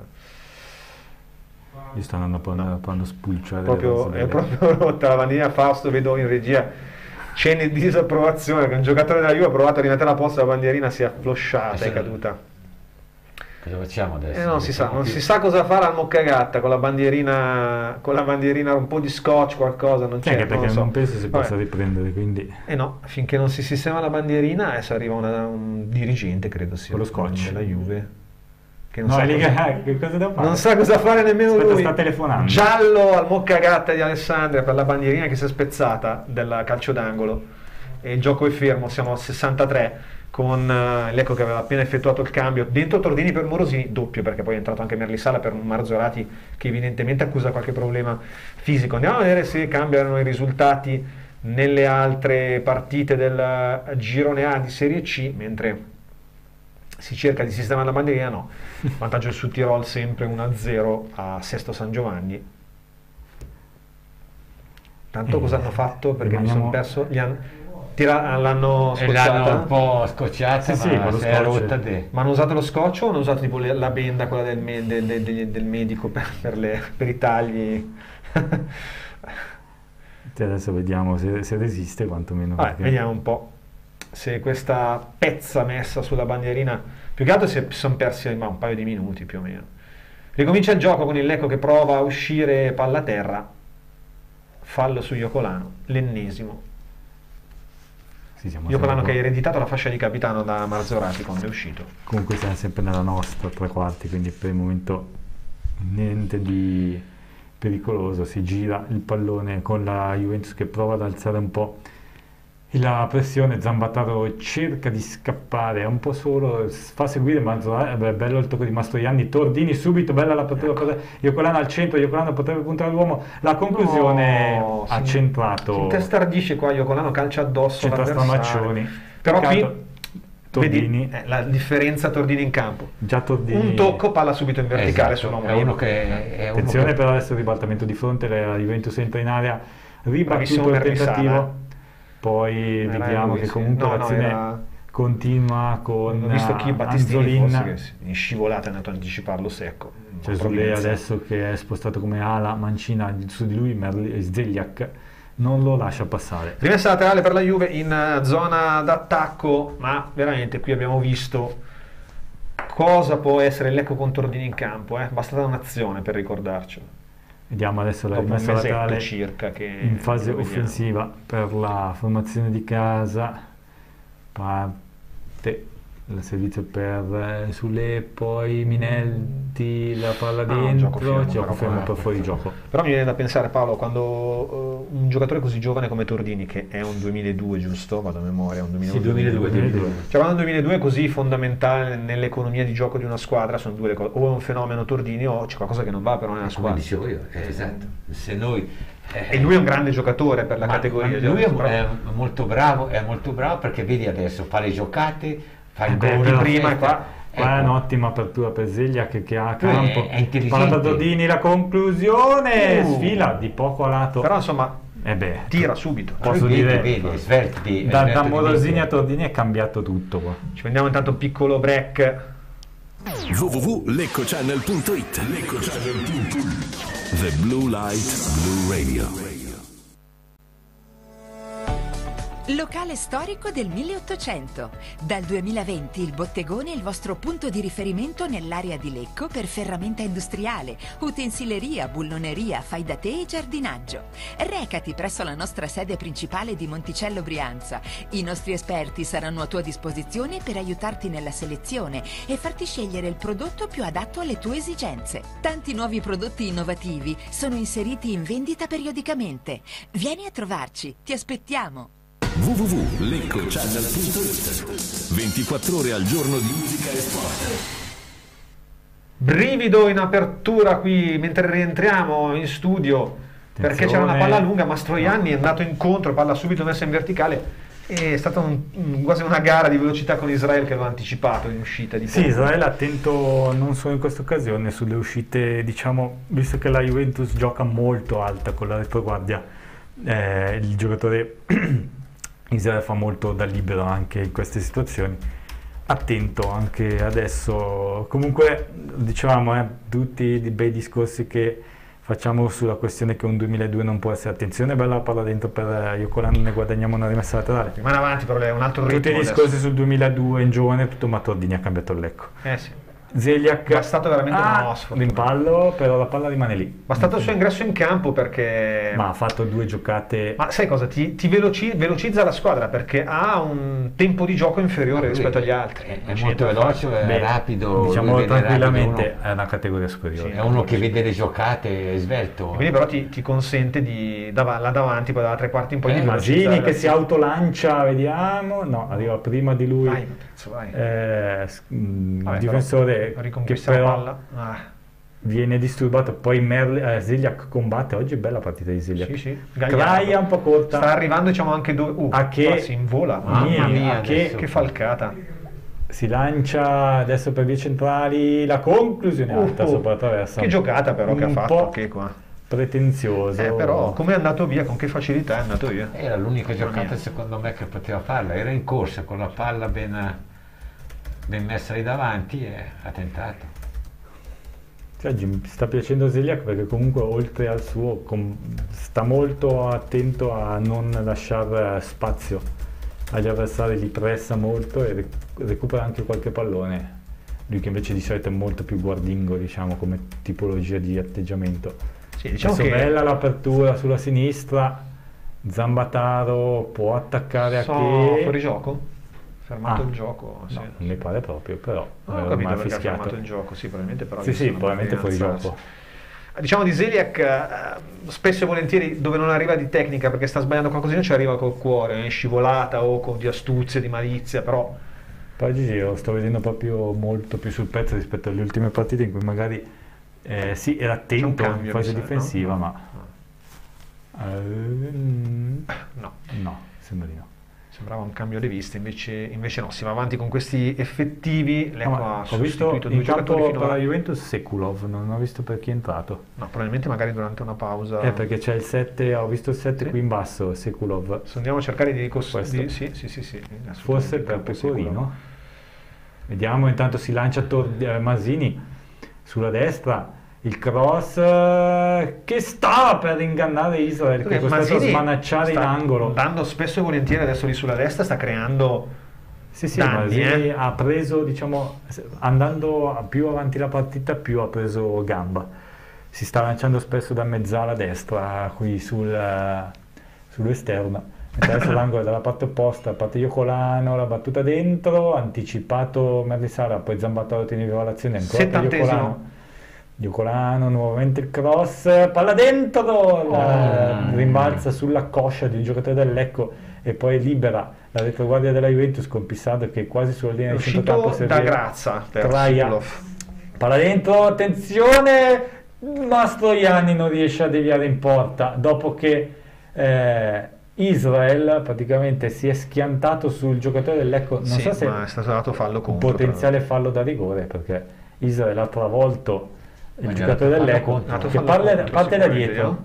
Gli stanno andando a spulciare. proprio, è proprio rotta la bandierina. Fausto, vedo in regia cene di disapprovazione, che un giocatore della Juve ha provato a rimettere a posto la bandierina, si è afflosciata, è caduta. Cosa facciamo adesso? Eh, non si sa, non si sa cosa fare al Moccagatta con la bandierina, con la bandierina un po' di scotch, qualcosa, non c'è, Anche perché non lo so. non penso si possa Vabbè. riprendere, quindi... Eh no, finché non si sistema la bandierina adesso arriva una- un dirigente, credo sia Con lo scotch. della Juve, che non, No, sa è lì cosa, che, che cosa devo fare? non sa cosa fare nemmeno Aspetta, lui. sta telefonando. Giallo al Moccagatta di Alessandria per la bandierina che si è spezzata del calcio d'angolo, e il gioco è fermo, siamo al sessantatré con eh, Lecco che aveva appena effettuato il cambio dentro Tordini per Morosini, doppio perché poi è entrato anche Merlisala per Marzorati che evidentemente accusa qualche problema fisico. Andiamo a vedere se cambiano i risultati nelle altre partite del girone A di Serie C, mentre si cerca di sistemare la bandierina. No, vantaggio su Tirol sempre uno a zero a Sesto San Giovanni. Tanto Eh, cosa hanno fatto? Perché mi rimaniamo- sono perso. Gli han- tira- l'hanno E l'hanno scocciata? un po' scocciata, Sì, sì, ma con lo si è scotch. rotta de. Ma hanno usato lo scotch o hanno usato tipo le- la benda, quella del, me- de- de- de- del medico per, per le- per i tagli? Sì, adesso vediamo se, se resiste quantomeno. Vabbè, perché- vediamo un po' se questa pezza messa sulla bandierina, più che altro si sono persi ma, un paio di minuti più o meno. Ricomincia il gioco con il Lecco che prova a uscire palla a terra, fallo su Iocolano, l'ennesimo. Sì, siamo Iocolano sempre che ha un po'- ereditato la fascia di capitano da Marzorati quando è uscito. Comunque siamo sempre nella nostra tre quarti, quindi per il momento niente di pericoloso. Si gira il pallone con la Juventus che prova ad alzare un po' la pressione. Zambataro cerca di scappare, è un po' solo, fa seguire Marzorati. Beh, bello il tocco di Mastroianni. Tordini subito, bella la poteva cosa. Iocolano al centro, Iocolano potrebbe puntare all'uomo. La conclusione No, ha si- centrato. Si intestardisce qua Iocolano, calcia addosso Centra l'avversario. Stramaccioni. Però Peccato, qui Tordini. vedi, eh, la differenza Tordini in campo. Già Tordini. Un tocco, palla subito in verticale Esatto, sull'uomo. è uno che è uno Attenzione che- però adesso il ribaltamento di fronte, la Juventus entra in area, Bravissimo ribattuto il Merlisala. tentativo, poi Era vediamo lui, che sì. comunque No, no, l'azione era- continua con Ho visto chi eh, Battistini Anzolin. forse che si- in scivolata è andato a anticiparlo secco. C'è Zule adesso che è spostato come ala, Mancina su di lui, Merli, Zeliak non lo lascia passare. Rimessa laterale per la Juve in zona d'attacco, ma veramente qui abbiamo visto cosa può essere il Lecco con Tordini in campo, eh? Basta un'azione per ricordarcelo. Vediamo adesso la Dopo un rimessa mesetto laterale circa che in fase lo vediamo. offensiva per la formazione di casa. Parte il servizio per eh, Sule, poi Minelli, la palla No, dentro, gioco fermo, gioco però, fermo eh. per fuori gioco. Però mi viene da pensare, Paolo, quando uh, un giocatore così giovane come Tordini, che è un duemiladue, giusto? Vado a memoria, un duemiladue. Sì, duemiladue, duemiladue. Cioè quando un duemiladue è così fondamentale nell'economia di gioco di una squadra, sono due le cose. O è un fenomeno Tordini o c'è qualcosa che non va però nella Come squadra. dicevo io, eh, esatto. Se noi, eh, E lui è un grande giocatore per la ma- categoria. ma lui è, però- è molto bravo, è molto bravo perché vedi adesso, fa le giocate, fa il Eh beh, gol però- di prima e qua- qua. Qua è un'ottima apertura per Zeglia che, che ha a Lui è- campo. è intelligente. Palla da Tordini, la conclusione, Uh. sfila di poco a lato. Però insomma eh beh, tira subito. posso Vedi, dire, vedi, è svelto di- è da, svelto da di Morosini mente. a Tordini è cambiato tutto qua. Ci prendiamo intanto un piccolo break. w w w punto lecco channel punto it Lecco Channel punto it The Blue Light Blue Radio. Locale storico del milleottocento. Dal duemilaventi il Bottegone è il vostro punto di riferimento nell'area di Lecco per ferramenta industriale, utensileria, bulloneria, fai da te e giardinaggio. Recati presso la nostra sede principale di Monticello Brianza. I nostri esperti saranno a tua disposizione per aiutarti nella selezione e farti scegliere il prodotto più adatto alle tue esigenze. Tanti nuovi prodotti innovativi sono inseriti in vendita periodicamente. Vieni a trovarci, ti aspettiamo. w w w punto lecco channel punto it ventiquattro ore al giorno di musica e sport. Brivido in apertura qui mentre rientriamo in studio perché c'era una palla lunga, Mastroianni è andato incontro, palla subito messa in verticale. È stata un, un- quasi una gara di velocità con Israele che aveva anticipato in uscita di Sì, poco. Israele attento non solo in questa occasione sulle uscite, diciamo, visto che la Juventus gioca molto alta con la retroguardia, eh, il giocatore Israele fa molto da libero anche in queste situazioni. Attento anche adesso. Comunque dicevamo eh, tutti i bei discorsi che facciamo sulla questione che un duemiladue non può essere. Attenzione, bella la palla dentro per Iocolano, ne guadagniamo una rimessa laterale. Rimane avanti però lei è un altro ritmo Tutti i adesso. discorsi sul duemiladue in giovane, tutto ma Tordini ha cambiato il Lecco. Eh sì. Zeliak È stato veramente ah, una sfortuna. rimpallo, però la palla rimane lì. Bastato il suo ingresso in campo perché... Ma ha fatto due giocate. Ma sai cosa? Ti, ti veloci- velocizza la squadra perché ha un tempo di gioco inferiore Lui rispetto agli altri. È, Non è c'è molto niente da veloce, fare. è Beh, rapido. diciamo lui vede tranquillamente rapido, è una categoria superiore. uno- è uno che vede le giocate, è svelto. Quindi però ti, ti consente di dav- là davanti, poi dalla tre quarti in poi Eh, di Masini velocizzare che si l'azione. autolancia, vediamo. No, arriva prima di lui. Vai, cazzo, vai. Eh, s- mh, Vabbè, difensore però che riconquista la però palla. Ah, viene disturbato. Poi Merle, eh, Zeliak combatte. Oggi è bella partita di Zeliak. sì, sì. Kraia un po' corta. Sta arrivando diciamo anche dove... Uh, A che- qua si invola. Mamma Mamma mia, mia, che- che, che falcata. Si lancia adesso per vie centrali. La conclusione alta Uh, uh, sopra la traversa. Che giocata però che ha Un fatto po' che qua. pretenzioso. Eh, però come è andato via, con che facilità è andato via. Era l'unica Mamma giocata mia. secondo me che poteva farla, era in corsa con la palla ben, ben messa lì davanti e ha tentato. Cioè, mi sta piacendo Zeliak perché comunque oltre al suo com- sta molto attento a non lasciare spazio agli avversari, li pressa molto e rec- recupera anche qualche pallone. Lui che invece di solito è molto più guardingo, diciamo, come tipologia di atteggiamento. Sì, diciamo Adesso che bella l'apertura sulla sinistra, Zambataro può attaccare a so, che... fuori gioco? Fermato Ah, il gioco? Sì. No, non mi pare proprio, però Non eh, ho ormai capito ha perché ha fischiato. fermato il gioco, sì, probabilmente però... Sì, visto sì, non probabilmente poteva fuori alzarsi. gioco. Diciamo di Zeliak eh, spesso e volentieri dove non arriva di tecnica perché sta sbagliando qualcosina ci arriva col cuore, in scivolata o con di astuzia, di malizia, però Poi oggi lo sto vedendo proprio molto più sul pezzo rispetto alle ultime partite in cui magari eh, sì, era attento cambio, in fase mi sa, difensiva, no? ma eh, mm, no, no, sembra di no. sembrava un cambio di vista, invece, invece no, si va avanti con questi effettivi. Lecco No, ma ha ho visto sostituito in due campo giocatori per la finora. Juventus Sekulov, non ho visto per chi è entrato. No, probabilmente magari durante una pausa. Eh, perché c'è il sette, ho visto il sette Sì. qui in basso, Sekulov. Se andiamo a cercare di Questo. ricostruire. Sì, sì, sì, sì, Forse per Pecorino. Vediamo, intanto si lancia Tor- eh, Masini sulla destra il cross eh, che sta per ingannare Israel, che è costretto a smanacciare in angolo. Andando spesso e volentieri adesso lì sulla destra, sta creando sì, sì, danni, Masini eh. ha preso, diciamo, andando più avanti la partita più ha preso gamba, si sta lanciando spesso da mezzala destra qui sul, sull'esterno. Adesso l'angolo dalla parte opposta, parte Iocolano, la battuta dentro, anticipato Merlisara, poi Zambataro tiene violazione, ancora Iocolano. Iocolano, nuovamente il cross, palla dentro, oh. la, rimbalza sulla coscia di un giocatore del Lecco e poi libera la retroguardia della Juventus con Pissardo che è quasi sulla linea di centrocampo. Da Grazza per Traia, palla dentro, attenzione, Mastroianni non riesce a deviare in porta dopo che eh, Israel praticamente si è schiantato sul giocatore del Lecco, non sì, so se ma è stato dato fallo contro, un potenziale però. fallo da rigore, perché Israel ha travolto il ma giocatore del Lecco che parle, contro, parte da dietro. No,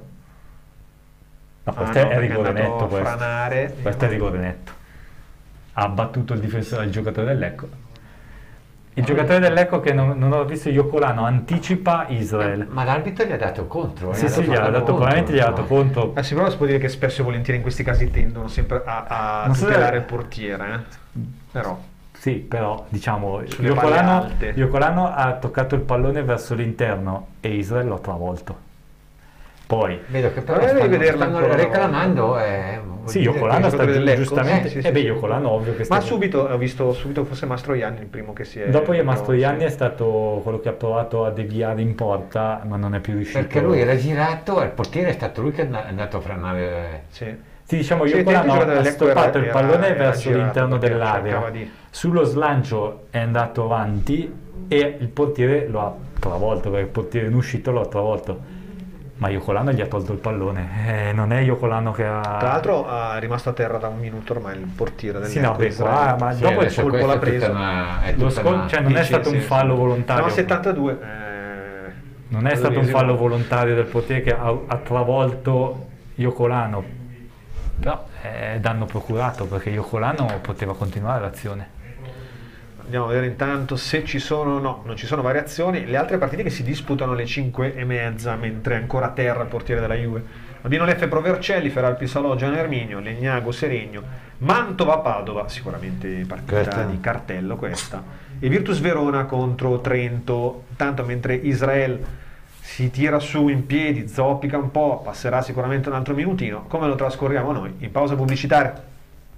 ah, questo no, è rigore netto, questo. Franare, questo è rigore netto. Ha abbattuto il difensore del giocatore del Lecco. Il giocatore del Lecco che non, non ho visto Iocolano anticipa Israel. Ma l'arbitro gli ha dato contro. Sì, sì, gli ha dato, probabilmente gli ha dato contro. Eh, sicuramente si può dire che spesso e volentieri in questi casi tendono sempre a, a tutelare il portiere, eh? Però. Sì, però diciamo Iocolano, Iocolano ha toccato il pallone verso l'interno e Israel l'ha travolto. Poi vedo che però stanno, stanno reclamando eh, sì, Iocolano sta giustamente eh, sì, sì, e beh Iocolano ovvio che sta ma subito ho visto subito forse Mastroianni il primo che si è dopo che Mastroianni sì. è stato quello che ha provato a deviare in porta ma non è più riuscito perché lui era girato e il portiere è stato lui che è andato a frenare sì. Sì, diciamo Iocolano ha stoppato il pallone era, verso era l'interno dell'area di... sullo slancio è andato avanti e il portiere lo ha travolto perché il portiere in uscita lo ha travolto. Ma Iocolano gli ha tolto il pallone, eh, non è Iocolano che ha... Tra l'altro è rimasto a terra da un minuto ormai il portiere del sì, no, beh, qua, ma sì, dopo il colpo l'ha preso. Una, Lo scol- cioè non è stato un fallo volontario. No, settantadue. Eh, non è stato un fallo volontario del portiere che ha, ha travolto Iocolano. Però è danno procurato perché Iocolano poteva continuare l'azione. Andiamo a vedere intanto se ci sono, no, non ci sono variazioni. Le altre partite che si disputano alle cinque e mezza, mentre è ancora a terra il portiere della Juve. Albino Leffe Pro Vercelli, Feralpi Salò, Gian Erminio, Legnago Seregno, Mantova Padova, sicuramente partita questa. Di cartello questa, e Virtus Verona contro Trento. Intanto mentre Israel si tira su in piedi, zoppica un po', passerà sicuramente un altro minutino. Come lo trascorriamo noi? In pausa pubblicitaria.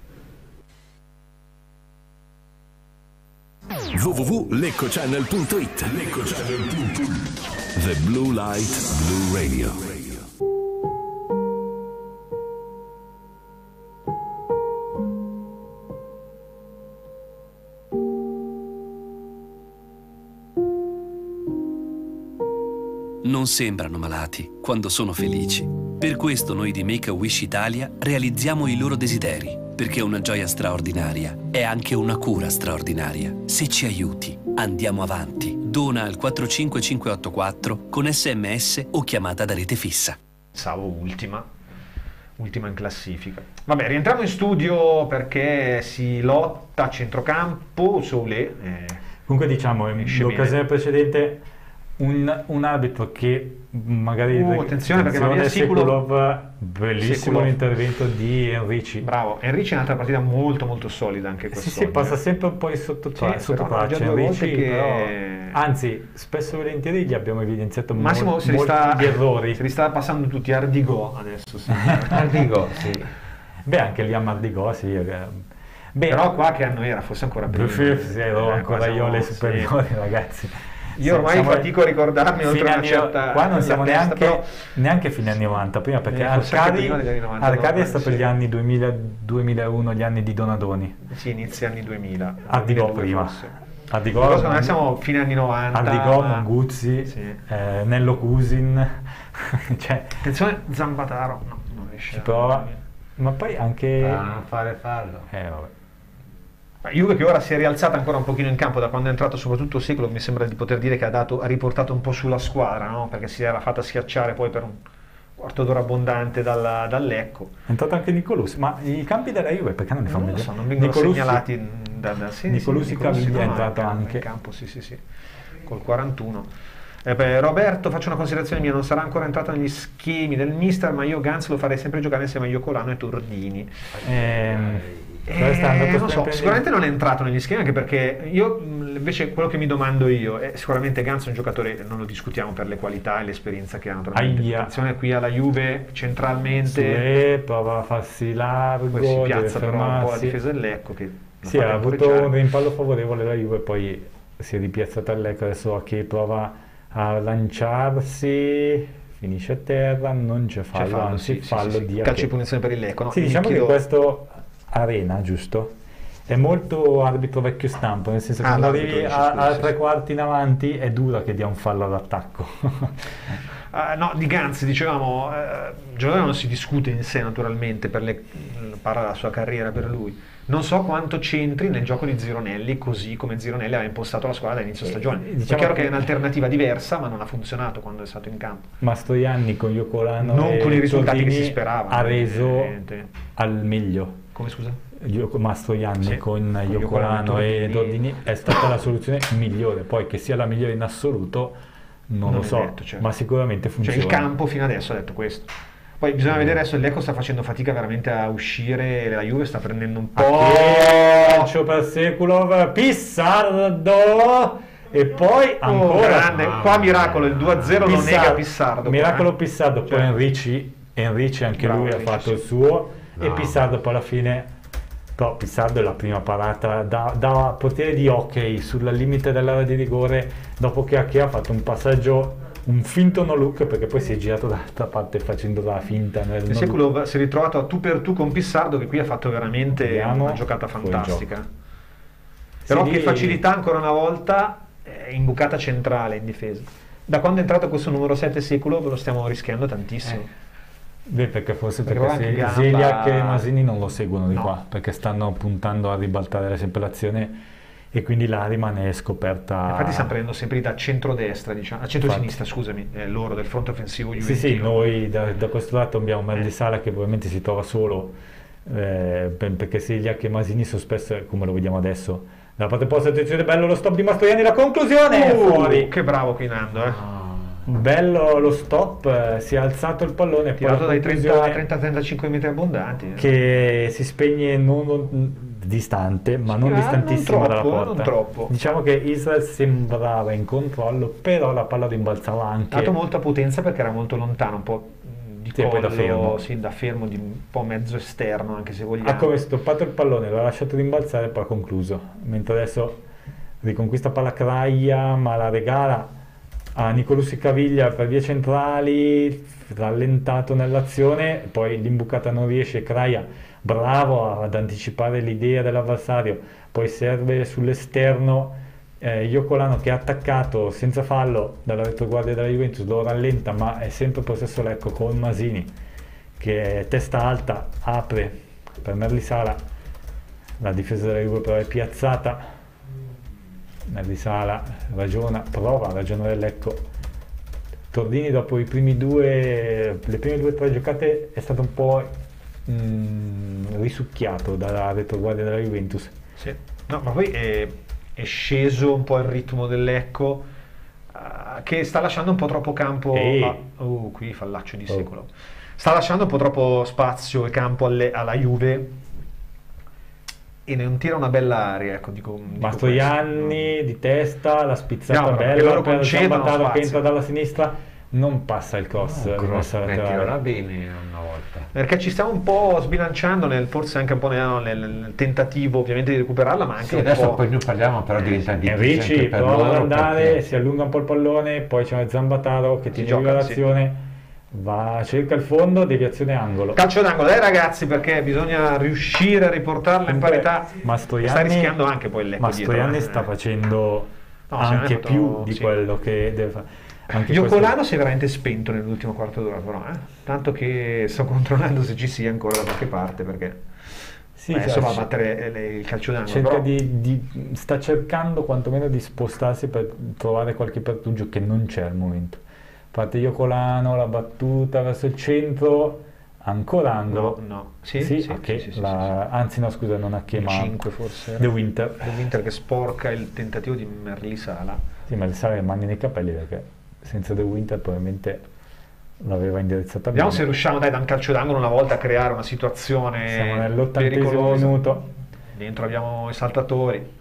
w w w punto lecco channel punto it Lecco Channel punto it The Blue Light Blue Radio. Non sembrano malati quando sono felici. Per questo noi di Make-A-Wish Italia realizziamo i loro desideri, perché una gioia straordinaria è anche una cura straordinaria. Se ci aiuti, andiamo avanti. Dona al quattro cinque cinque otto quattro con sms o chiamata da rete fissa. Pensavo ultima, ultima in classifica. Vabbè, rientriamo in studio perché si lotta a centrocampo, Soulé. Eh, Comunque diciamo, nell'occasione precedente un, un arbitro che magari uh, attenzione perché Maria Sekulov, bellissimo Sekulov. L'intervento di Enrici. Bravo, Enrici è un'altra partita molto molto solida anche questa. Sì, sì, passa sempre un po' sotto, sì, sotto traccia Enrici, che... però, anzi spesso e volentieri gli abbiamo evidenziato Massimo molti, se li sta, molti errori. Se li sta passando tutti Ardigò adesso. Sì. Ardigò, sì. Beh, anche lì a Ardigò, sì. Beh, però qua che anno era? Forse ancora prima. Sì, ero eh, ancora io alle superiori, sì. Ragazzi. Io ormai siamo fatico a ricordarmi oltre una anni, certa qua non siamo testa, neanche, però... neanche fine anni novanta, prima perché eh, Arcadi, novanta, Arcadi no, è stato sì. gli anni duemila duemilauno, gli anni di Donadoni. Sì, inizia anni duemila. Ardigò prima. Ardigò, secondo me siamo fine anni novanta. Ardigò, Monguzzi, sì. eh, Nello Cusin. Cioè, attenzione, Zambataro. No, non riesce. Si prova, ma poi anche... a non fare fallo. Eh, vabbè. Juve che ora si è rialzata ancora un pochino in campo da quando è entrato soprattutto Secolo, mi sembra di poter dire che ha, dato, ha riportato un po' sulla squadra, no? Perché si era fatta schiacciare poi per un quarto d'ora abbondante dal, dal Lecco. È entrato anche Nicolussi, ma i campi della Juve perché non ne fanno vedere? Non, so, non vengono Nicolussi, segnalati da, da sì, Nicolussi, sì, Caviglia è no, entrato anche in campo, sì sì sì, col quarantuno. Eh beh, Roberto, faccio una considerazione mia, non sarà ancora entrato negli schemi del mister, ma io Gans lo farei sempre giocare insieme a Iocolano e Tordini. Ehm, Eh, non so, sicuramente non è entrato negli schemi, anche perché io invece quello che mi domando io è sicuramente Gans è un giocatore, non lo discutiamo per le qualità e l'esperienza che ha naturalmente. Aia. Attenzione qui alla Juve centralmente, Sue, prova a farsi largo, poi si piazza deve però un po' la fermarsi. difesa del Lecco che Sì, ha avuto un rimpallo favorevole la Juve, poi si è ripiazzata al Lecco, adesso che prova a lanciarsi, finisce a terra, non c'è fallo, fallo, anzi sì, sì, fallo sì, sì. di Calcio di punizione per il Lecco, no? Sì, diciamo Chiedo... che questo Arena, giusto? È molto arbitro vecchio stampo, nel senso che Ah, quando l'arbitro arrivi dice, a, scusa, a sì, tre sì. quarti in avanti è dura che dia un fallo all'attacco. Uh, no, di Gans dicevamo, uh, giocatore non si discute in sé naturalmente, per le, parla della sua carriera per lui. Non so quanto c'entri nel gioco di Zironelli, così come Zironelli aveva impostato la squadra all'inizio stagione. diciamo è chiaro che- che è un'alternativa diversa, ma non ha funzionato quando è stato in campo. Mastroianni con Iocolano Non e con i risultati che Tordini si speravano, ha reso evidentemente. al meglio. Come scusa? Io- Mastroianni Sì, con con Iocolano Iocolano e e Tordini è stata la soluzione migliore, poi che sia la migliore in assoluto non, Non lo è so, detto, certo. ma sicuramente Cioè funziona. il campo fino adesso ha detto questo. Poi bisogna vedere adesso, il Lecco sta facendo fatica veramente a uscire, la Juve sta prendendo un po'... Calcio per Sekulov, Pissardo e poi ancora Oh, grande. Qua miracolo, il due a zero lo nega Pissardo. qua, Miracolo eh. Pissardo, poi Cioè, Enrici, Enrici anche Bravo, lui ha Enrici, fatto sì. il suo e No. Pissardo poi alla fine, però Pissardo è la prima parata da, da potere di hockey sulla limite dell'area di rigore, dopo che Ake ha fatto un passaggio, un finto no look, perché poi si è girato dall'altra parte facendo la finta nel no look. Sekulov si è ritrovato a tu per tu con Pissardo, che qui ha fatto veramente Vediamo, una giocata fuori fantastica. Però Sì, che lì- facilità ancora una volta, è imbucata centrale in difesa. Da quando è entrato questo numero sette Sekulov lo stiamo rischiando tantissimo. Beh, perché forse Perché perché, ora se anche Gamba- Zeliak e Masini non lo seguono di No. qua, perché stanno puntando a ribaltare sempre l'azione e quindi là rimane scoperta. Infatti stiamo prendendo sempre da centrodestra, diciamo, a centro-sinistra, Infatti. scusami, eh, loro del fronte offensivo Sì, juventino. sì, noi da, da questo lato abbiamo Eh. Merlisala che probabilmente si trova solo, eh, per- perché Zeliak e Masini sono spesso, come lo vediamo adesso, dalla parte opposta, attenzione, bello lo stop di Mastroianni, la conclusione, Uh, fuori. che bravo Chinando, eh. Bello lo stop, eh, si è alzato il pallone, poi Tirato la dai conclusione trenta trentacinque metri abbondanti. eh. che si spegne non, non- distante, ma non ma distantissimo non dalla troppo, porta. non troppo. Diciamo che Israel sembrava in controllo, però la palla rimbalzava Ha anche. dato molta potenza perché era molto lontano, un po' mh, di Sì, collo, poi da fermo. sì, da fermo, di un po' mezzo esterno, anche se vogliamo. Ha come stoppato il pallone, l'ha lasciato rimbalzare e poi ha concluso. Mentre adesso riconquista palla Kraia, ma la regala a Nicolussi Caviglia per vie centrali, rallentato nell'azione, poi l'imbucata non riesce, Kraia bravo ad anticipare l'idea dell'avversario, poi serve sull'esterno, eh, Iocolano che ha attaccato senza fallo dalla retroguardia della Juventus, lo rallenta, ma è sempre possesso Lecco con Masini che è testa alta, apre per Merlisala, la difesa della Juve però è piazzata, Merlisala ragiona, prova a ragionare Lecco. Tordini dopo i primi due, le prime due o tre giocate è stato un po' mm, risucchiato dalla retroguardia della Juventus. Sì. No, ma poi è, è sceso un po' il ritmo del Lecco, uh, che sta lasciando un po' troppo campo. Ehi. A, uh, qui fallaccio di Oh. secolo. Sta lasciando un po' troppo spazio e campo alle- alla Juve e non tira una bella aria, ecco, dico, dico Mastroianni di testa, la spizzata No, perché bella loro per concedono Zambataro che spazio. entra dalla sinistra, non passa il cross, No, rimessa cross, laterale. tirerà bene una volta. Perché ci stiamo un po' sbilanciando nel, forse anche un po' nel, nel- nel tentativo ovviamente di recuperarla, ma anche Sì, un adesso po'... poi noi parliamo però diventa difficile Enrici anche per prova ad loro andare, perché- si allunga un po' il pallone, poi c'è Zambataro che Si tiene gioca, viva l'azione, va, cerca il fondo, deviazione angolo. Calcio d'angolo, dai ragazzi, perché bisogna riuscire a riportarla in Comunque, parità. Mastroianni, sta rischiando anche poi il Lecco Mastroianni dietro, eh. sta facendo No, anche si è fatto- più di sì. quello che deve fare. Anche Iocolano questo- si è veramente spento nell'ultimo quarto d'ora, però, eh? Tanto che sto controllando se ci sia ancora da qualche parte, perché Sì, adesso cioè, va a c- battere le- il calcio d'angolo. cerca Però... di, di- sta cercando quantomeno di spostarsi per trovare qualche pertugio che non c'è al momento. Parte Iocolano, la battuta verso il centro, ancora angolo. No, no. Sì, Sì, sì, ok, sì, sì, sì, la- anzi no scusa, non ha che Il ma cinque forse. The Winter. The Winter che sporca il tentativo di Merlisala. Sì, ma le sale le mani nei capelli perché senza De Winter probabilmente l'aveva indirizzata Vediamo bene. se riusciamo dai da un calcio d'angolo una volta a creare una situazione Siamo nell'ottantesimo pericolosa. minuto. Dentro abbiamo i saltatori.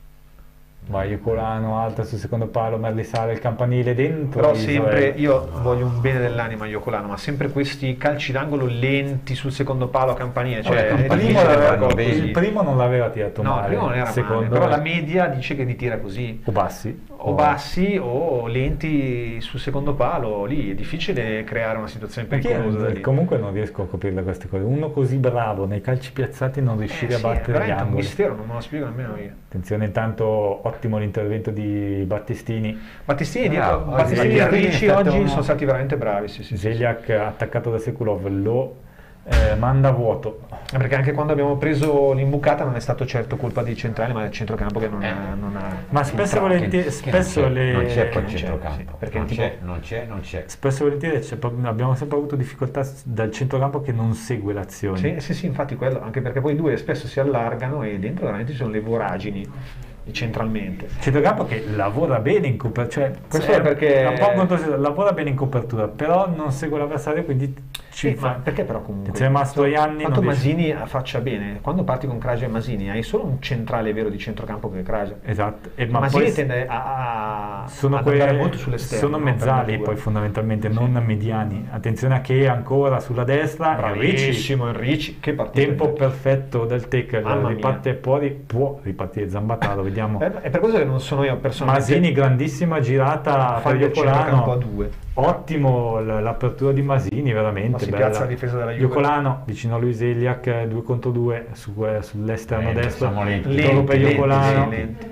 Va Iocolano, alta sul secondo palo, Merli sale il campanile dentro. Però Israele. sempre, io voglio un bene dell'anima a Iocolano, ma sempre questi calci d'angolo lenti sul secondo palo a campanile. Cioè, Vabbè, il, è primo difficile l'aveva- fare così. il primo non l'aveva tirato No, il male. primo non era secondo male, però me- la media dice che li tira così. O bassi. O bassi o lenti sul secondo palo, lì è difficile creare una situazione Perché pericolosa da lì. comunque non riesco a capire queste cose. Uno così bravo nei calci piazzati non riuscire Eh a sì, è battere gli veramente un angoli. mistero, non me lo spiego nemmeno io. Attenzione, intanto ottimo l'intervento di Battistini. Battistini, dietro, Bravo, Battistini e Battistini Ricci è stato oggi uno- sono stati veramente bravi. Sì, sì, sì. Zeliak attaccato da Sekulov lo eh, manda a vuoto. Eh, Perché anche quando abbiamo preso l'imbucata non è stato certo colpa dei centrali, ma del centrocampo che non, ha, non ha. Ma spesso e entrato. volentieri, Che spesso non c'è, le non c'è poi il non c'è, centrocampo, sì, perché non, tipo- c'è, non c'è, non c'è. Spesso e volentieri c'è proprio- abbiamo sempre avuto difficoltà s- dal centrocampo che non segue l'azione. Sì, sì, sì, infatti quello, anche perché poi i due spesso si allargano e dentro veramente ci sono le voragini centralmente. Centrocampo che lavora bene in copertura, cioè Questo è è perché- è un po' controsenso, lavora bene in copertura, però non segue l'avversario, quindi ci Sì, fa. ma perché però comunque? Attenzione, Mastroianni Quanto non riesce- Masini faccia bene, quando parti con Kraja e Masini hai solo un centrale vero di centrocampo che è Kraja. Esatto, e ma Masini poi tende a, a sono, ad que- andare molto sull'esterno. sono no? Per mezzali natura. poi fondamentalmente, non mediani. Attenzione a che ancora sulla destra, Enrici, Bravissimo Enrici, che partita. tempo perfetto del tackle, Mamma riparte fuori, può ripartire Zambataro, vediamo. È, è per questo che non sono io personalmente. Masini, grandissima girata fan per del centrocampo a Iocolano. due. Ottimo l- l'apertura di Masini, Ma veramente si bella. piazza la difesa della Juve. Iocolano vicino a lui Zeliak, due contro due su, eh, sull'esterno Eh, destro. siamo lenti, Ritorno per lenti, Iocolano. lenti.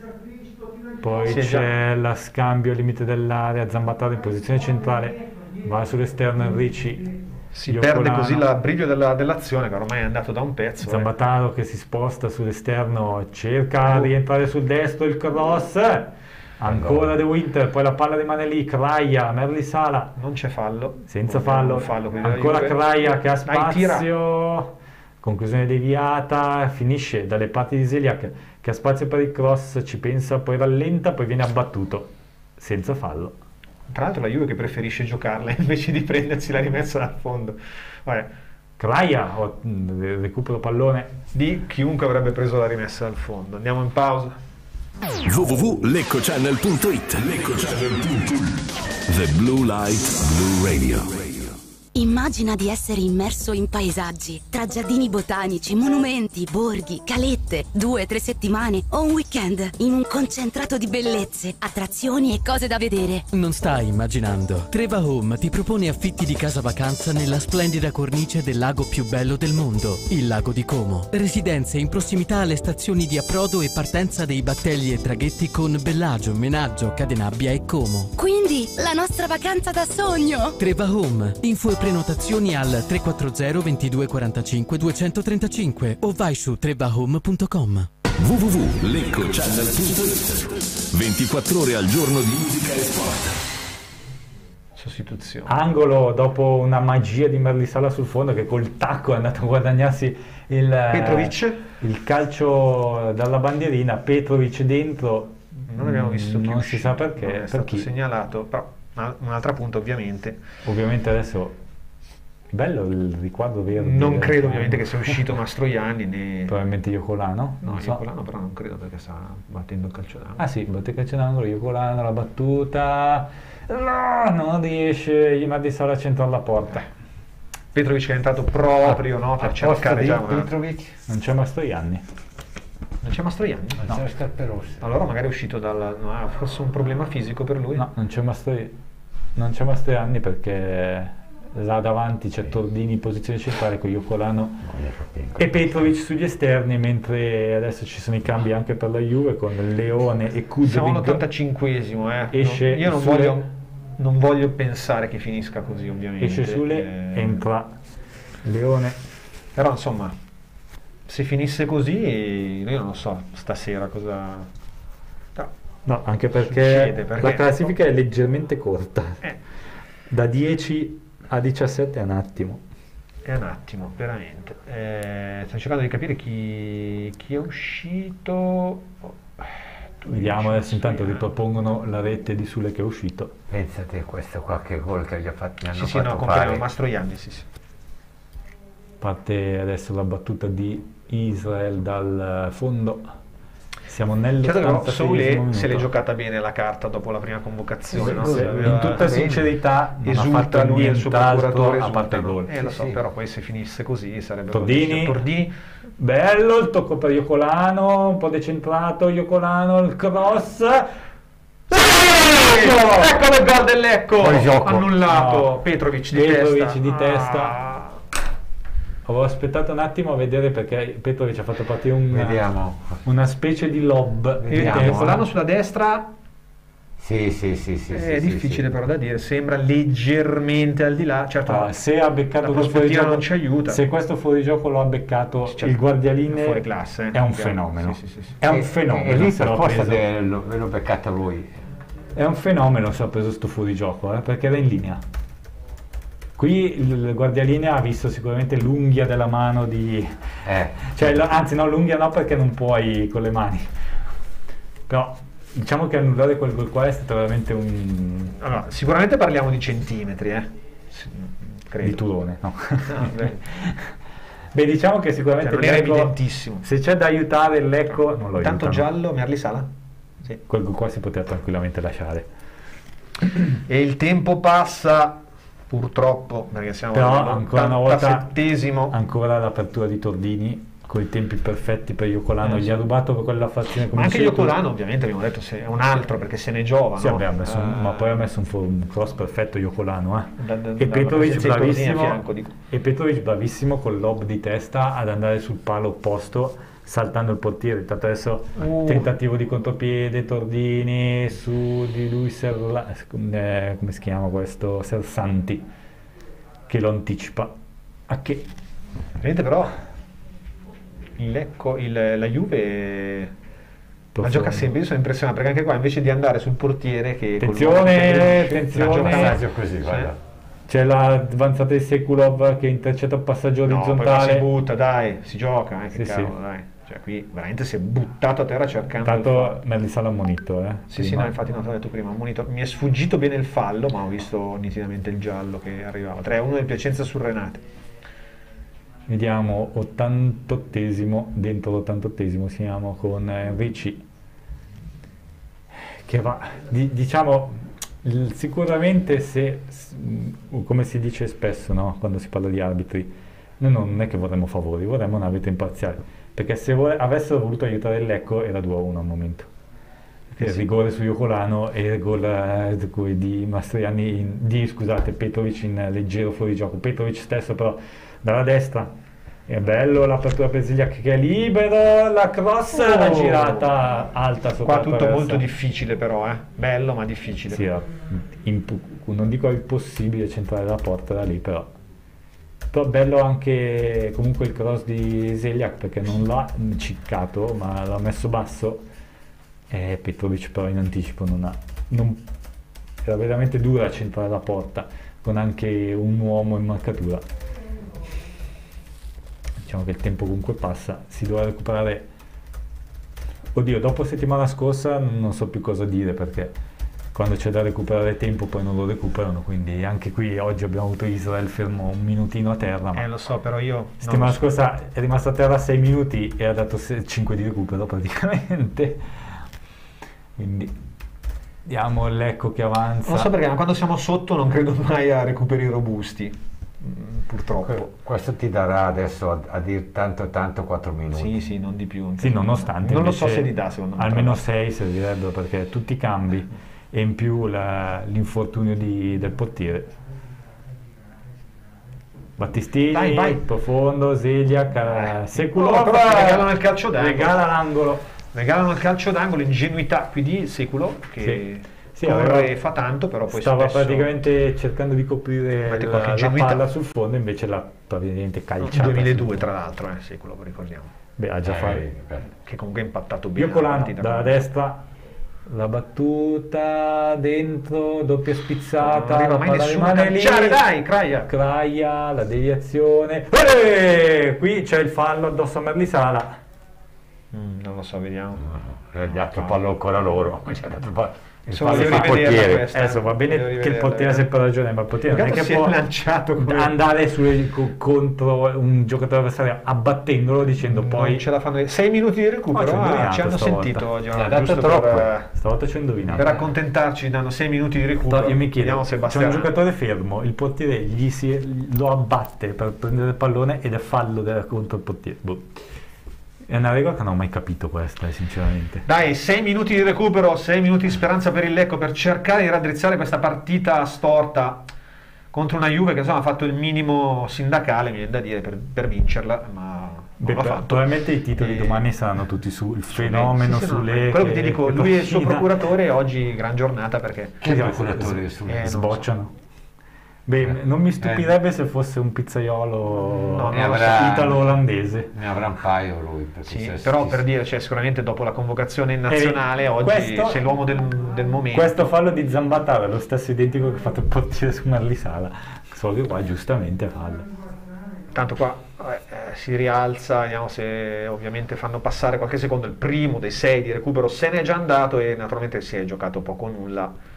Poi Sì, c'è la scambio al limite dell'area, Zambataro in posizione centrale, va sull'esterno Enrici. Si Iocolano. perde così la briglio della- dell'azione che ormai è andato da un pezzo. eh. Zambataro che si sposta sull'esterno, cerca di rientrare sul destro, il cross, ancora De Winter, poi la palla rimane lì, Kraja, Merli Sala, Non c'è fallo. senza Ovviamente fallo, un fallo quindi della ancora Juve. Kraja che ha Dai, tira. spazio, conclusione deviata, finisce dalle parti di Zeliak che ha spazio per il cross, ci pensa, poi rallenta, poi viene abbattuto, senza fallo. Tra l'altro la Juve che preferisce giocarla invece di prendersi la rimessa dal fondo. Vabbè, Kraja, oh, mh, recupero pallone. di chiunque avrebbe preso la rimessa dal fondo. Andiamo in pausa. w w w punto lecco channel punto it Lecco Channel punto it The Blue Light Blue Radio. Immagina di essere immerso in paesaggi, tra giardini botanici, monumenti, borghi, calette, due, tre settimane o un weekend in un concentrato di bellezze, attrazioni e cose da vedere. Non stai immaginando. Treva Home ti propone affitti di casa vacanza nella splendida cornice del lago più bello del mondo, il lago di Como. Residenze in prossimità alle stazioni di approdo e partenza dei battelli e traghetti con Bellagio, Menaggio, Cadenabbia e Como. Quindi, la nostra vacanza da sogno! Treva Home. Info e prenotazioni al tre quattro zero ventidue quarantacinque duecentotrentacinque o vai su trevahome punto com. w w w punto lecco channel punto it ventiquattro ore al giorno di musica e sport. Sostituzione. Angolo dopo una magia di Merli Sala sul fondo che col tacco è andato a guadagnarsi il, Petrovic. il calcio dalla bandierina, Petrovic dentro, Non abbiamo visto chi non è si sa uscito, perché, non è per stato chi. segnalato, però una- un'altra punta ovviamente. Ovviamente adesso bello il riquadro verde. Non credo ovviamente che sia uscito Mastroianni né... Probabilmente Iocolano, No, non so. Iocolano però non credo perché sta battendo il calcio d'angolo. Ah sì, batte calcio d'angolo, Iocolano, la battuta, no, non riesce Merli Sala a centrare la porta. Petrovic che è entrato proprio no, per Al cercare posto di già una... Petrovic? Non c'è Mastroianni. Non c'è Mastroianni? Non c'è le scarpe rosse. Allora magari è uscito dal... No, ha forse un problema fisico per lui? No, non c'è Mastroianni, non c'è Mastroianni perché là davanti c'è Tordini in posizione centrale con Iocolano e Petrovic sugli esterni, mentre adesso ci sono i cambi anche per la Juve con Leone e Kudryk. Siamo all'ottantacinquesimo, eh. Esce No, io non sulle- voglio, non voglio pensare che finisca così ovviamente. Esce Sule, Eh, entra Leone. Però insomma, se finisse così, io non lo so stasera cosa... No, No, anche perché, Succede, perché- la classifica è leggermente corta. Eh. Da dieci a diciassette è un attimo. è un attimo, veramente. Eh, sto cercando di capire chi, chi è uscito. Oh, Vediamo adesso, intanto ripropongono la rete di Sule che è uscito. Pensate, questo qualche gol che gli ha fatto, mi hanno Sì, sì, fatto no, compagno fare. Mastroianni, sì, sì. Parte adesso la battuta di Israel dal fondo. Siamo nel Certo, però Soule minuto. se l'è giocata bene la carta dopo la prima convocazione. Sì, no? sì, Aveva- in tutta sincerità non ha esulta fatto lui e il suo nient'altro procuratore a parte il esultano. gol. Eh, lo Sì, so, sì. però poi se finisse così sarebbe Tordini, Tordini. bello il tocco per Iocolano, un po' decentrato Iocolano, il cross. Ecco il gol del Lecco, Fuori gioco. annullato. No. Petrovic di Petrovic testa. di Ah. testa. Avevo aspettato un attimo a vedere perché Petrovic ha fatto partire un, Vediamo. una specie di lob. E Vediamo. Iocolano sulla destra. Sì, sì, sì, sì. È sì, difficile sì, però da dire, sembra leggermente al di là. Certo, Ah, se ha beccato la quel prospettiva fuorigioco, non ci aiuta. se questo fuorigioco lo ha beccato Certo, il guardialine, fuori classe, è un chiaro. fenomeno. Sì, sì, sì, sì. È un E- fenomeno. E lì se per l'ha forza preso. ve lo, ve l'ho beccato lui. È un fenomeno se ha preso sto fuorigioco, eh, perché era in linea. Qui il guardialinea ha visto sicuramente l'unghia della mano di... Eh. Cioè, lo- anzi no, l'unghia no perché non puoi con le mani. Però diciamo che annullare quel gol qua è stato veramente un... Allora, sicuramente parliamo di centimetri, eh. Sì, credo. di turone, no? No, beh. Beh, diciamo che sicuramente Cioè, non era il Lecco- evidentissimo. se c'è da aiutare il Lecco, non lo Tanto aiutano. giallo, Merli Sala? Sì. Quel gol qua si poteva tranquillamente lasciare. E il tempo passa, purtroppo, perché siamo Però ancora una volta all'ottantasettesimo. ancora l'apertura di Tordini con i tempi perfetti per Iocolano, Eh, gli sì. ha rubato quella fazione come Ma anche dicevi tu. Iocolano, ovviamente, abbiamo detto, se è un altro perché se ne giova. Sì, no? vabbè, ha messo un- Eh, ma poi ha messo un, fo- un cross perfetto Iocolano, eh. Da- da- e dalla Petrovic presenza di Tordini a bravissimo fianco, dico. e Petrovic bravissimo col lob di testa ad andare sul palo opposto saltando il portiere. Intanto adesso Uh. tentativo di contropiede, Tordini su di lui Serla- eh, come si chiama questo? Sersanti che lo anticipa a che Vedete però il Lecco, il- la Juve la gioca sempre, io sono impressionato perché anche qua invece di andare sul portiere che col Attenzione, uomo che finisce, attenzione. la gioca Passaggio così, Sì. guarda. c'è l'avanzata di Sekulov che intercetta il passaggio No, poi orizzontale. si butta, dai, si gioca, eh, che Sì, cavolo, sì. dai. Cioè qui veramente si è buttato a terra cercando il Tanto fallo. Merli Sala ammonito, eh. Sì, sì, prima. no, infatti non te l'ho detto prima, un monitor. Mi è sfuggito bene il fallo, ma ho visto nitidamente il giallo che arrivava. tre a uno del Piacenza sul Renate. Vediamo ottantottesimo, dentro l'ottantottesimo siamo con eh, Ricci che va, di- diciamo, il- sicuramente se, s- mh, come si dice spesso, no, quando si parla di arbitri, noi non è che vorremmo favori, vorremmo un arbitro imparziale, perché se vo- avessero voluto aiutare il Lecco era due a uno al momento. Perché sì. rigore su Iocolano e il gol eh, di Mastroianni, in- di, scusate, Petrovic in leggero fuorigioco. Petrovic stesso però dalla destra, è bello l'apertura per Zigliac che è libero, la cross, Oh. la girata alta sopra Qua la tutto traversa. molto difficile però, eh. Bello ma difficile. Sì, era impu- non dico impossibile centrare la porta da lì, però però bello anche comunque il cross di Zigliac perché non l'ha ciccato ma l'ha messo basso e Petrovic però in anticipo non ha non, era veramente dura centrare la porta con anche un uomo in marcatura. Diciamo che il tempo comunque passa, si dovrà recuperare. Oddio, dopo settimana scorsa non so più cosa dire perché quando c'è da recuperare tempo poi non lo recuperano, quindi anche qui oggi abbiamo avuto Israel fermo un minutino a terra, ma Eh lo so, però io settimana non lo so. scorsa è rimasto a terra sei minuti e ha dato cinque di recupero praticamente, quindi diamo l'Ecco che avanza. Non so perché, ma quando siamo sotto non credo mai a recuperi robusti, mm, purtroppo. Questo ti darà adesso a, a dir tanto tanto quattro minuti. Sì, sì, non di più. Sì, nonostante Non lo so invece se li dà, secondo me. almeno però. sei servirebbero perché tutti i cambi e in più la- l'infortunio di- del portiere. Battistini, Dai, vai. profondo, Zigliac, eh, Sekulov, Oh, però ti regalano il calcio d'angolo. regala l'angolo. Regalano il calcio d'angolo, ingenuità qui di Seculo che Sì. Sì, corre aveva- e fa tanto, però poi stava spesso praticamente cercando di coprire mette la, qualche la ingenuità. palla sul fondo, invece l'ha praticamente calciata. duemiladue tra l'altro, eh, Seculo, ricordiamo. Beh, ha già Eh, fatto. beh. Che comunque ha impattato bene. la Iocolano partita. dalla destra, la battuta dentro, doppia spizzata, Non arriva la mai palla nessuno a rimane lì. calciare, dai, Kraia. Kraia, la deviazione. Eh, qui c'è il fallo addosso a Merli Sala. Mm, non lo so, vediamo. Gli altri fallo ancora loro. Il Insomma, fallo devo fa il rivederla portiere. questa. Adesso va bene Devo che il rivederla, portiere eh. ha sempre ragione, ma il portiere non è che si è può lanciato come- andare su- co- contro un giocatore avversario abbattendolo dicendo poi Non ce la fanno. sei minuti di recupero. Oh, ci ho Ah, indovinato ci hanno stavolta. sentito oggi. Ci ha allora, dato giusto troppo. per, Stavolta ci ho indovinato. per accontentarci danno sei minuti di recupero. Io mi chiedo, Vediamo se c'è basterà. un giocatore fermo, il portiere gli si, lo abbatte per prendere il pallone ed è fallo del- contro il portiere. Boh. È una regola che non ho mai capito questa, eh, sinceramente. Dai, sei minuti di recupero, sei minuti di speranza per il Lecco per cercare di raddrizzare questa partita storta contro una Juve che insomma ha fatto il minimo sindacale, mi viene da dire, per, per vincerla, ma non Beh, l'ha per- fatto. probabilmente i titoli E- domani saranno tutti sul fenomeno, Sì, sì, no, sulle... quello che ti dico, lui e il suo China. procuratore oggi gran giornata perché Che procuratore? s- Eh, non sbocciano. Beh, non mi stupirebbe se fosse un pizzaiolo No, ne avrà- italo-olandese. Ne avrà un paio lui. perché Sì, se- però se- per dire, cioè, sicuramente dopo la convocazione in nazionale Eh, oggi questo- sei l'uomo del, del momento. Questo fallo di Zambatara è lo stesso identico che ha fatto il portiere su Marlisala, solo che qua giustamente fallo. Tanto qua eh, eh, si rialza, vediamo se ovviamente fanno passare qualche secondo. Il primo dei sei di recupero se n'è già andato e naturalmente si è giocato poco o nulla.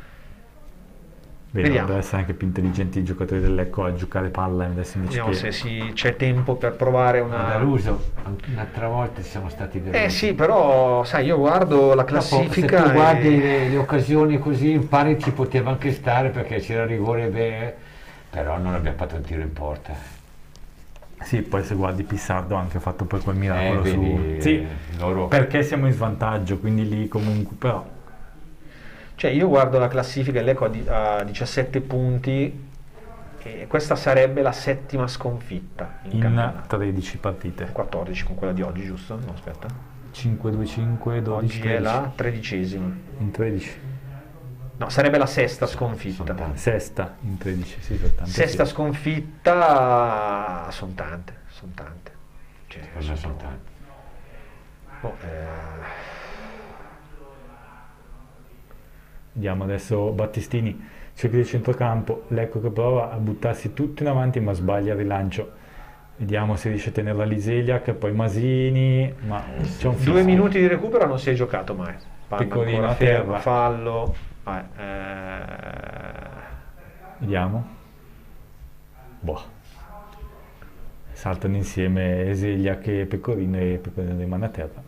Beh, Vediamo. dovrebbero essere anche più intelligenti i giocatori del Lecco a giocare palla adesso invece Vediamo che... se si- c'è tempo per provare Ma una... Deluso, un'altra volta siamo stati delusi. Eh sì, però sai, io guardo la Dopo, classifica se tu guardi e... le, le occasioni così, impari ci poteva anche stare perché c'era rigore, beh, però non abbiamo fatto un tiro in porta. Sì, poi se guardi Pissardo ha anche fatto poi quel miracolo Eh, su... vedi, Sì, eh, loro- perché siamo in svantaggio, quindi lì comunque però... Cioè io guardo la classifica e l'Ecco ha di- ha diciassette punti e questa sarebbe la settima sconfitta in, In campionato. tredici partite. quattordici con quella di oggi, giusto? No, aspetta. cinque, due, cinque, dodici, Oggi è tredici. la tredicesima. In tredici. No, sarebbe la sesta sconfitta. Sesta in tredici, sì, soltanto. Sesta sì. sconfitta, sono tante, sono tante. Cioè, Cosa sono tante? boh, eh, Vediamo adesso Battistini, cerca di centrocampo, Lecco che prova a buttarsi tutto in avanti ma sbaglia il rilancio. Vediamo se riesce a tenerla Liseliak, poi Masini, ma c'è un due fischio. minuti di recupero non si è giocato mai. Palla Pecorino ancora a ferma, terra. fallo. Vabbè, eh, Vediamo. Boh. Saltano insieme Eseliak e Pecorino e Pecorino rimane a terra.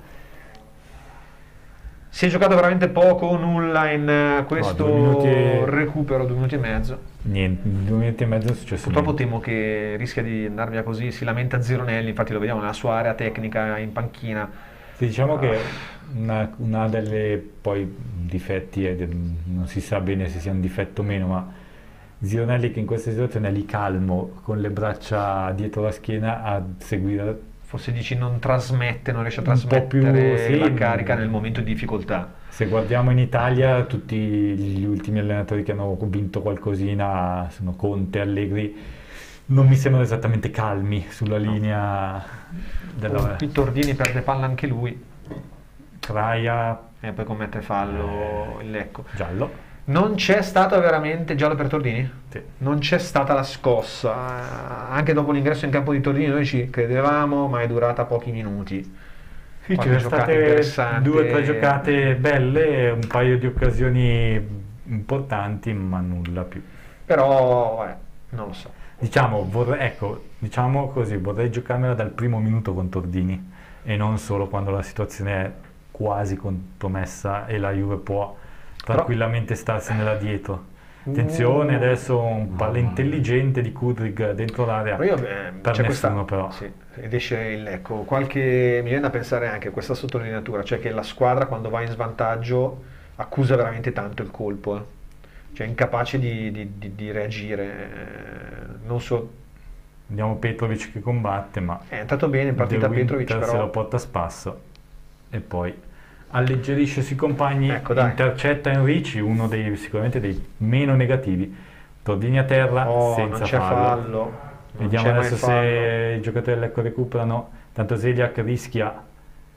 Si è giocato veramente poco o nulla in eh, questo due minuti e- recupero, due minuti e mezzo. Niente, in due minuti e mezzo non è successo Purtroppo niente. temo che rischia di andare via così. Si lamenta Zironelli, infatti lo vediamo nella sua area tecnica in panchina. Sì, diciamo che una, una delle poi difetti è del- non si sa bene se sia un difetto o meno, ma Zironelli che in questa situazione è lì calmo con le braccia dietro la schiena a seguire. Forse dici non trasmette, non riesce a Un po' più, trasmettere sì. la carica nel momento di difficoltà. Se guardiamo in Italia, tutti gli ultimi allenatori che hanno vinto qualcosina sono Conte, Allegri, non mi sembrano esattamente calmi sulla linea della Qui Tordini perde palla anche lui Kraia, e poi commette fallo il Lecco. giallo. Non c'è stata veramente giallo per Tordini? Sì. Non c'è stata la scossa. Eh, Anche dopo l'ingresso in campo di Tordini noi ci credevamo, ma è durata pochi minuti. Sì, ci Qualche sono giocata state interessante. due o tre giocate belle, un paio di occasioni importanti, ma nulla più. Però, eh, non lo so. Diciamo, vorrei, ecco, diciamo così, vorrei giocarmela dal primo minuto con Tordini e non solo quando la situazione è quasi compromessa e la Juve può tranquillamente starsene là dietro. Attenzione, Uh. adesso un palla intelligente di Kudryk dentro l'area. Però io, eh, per c'è nessuno questa, però. sì, ed esce il Lecco. Qualche, mi viene da pensare anche a questa sottolineatura, cioè che la squadra quando va in svantaggio accusa veramente tanto il colpo, eh. Cioè è incapace di, di, di, di reagire. eh, Non so. Vediamo Petrovic che combatte, ma È entrato bene in partita De Petrovic, Winter se però lo porta a spasso e poi alleggerisce sui compagni, Ecco, dai. intercetta Enrici, uno dei sicuramente dei meno negativi. Tordini a terra Oh, senza non c'è fallo. fallo. Non Vediamo c'è mai adesso fallo. se i giocatori dell'Ecco recuperano. Tanto Zeliak rischia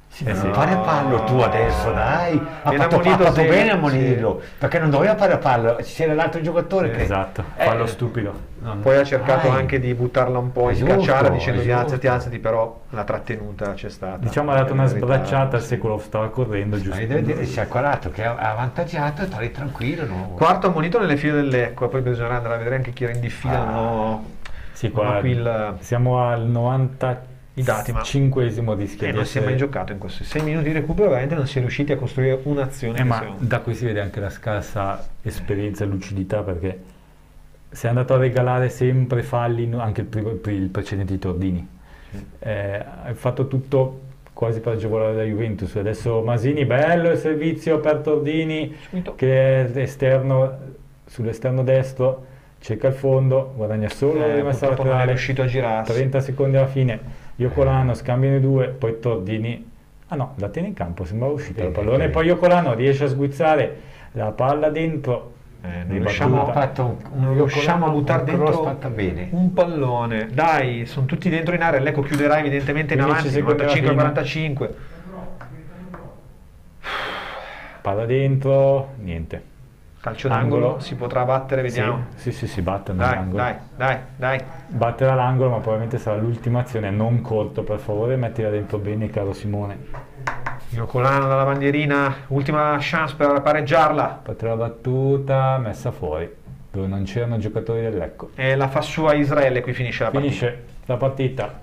Sì, ma non fare fallo tu adesso, dai, ha Viene fatto, ammonito, ha fatto sì, bene a monirlo, sì. perché non doveva fare fallo, c'era l'altro giocatore che... Esatto, Eh, fallo stupido. non- Poi ha cercato Dai. anche di buttarla un po' È in giusto, scacciata dicendo è di alzati, giusto. alzati, però la trattenuta c'è stata. Diciamo ha dato una Per verità, sbracciata, sì. Sekulov stava correndo, giusto? Hai da dire, si è accorato che ha avvantaggiato e stare tranquillo. No? Quarto ammonito nelle file del Lecco, poi bisognerà andare a vedere anche chi era in diffida. Ah. no, Sì, non ho qua qui il- siamo al i dati, ma novantacinquesimo rischia e di non si è essere... mai giocato in questi sei minuti di recupero, veramente non si è riusciti a costruire un'azione. Eh, che ma sia- da qui si vede anche la scarsa esperienza e lucidità, perché sei andato a regalare sempre falli, no- anche il, primo- il precedente di Tordini. Eh, hai fatto tutto quasi per agevolare la Juventus. Adesso Masini, bello il servizio per Tordini che è esterno, sull'esterno destro, cerca il fondo, guadagna solo Eh, la rimessa purtroppo non è laterale, riuscito a girarsi. trenta secondi alla fine, Iocolano scambiano i due, poi Tordini, ah no, la tiene in campo, sembrava uscita il pallone, sì. poi Iocolano riesce a sguizzare la palla dentro, Eh, non ribattuta. riusciamo, Ha fatto un, un non riusciamo a un buttare cross dentro fatta bene. un pallone. Dai, sono tutti dentro in area. L'Ecco chiuderà evidentemente in quindici avanti, secondi alla novantacinque fine. quarantacinque. Palla dentro, niente. Calcio d'angolo, si potrà battere, vediamo. Sì, sì, sì, si batte Dai, nell'angolo. dai, dai, dai. Batterà l'angolo, ma probabilmente sarà l'ultima azione, non corto, per favore, mettila dentro bene, caro Simone. Iocolano dalla bandierina, ultima chance per pareggiarla. Batterà la battuta, messa fuori, dove non c'erano giocatori del Lecco. E la fa sua Israele, qui finisce la partita. Finisce la partita.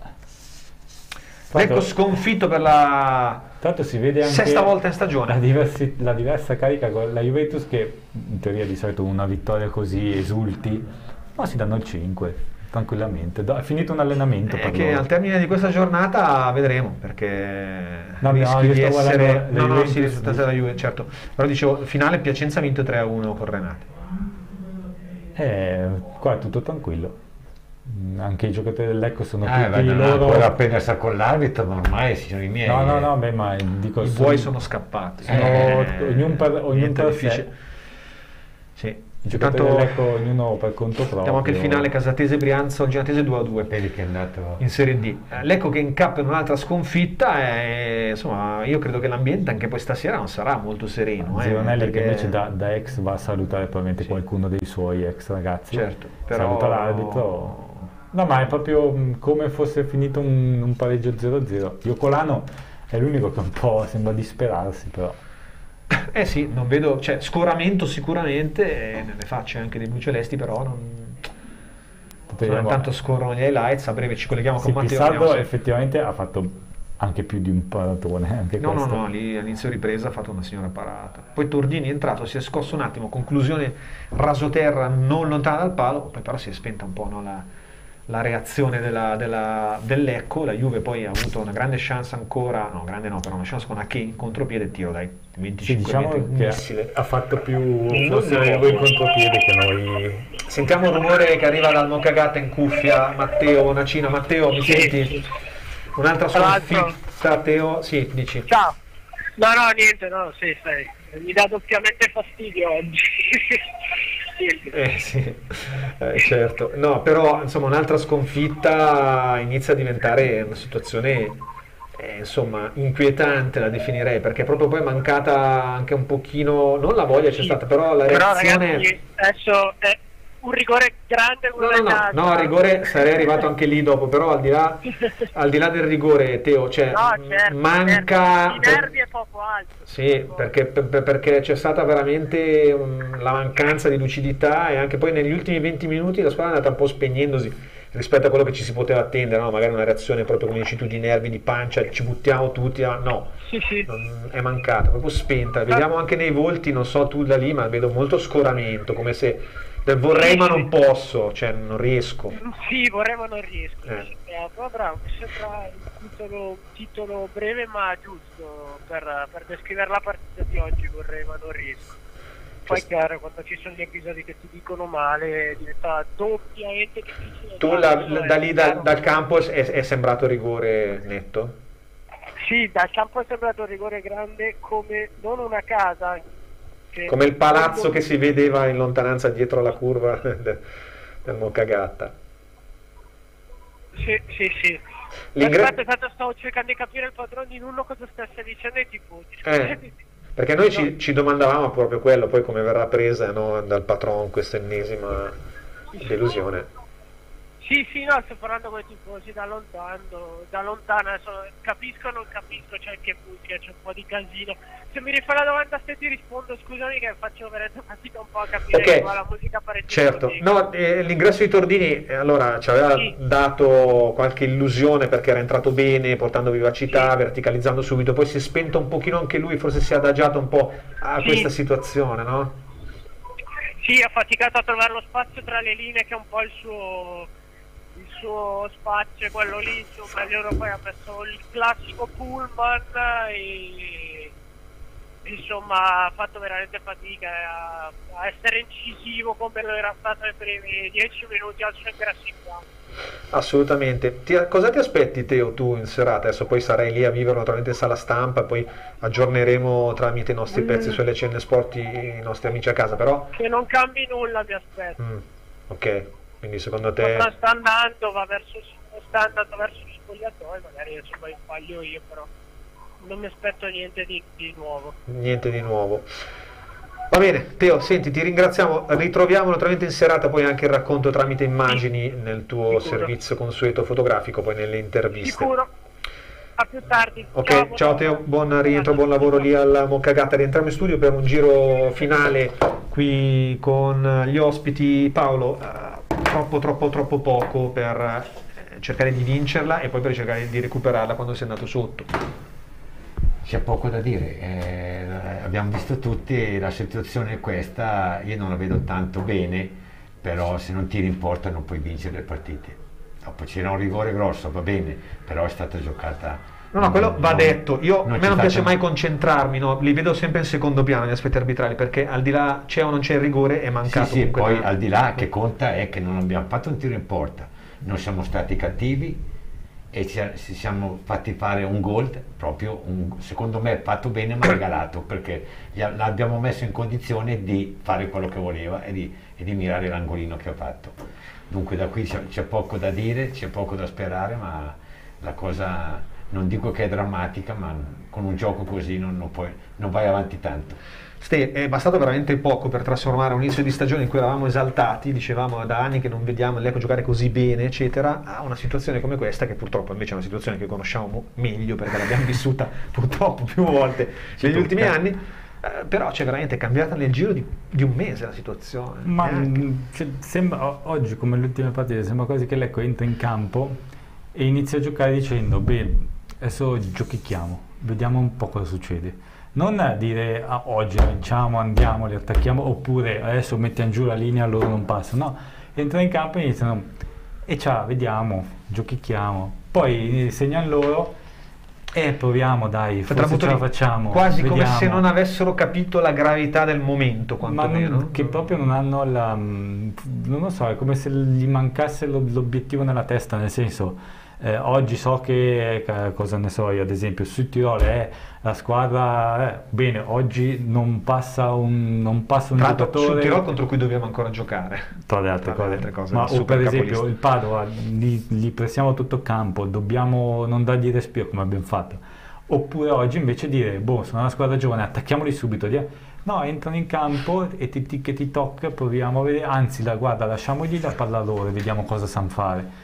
Lecco sconfitto per la Tanto si vede anche sesta volta in stagione. La, diversi- la diversa carica con la Juventus, che in teoria di solito una vittoria così esulti, ma si danno il cinque tranquillamente. Da- è finito un allenamento È per che loro. al termine di questa giornata vedremo, perché No, no, rischi io di sto guardando essere... la No, no, Juventus sì, il risultato di- della Juve, certo. Però dicevo, finale Piacenza ha vinto tre a uno con Renate. Eh, qua è tutto tranquillo. Mm, Anche i giocatori del Lecco sono Ah, tutti beh, non ha loro. ancora appena sta con l'arbitro, ma ormai siano i miei. No, no, no, beh, ma dico I sono- buoi sono scappati. sono- Eh, ognuno per, ognuno niente per difficile. sé. Sì. I giocatori Intanto del Lecco, ognuno per conto proprio. abbiamo anche il finale Casatese-Brianza, Ginatese due a due Vedi che è andato... in Serie D. Eh, Lecco che incappa in un'altra sconfitta e insomma io credo che l'ambiente anche poi stasera non sarà molto sereno. eh, Gironelli che perché- invece da, da ex va a salutare probabilmente qualcuno dei suoi ex ragazzi. Certo, però- Saluta l'arbitro. No, ma è proprio mh, come fosse finito un, un pareggio zero a zero. Iocolano è l'unico che un po' sembra disperarsi, però. Eh sì, non vedo, cioè scoramento sicuramente, e nelle facce anche dei blu celesti, però non... Insomma, intanto scorrono gli highlights, a breve ci colleghiamo Sì, con Matteo. Pissardo vediamo se- effettivamente ha fatto anche più di un paratone. Anche No, no, questo. no, lì all'inizio ripresa ha fatto una signora parata. Poi Tordini è entrato, si è scosso un attimo, conclusione rasoterra non lontana dal palo, poi però si è spenta un po', no, la, la reazione della, della, dell'Ecco. La Juve poi ha avuto una grande chance ancora, no, grande no, però una chance con Ake in contropiede, tiro dai Sì, venticinque diciamo metri, un che missile. ha fatto più No, forse no. la Juve in contropiede che noi. Sentiamo il rumore che arriva dal Moccagatta in cuffia. Matteo Bonacina, Matteo, mi Sì, senti? sì. Un'altra Tra l'altro- sconfitta, Teo? Sì, dici. Ciao. No, no, niente, no, sì, sai. Mi dà doppiamente fastidio oggi. Niente. Eh sì, eh, certo. No, però insomma un'altra sconfitta inizia a diventare una situazione eh, insomma inquietante, la definirei, perché proprio poi è mancata anche un pochino, non la voglia c'è stata, però la Però reazione... ragazzi, adesso è un rigore grande No, no, no, guadagnato. no, a rigore sarei arrivato anche lì dopo, però al di là, al di là del rigore, Teo, cioè No, certo, manca... I nervi è poco alto. Sì, perché, per- perché c'è stata veramente um, la mancanza di lucidità, e anche poi negli ultimi venti minuti la squadra è andata un po' spegnendosi rispetto a quello che ci si poteva attendere, no? Magari una reazione proprio come dici tu di nervi, di pancia, ci buttiamo tutti, ah, no, Sì, sì. non- è mancata, proprio spenta. Vediamo anche nei volti, non so tu da lì, ma vedo molto scoramento, come se del vorrei ma non posso, cioè non riesco. Sì, vorrei ma non riesco. Eh. Eh, però bravo, mi sembra un titolo, titolo breve ma giusto per, per descrivere la partita di oggi, vorrei ma non riesco. Poi è chiaro, quando ci sono gli episodi che ti dicono male diventa doppiamente difficile. Tu la- la- da lì dal, dal campo è, è sembrato rigore netto? Sì, dal campo è sembrato rigore grande come non una casa. che- Come il palazzo che si vedeva in lontananza dietro la curva del, del Moccagatta. Sì, sì, sì. L'ingre- Aspetta, tanto stavo cercando di capire il padrone di Nunno cosa stesse dicendo e tipo... Eh, perché noi ci, ci domandavamo proprio quello, poi come verrà presa, no, dal patron questa ennesima delusione. Sì, sì, no, sto parlando con i tifosi da lontano, da lontano, adesso capisco o non capisco, c'è anche musica, c'è un po' di casino. Se mi rifai la domanda se ti rispondo, scusami che faccio veramente fatica un po' a capire Okay. qua la musica parecchio. Certo, no, eh, l'ingresso di Tordini eh, allora ci aveva Sì. dato qualche illusione perché era entrato bene, portando vivacità, verticalizzando subito, poi si è spento un pochino anche lui, forse si è adagiato un po' a Sì. questa situazione, no? Sì, ha faticato a trovare lo spazio tra le linee che è un po' il suo... il suo spazio, quello lì, insomma, loro poi ha messo il classico pullman e insomma ha fatto veramente fatica a, a essere incisivo come lo era stato nei primi dieci minuti al suo ingresso in campo. Assolutamente. Ti- cosa ti aspetti Teo tu in serata? Adesso poi sarai lì a vivere naturalmente in sala stampa, poi aggiorneremo tramite i nostri Mm. pezzi su L C N Sport i nostri amici a casa, però Che non cambi nulla, mi aspetto. mm, ok, quindi secondo te Ma sta andando, va verso, sta andando verso gli spogliatoi, magari adesso poi sbaglio io, però non mi aspetto niente di, di nuovo. niente di nuovo. Va bene, Teo, senti, ti ringraziamo, ritroviamo naturalmente in serata poi anche il racconto tramite immagini nel tuo Sicuro. servizio consueto fotografico, poi nelle interviste. Sicuro. A più tardi. Ok, ciao, Teo, buon rientro, buon lavoro lì alla Moccagata. Rientriamo in studio per un giro finale qui con gli ospiti. Paolo, eh, troppo troppo troppo poco per eh, cercare di vincerla e poi per cercare di recuperarla quando sei andato sotto. C'è poco da dire, eh, abbiamo visto tutti, la situazione è questa, io non la vedo tanto bene, però se non tiri in porta non puoi vincere le partite. Dopo c'era un rigore grosso, va bene, però è stata giocata... No, no, quello va non- detto. Io, a me c'è non piace stata- mai concentrarmi, no? Li vedo sempre in secondo piano gli aspetti arbitrali, perché al di là c'è o non c'è il rigore è mancato. Sì, sì, comunque poi da- al di là che conta è che non abbiamo fatto un tiro in porta, non siamo stati cattivi e ci ci siamo fatti fare un gol, proprio un, secondo me fatto bene ma regalato, perché gli a- l'abbiamo messo in condizione di fare quello che voleva e di, e di mirare l'angolino che ha fatto. Dunque da qui c'è, c'è poco da dire, c'è poco da sperare, ma la cosa non dico che è drammatica, ma con un gioco così non, non, puoi, non vai avanti tanto. Ste, è bastato veramente poco per trasformare un inizio di stagione in cui eravamo esaltati, dicevamo da anni che non vediamo l'Lecco giocare così bene, eccetera, a una situazione come questa, che purtroppo invece è una situazione che conosciamo mo- meglio perché l'abbiamo vissuta purtroppo più volte negli ultimi anni, eh, però c'è veramente cambiata nel giro di, di un mese la situazione. Ma Neanche. mh, cioè, sembra, o- oggi come le ultime partite sembra quasi che Lecco entra in campo e inizia a giocare dicendo beh, adesso giochicchiamo, vediamo un po' cosa succede. Non dire ah, oggi vinciamo, andiamo, li attacchiamo, oppure adesso mettiamo giù la linea, loro non passano. No, entra in campo e iniziano e ciao, vediamo, giochicchiamo. Poi segnano loro e proviamo, dai, Tra forse ce la facciamo. quasi come vediamo. se non avessero capito la gravità del momento, Ma quantomeno. non, che proprio non hanno la... non lo so, è come se gli mancasse lo- l'obiettivo nella testa, nel senso... Eh, oggi so che, eh, cosa ne so io, ad esempio, sul Tirolo è la squadra, eh, bene, oggi non passa un, non passa un Tra l'altro giocatore... sul Tirol contro cui dobbiamo ancora giocare. Tra le altre Tra le cose, altre cose, ma il o super per esempio capolista. il Padova, gli, gli pressiamo tutto il campo, dobbiamo non dargli respiro come abbiamo fatto. Oppure oggi invece dire, boh, sono una squadra giovane, attacchiamoli subito, dia- no, entrano in campo e ti, ti, che ti tocca, proviamo a vedere, anzi, la, guarda, lasciamogli la palla loro e vediamo cosa sanno fare.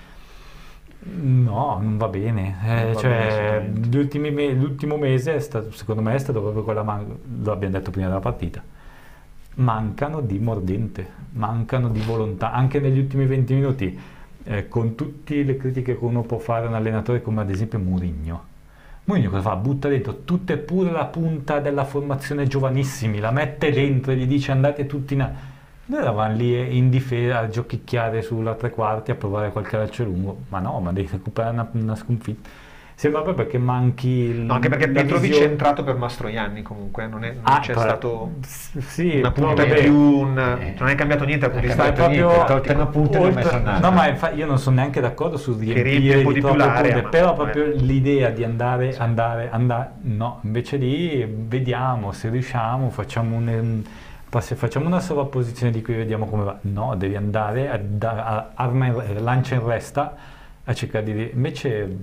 No, non va bene, eh, Non va cioè, bene assolutamente. gli ultimi me- l'ultimo mese è stato, secondo me è stato proprio quella, man- lo abbiamo detto prima della partita, mancano di mordente, mancano di volontà, anche negli ultimi venti minuti, eh, con tutte le critiche che uno può fare a un allenatore come ad esempio Mourinho. Mourinho cosa fa? Butta dentro tutta e pure la punta della formazione giovanissimi, la mette dentro e gli dice andate tutti in... a-". Noi eravamo lì in difesa a giochicchiare sulla tre quarti a provare qualche calcio lungo, ma no, ma devi recuperare una, una sconfitta. Sembra proprio che manchi il, No, anche perché la Petrovic visione- è entrato per Mastroianni comunque, non, è, non Ah, c'è però- stato sì, una però punta in vabbè. più, un- non è cambiato niente dal punto di Ma vista è proprio tolta una punta e ne ha oltre- messo un'altra. no, ma infa- io non sono neanche d'accordo su riempie riempire un po' di di più troppe l'area, punte, ma- però vabbè. proprio l'idea di andare, andare, andare, no, invece di vediamo se riusciamo, facciamo un, se facciamo una sovrapposizione di cui vediamo come va, no, devi andare a, da- a- arma in- lancia in resta a cercare di... invece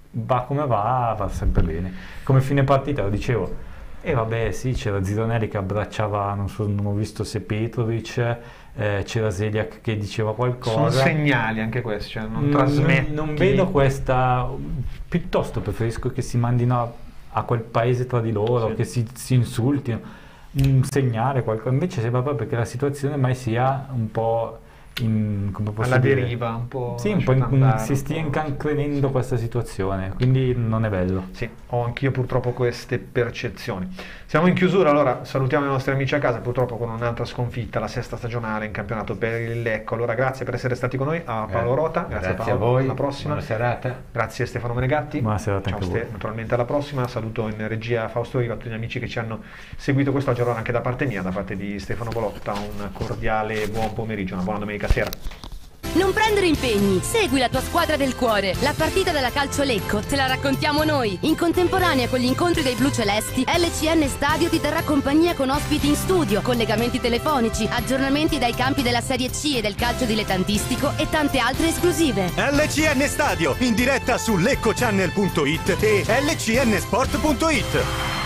va come va, va sempre bene. Come fine partita lo dicevo, e vabbè sì, c'era Zironelli che abbracciava, non so, non ho visto se Petrovic, eh, c'era Zeliak che diceva qualcosa. Sono segnali anche questi, cioè non Mm, trasmetti. Non, non vedo questa, piuttosto preferisco che si mandino a, a quel paese tra di loro, Sì. che si, si insultino, un segnale, qualcosa. Invece sembra proprio che la situazione mai sia un po' in, come posso Alla dire? deriva, un po'. Sì, un po' in- andare, si un stia po'. incancrenendo questa situazione, quindi non è bello. Sì, ho anch'io purtroppo queste percezioni. Siamo in chiusura, allora salutiamo i nostri amici a casa, purtroppo con un'altra sconfitta, la sesta stagionale in campionato per il Lecco. Allora grazie per essere stati con noi, a Paolo Rota, grazie, Grazie a a Paolo, voi, alla prossima. buona serata. Grazie a Stefano Menegatti. Buona serata Ciao anche a Ste, voi. naturalmente alla prossima. Saluto in regia Fausto Riva, tutti gli amici che ci hanno seguito quest'oggi, allora anche da parte mia, da parte di Stefano Bolotta, un cordiale buon pomeriggio, una buona domenica sera. Non prendere impegni, segui la tua squadra del cuore. La partita della Calcio Lecco te la raccontiamo noi. In contemporanea con gli incontri dei blu celesti, L C N Stadio ti terrà compagnia con ospiti in studio, collegamenti telefonici, aggiornamenti dai campi della Serie C e del calcio dilettantistico e tante altre esclusive. L C N Stadio, in diretta su lecco channel punto it e L C N sport punto it.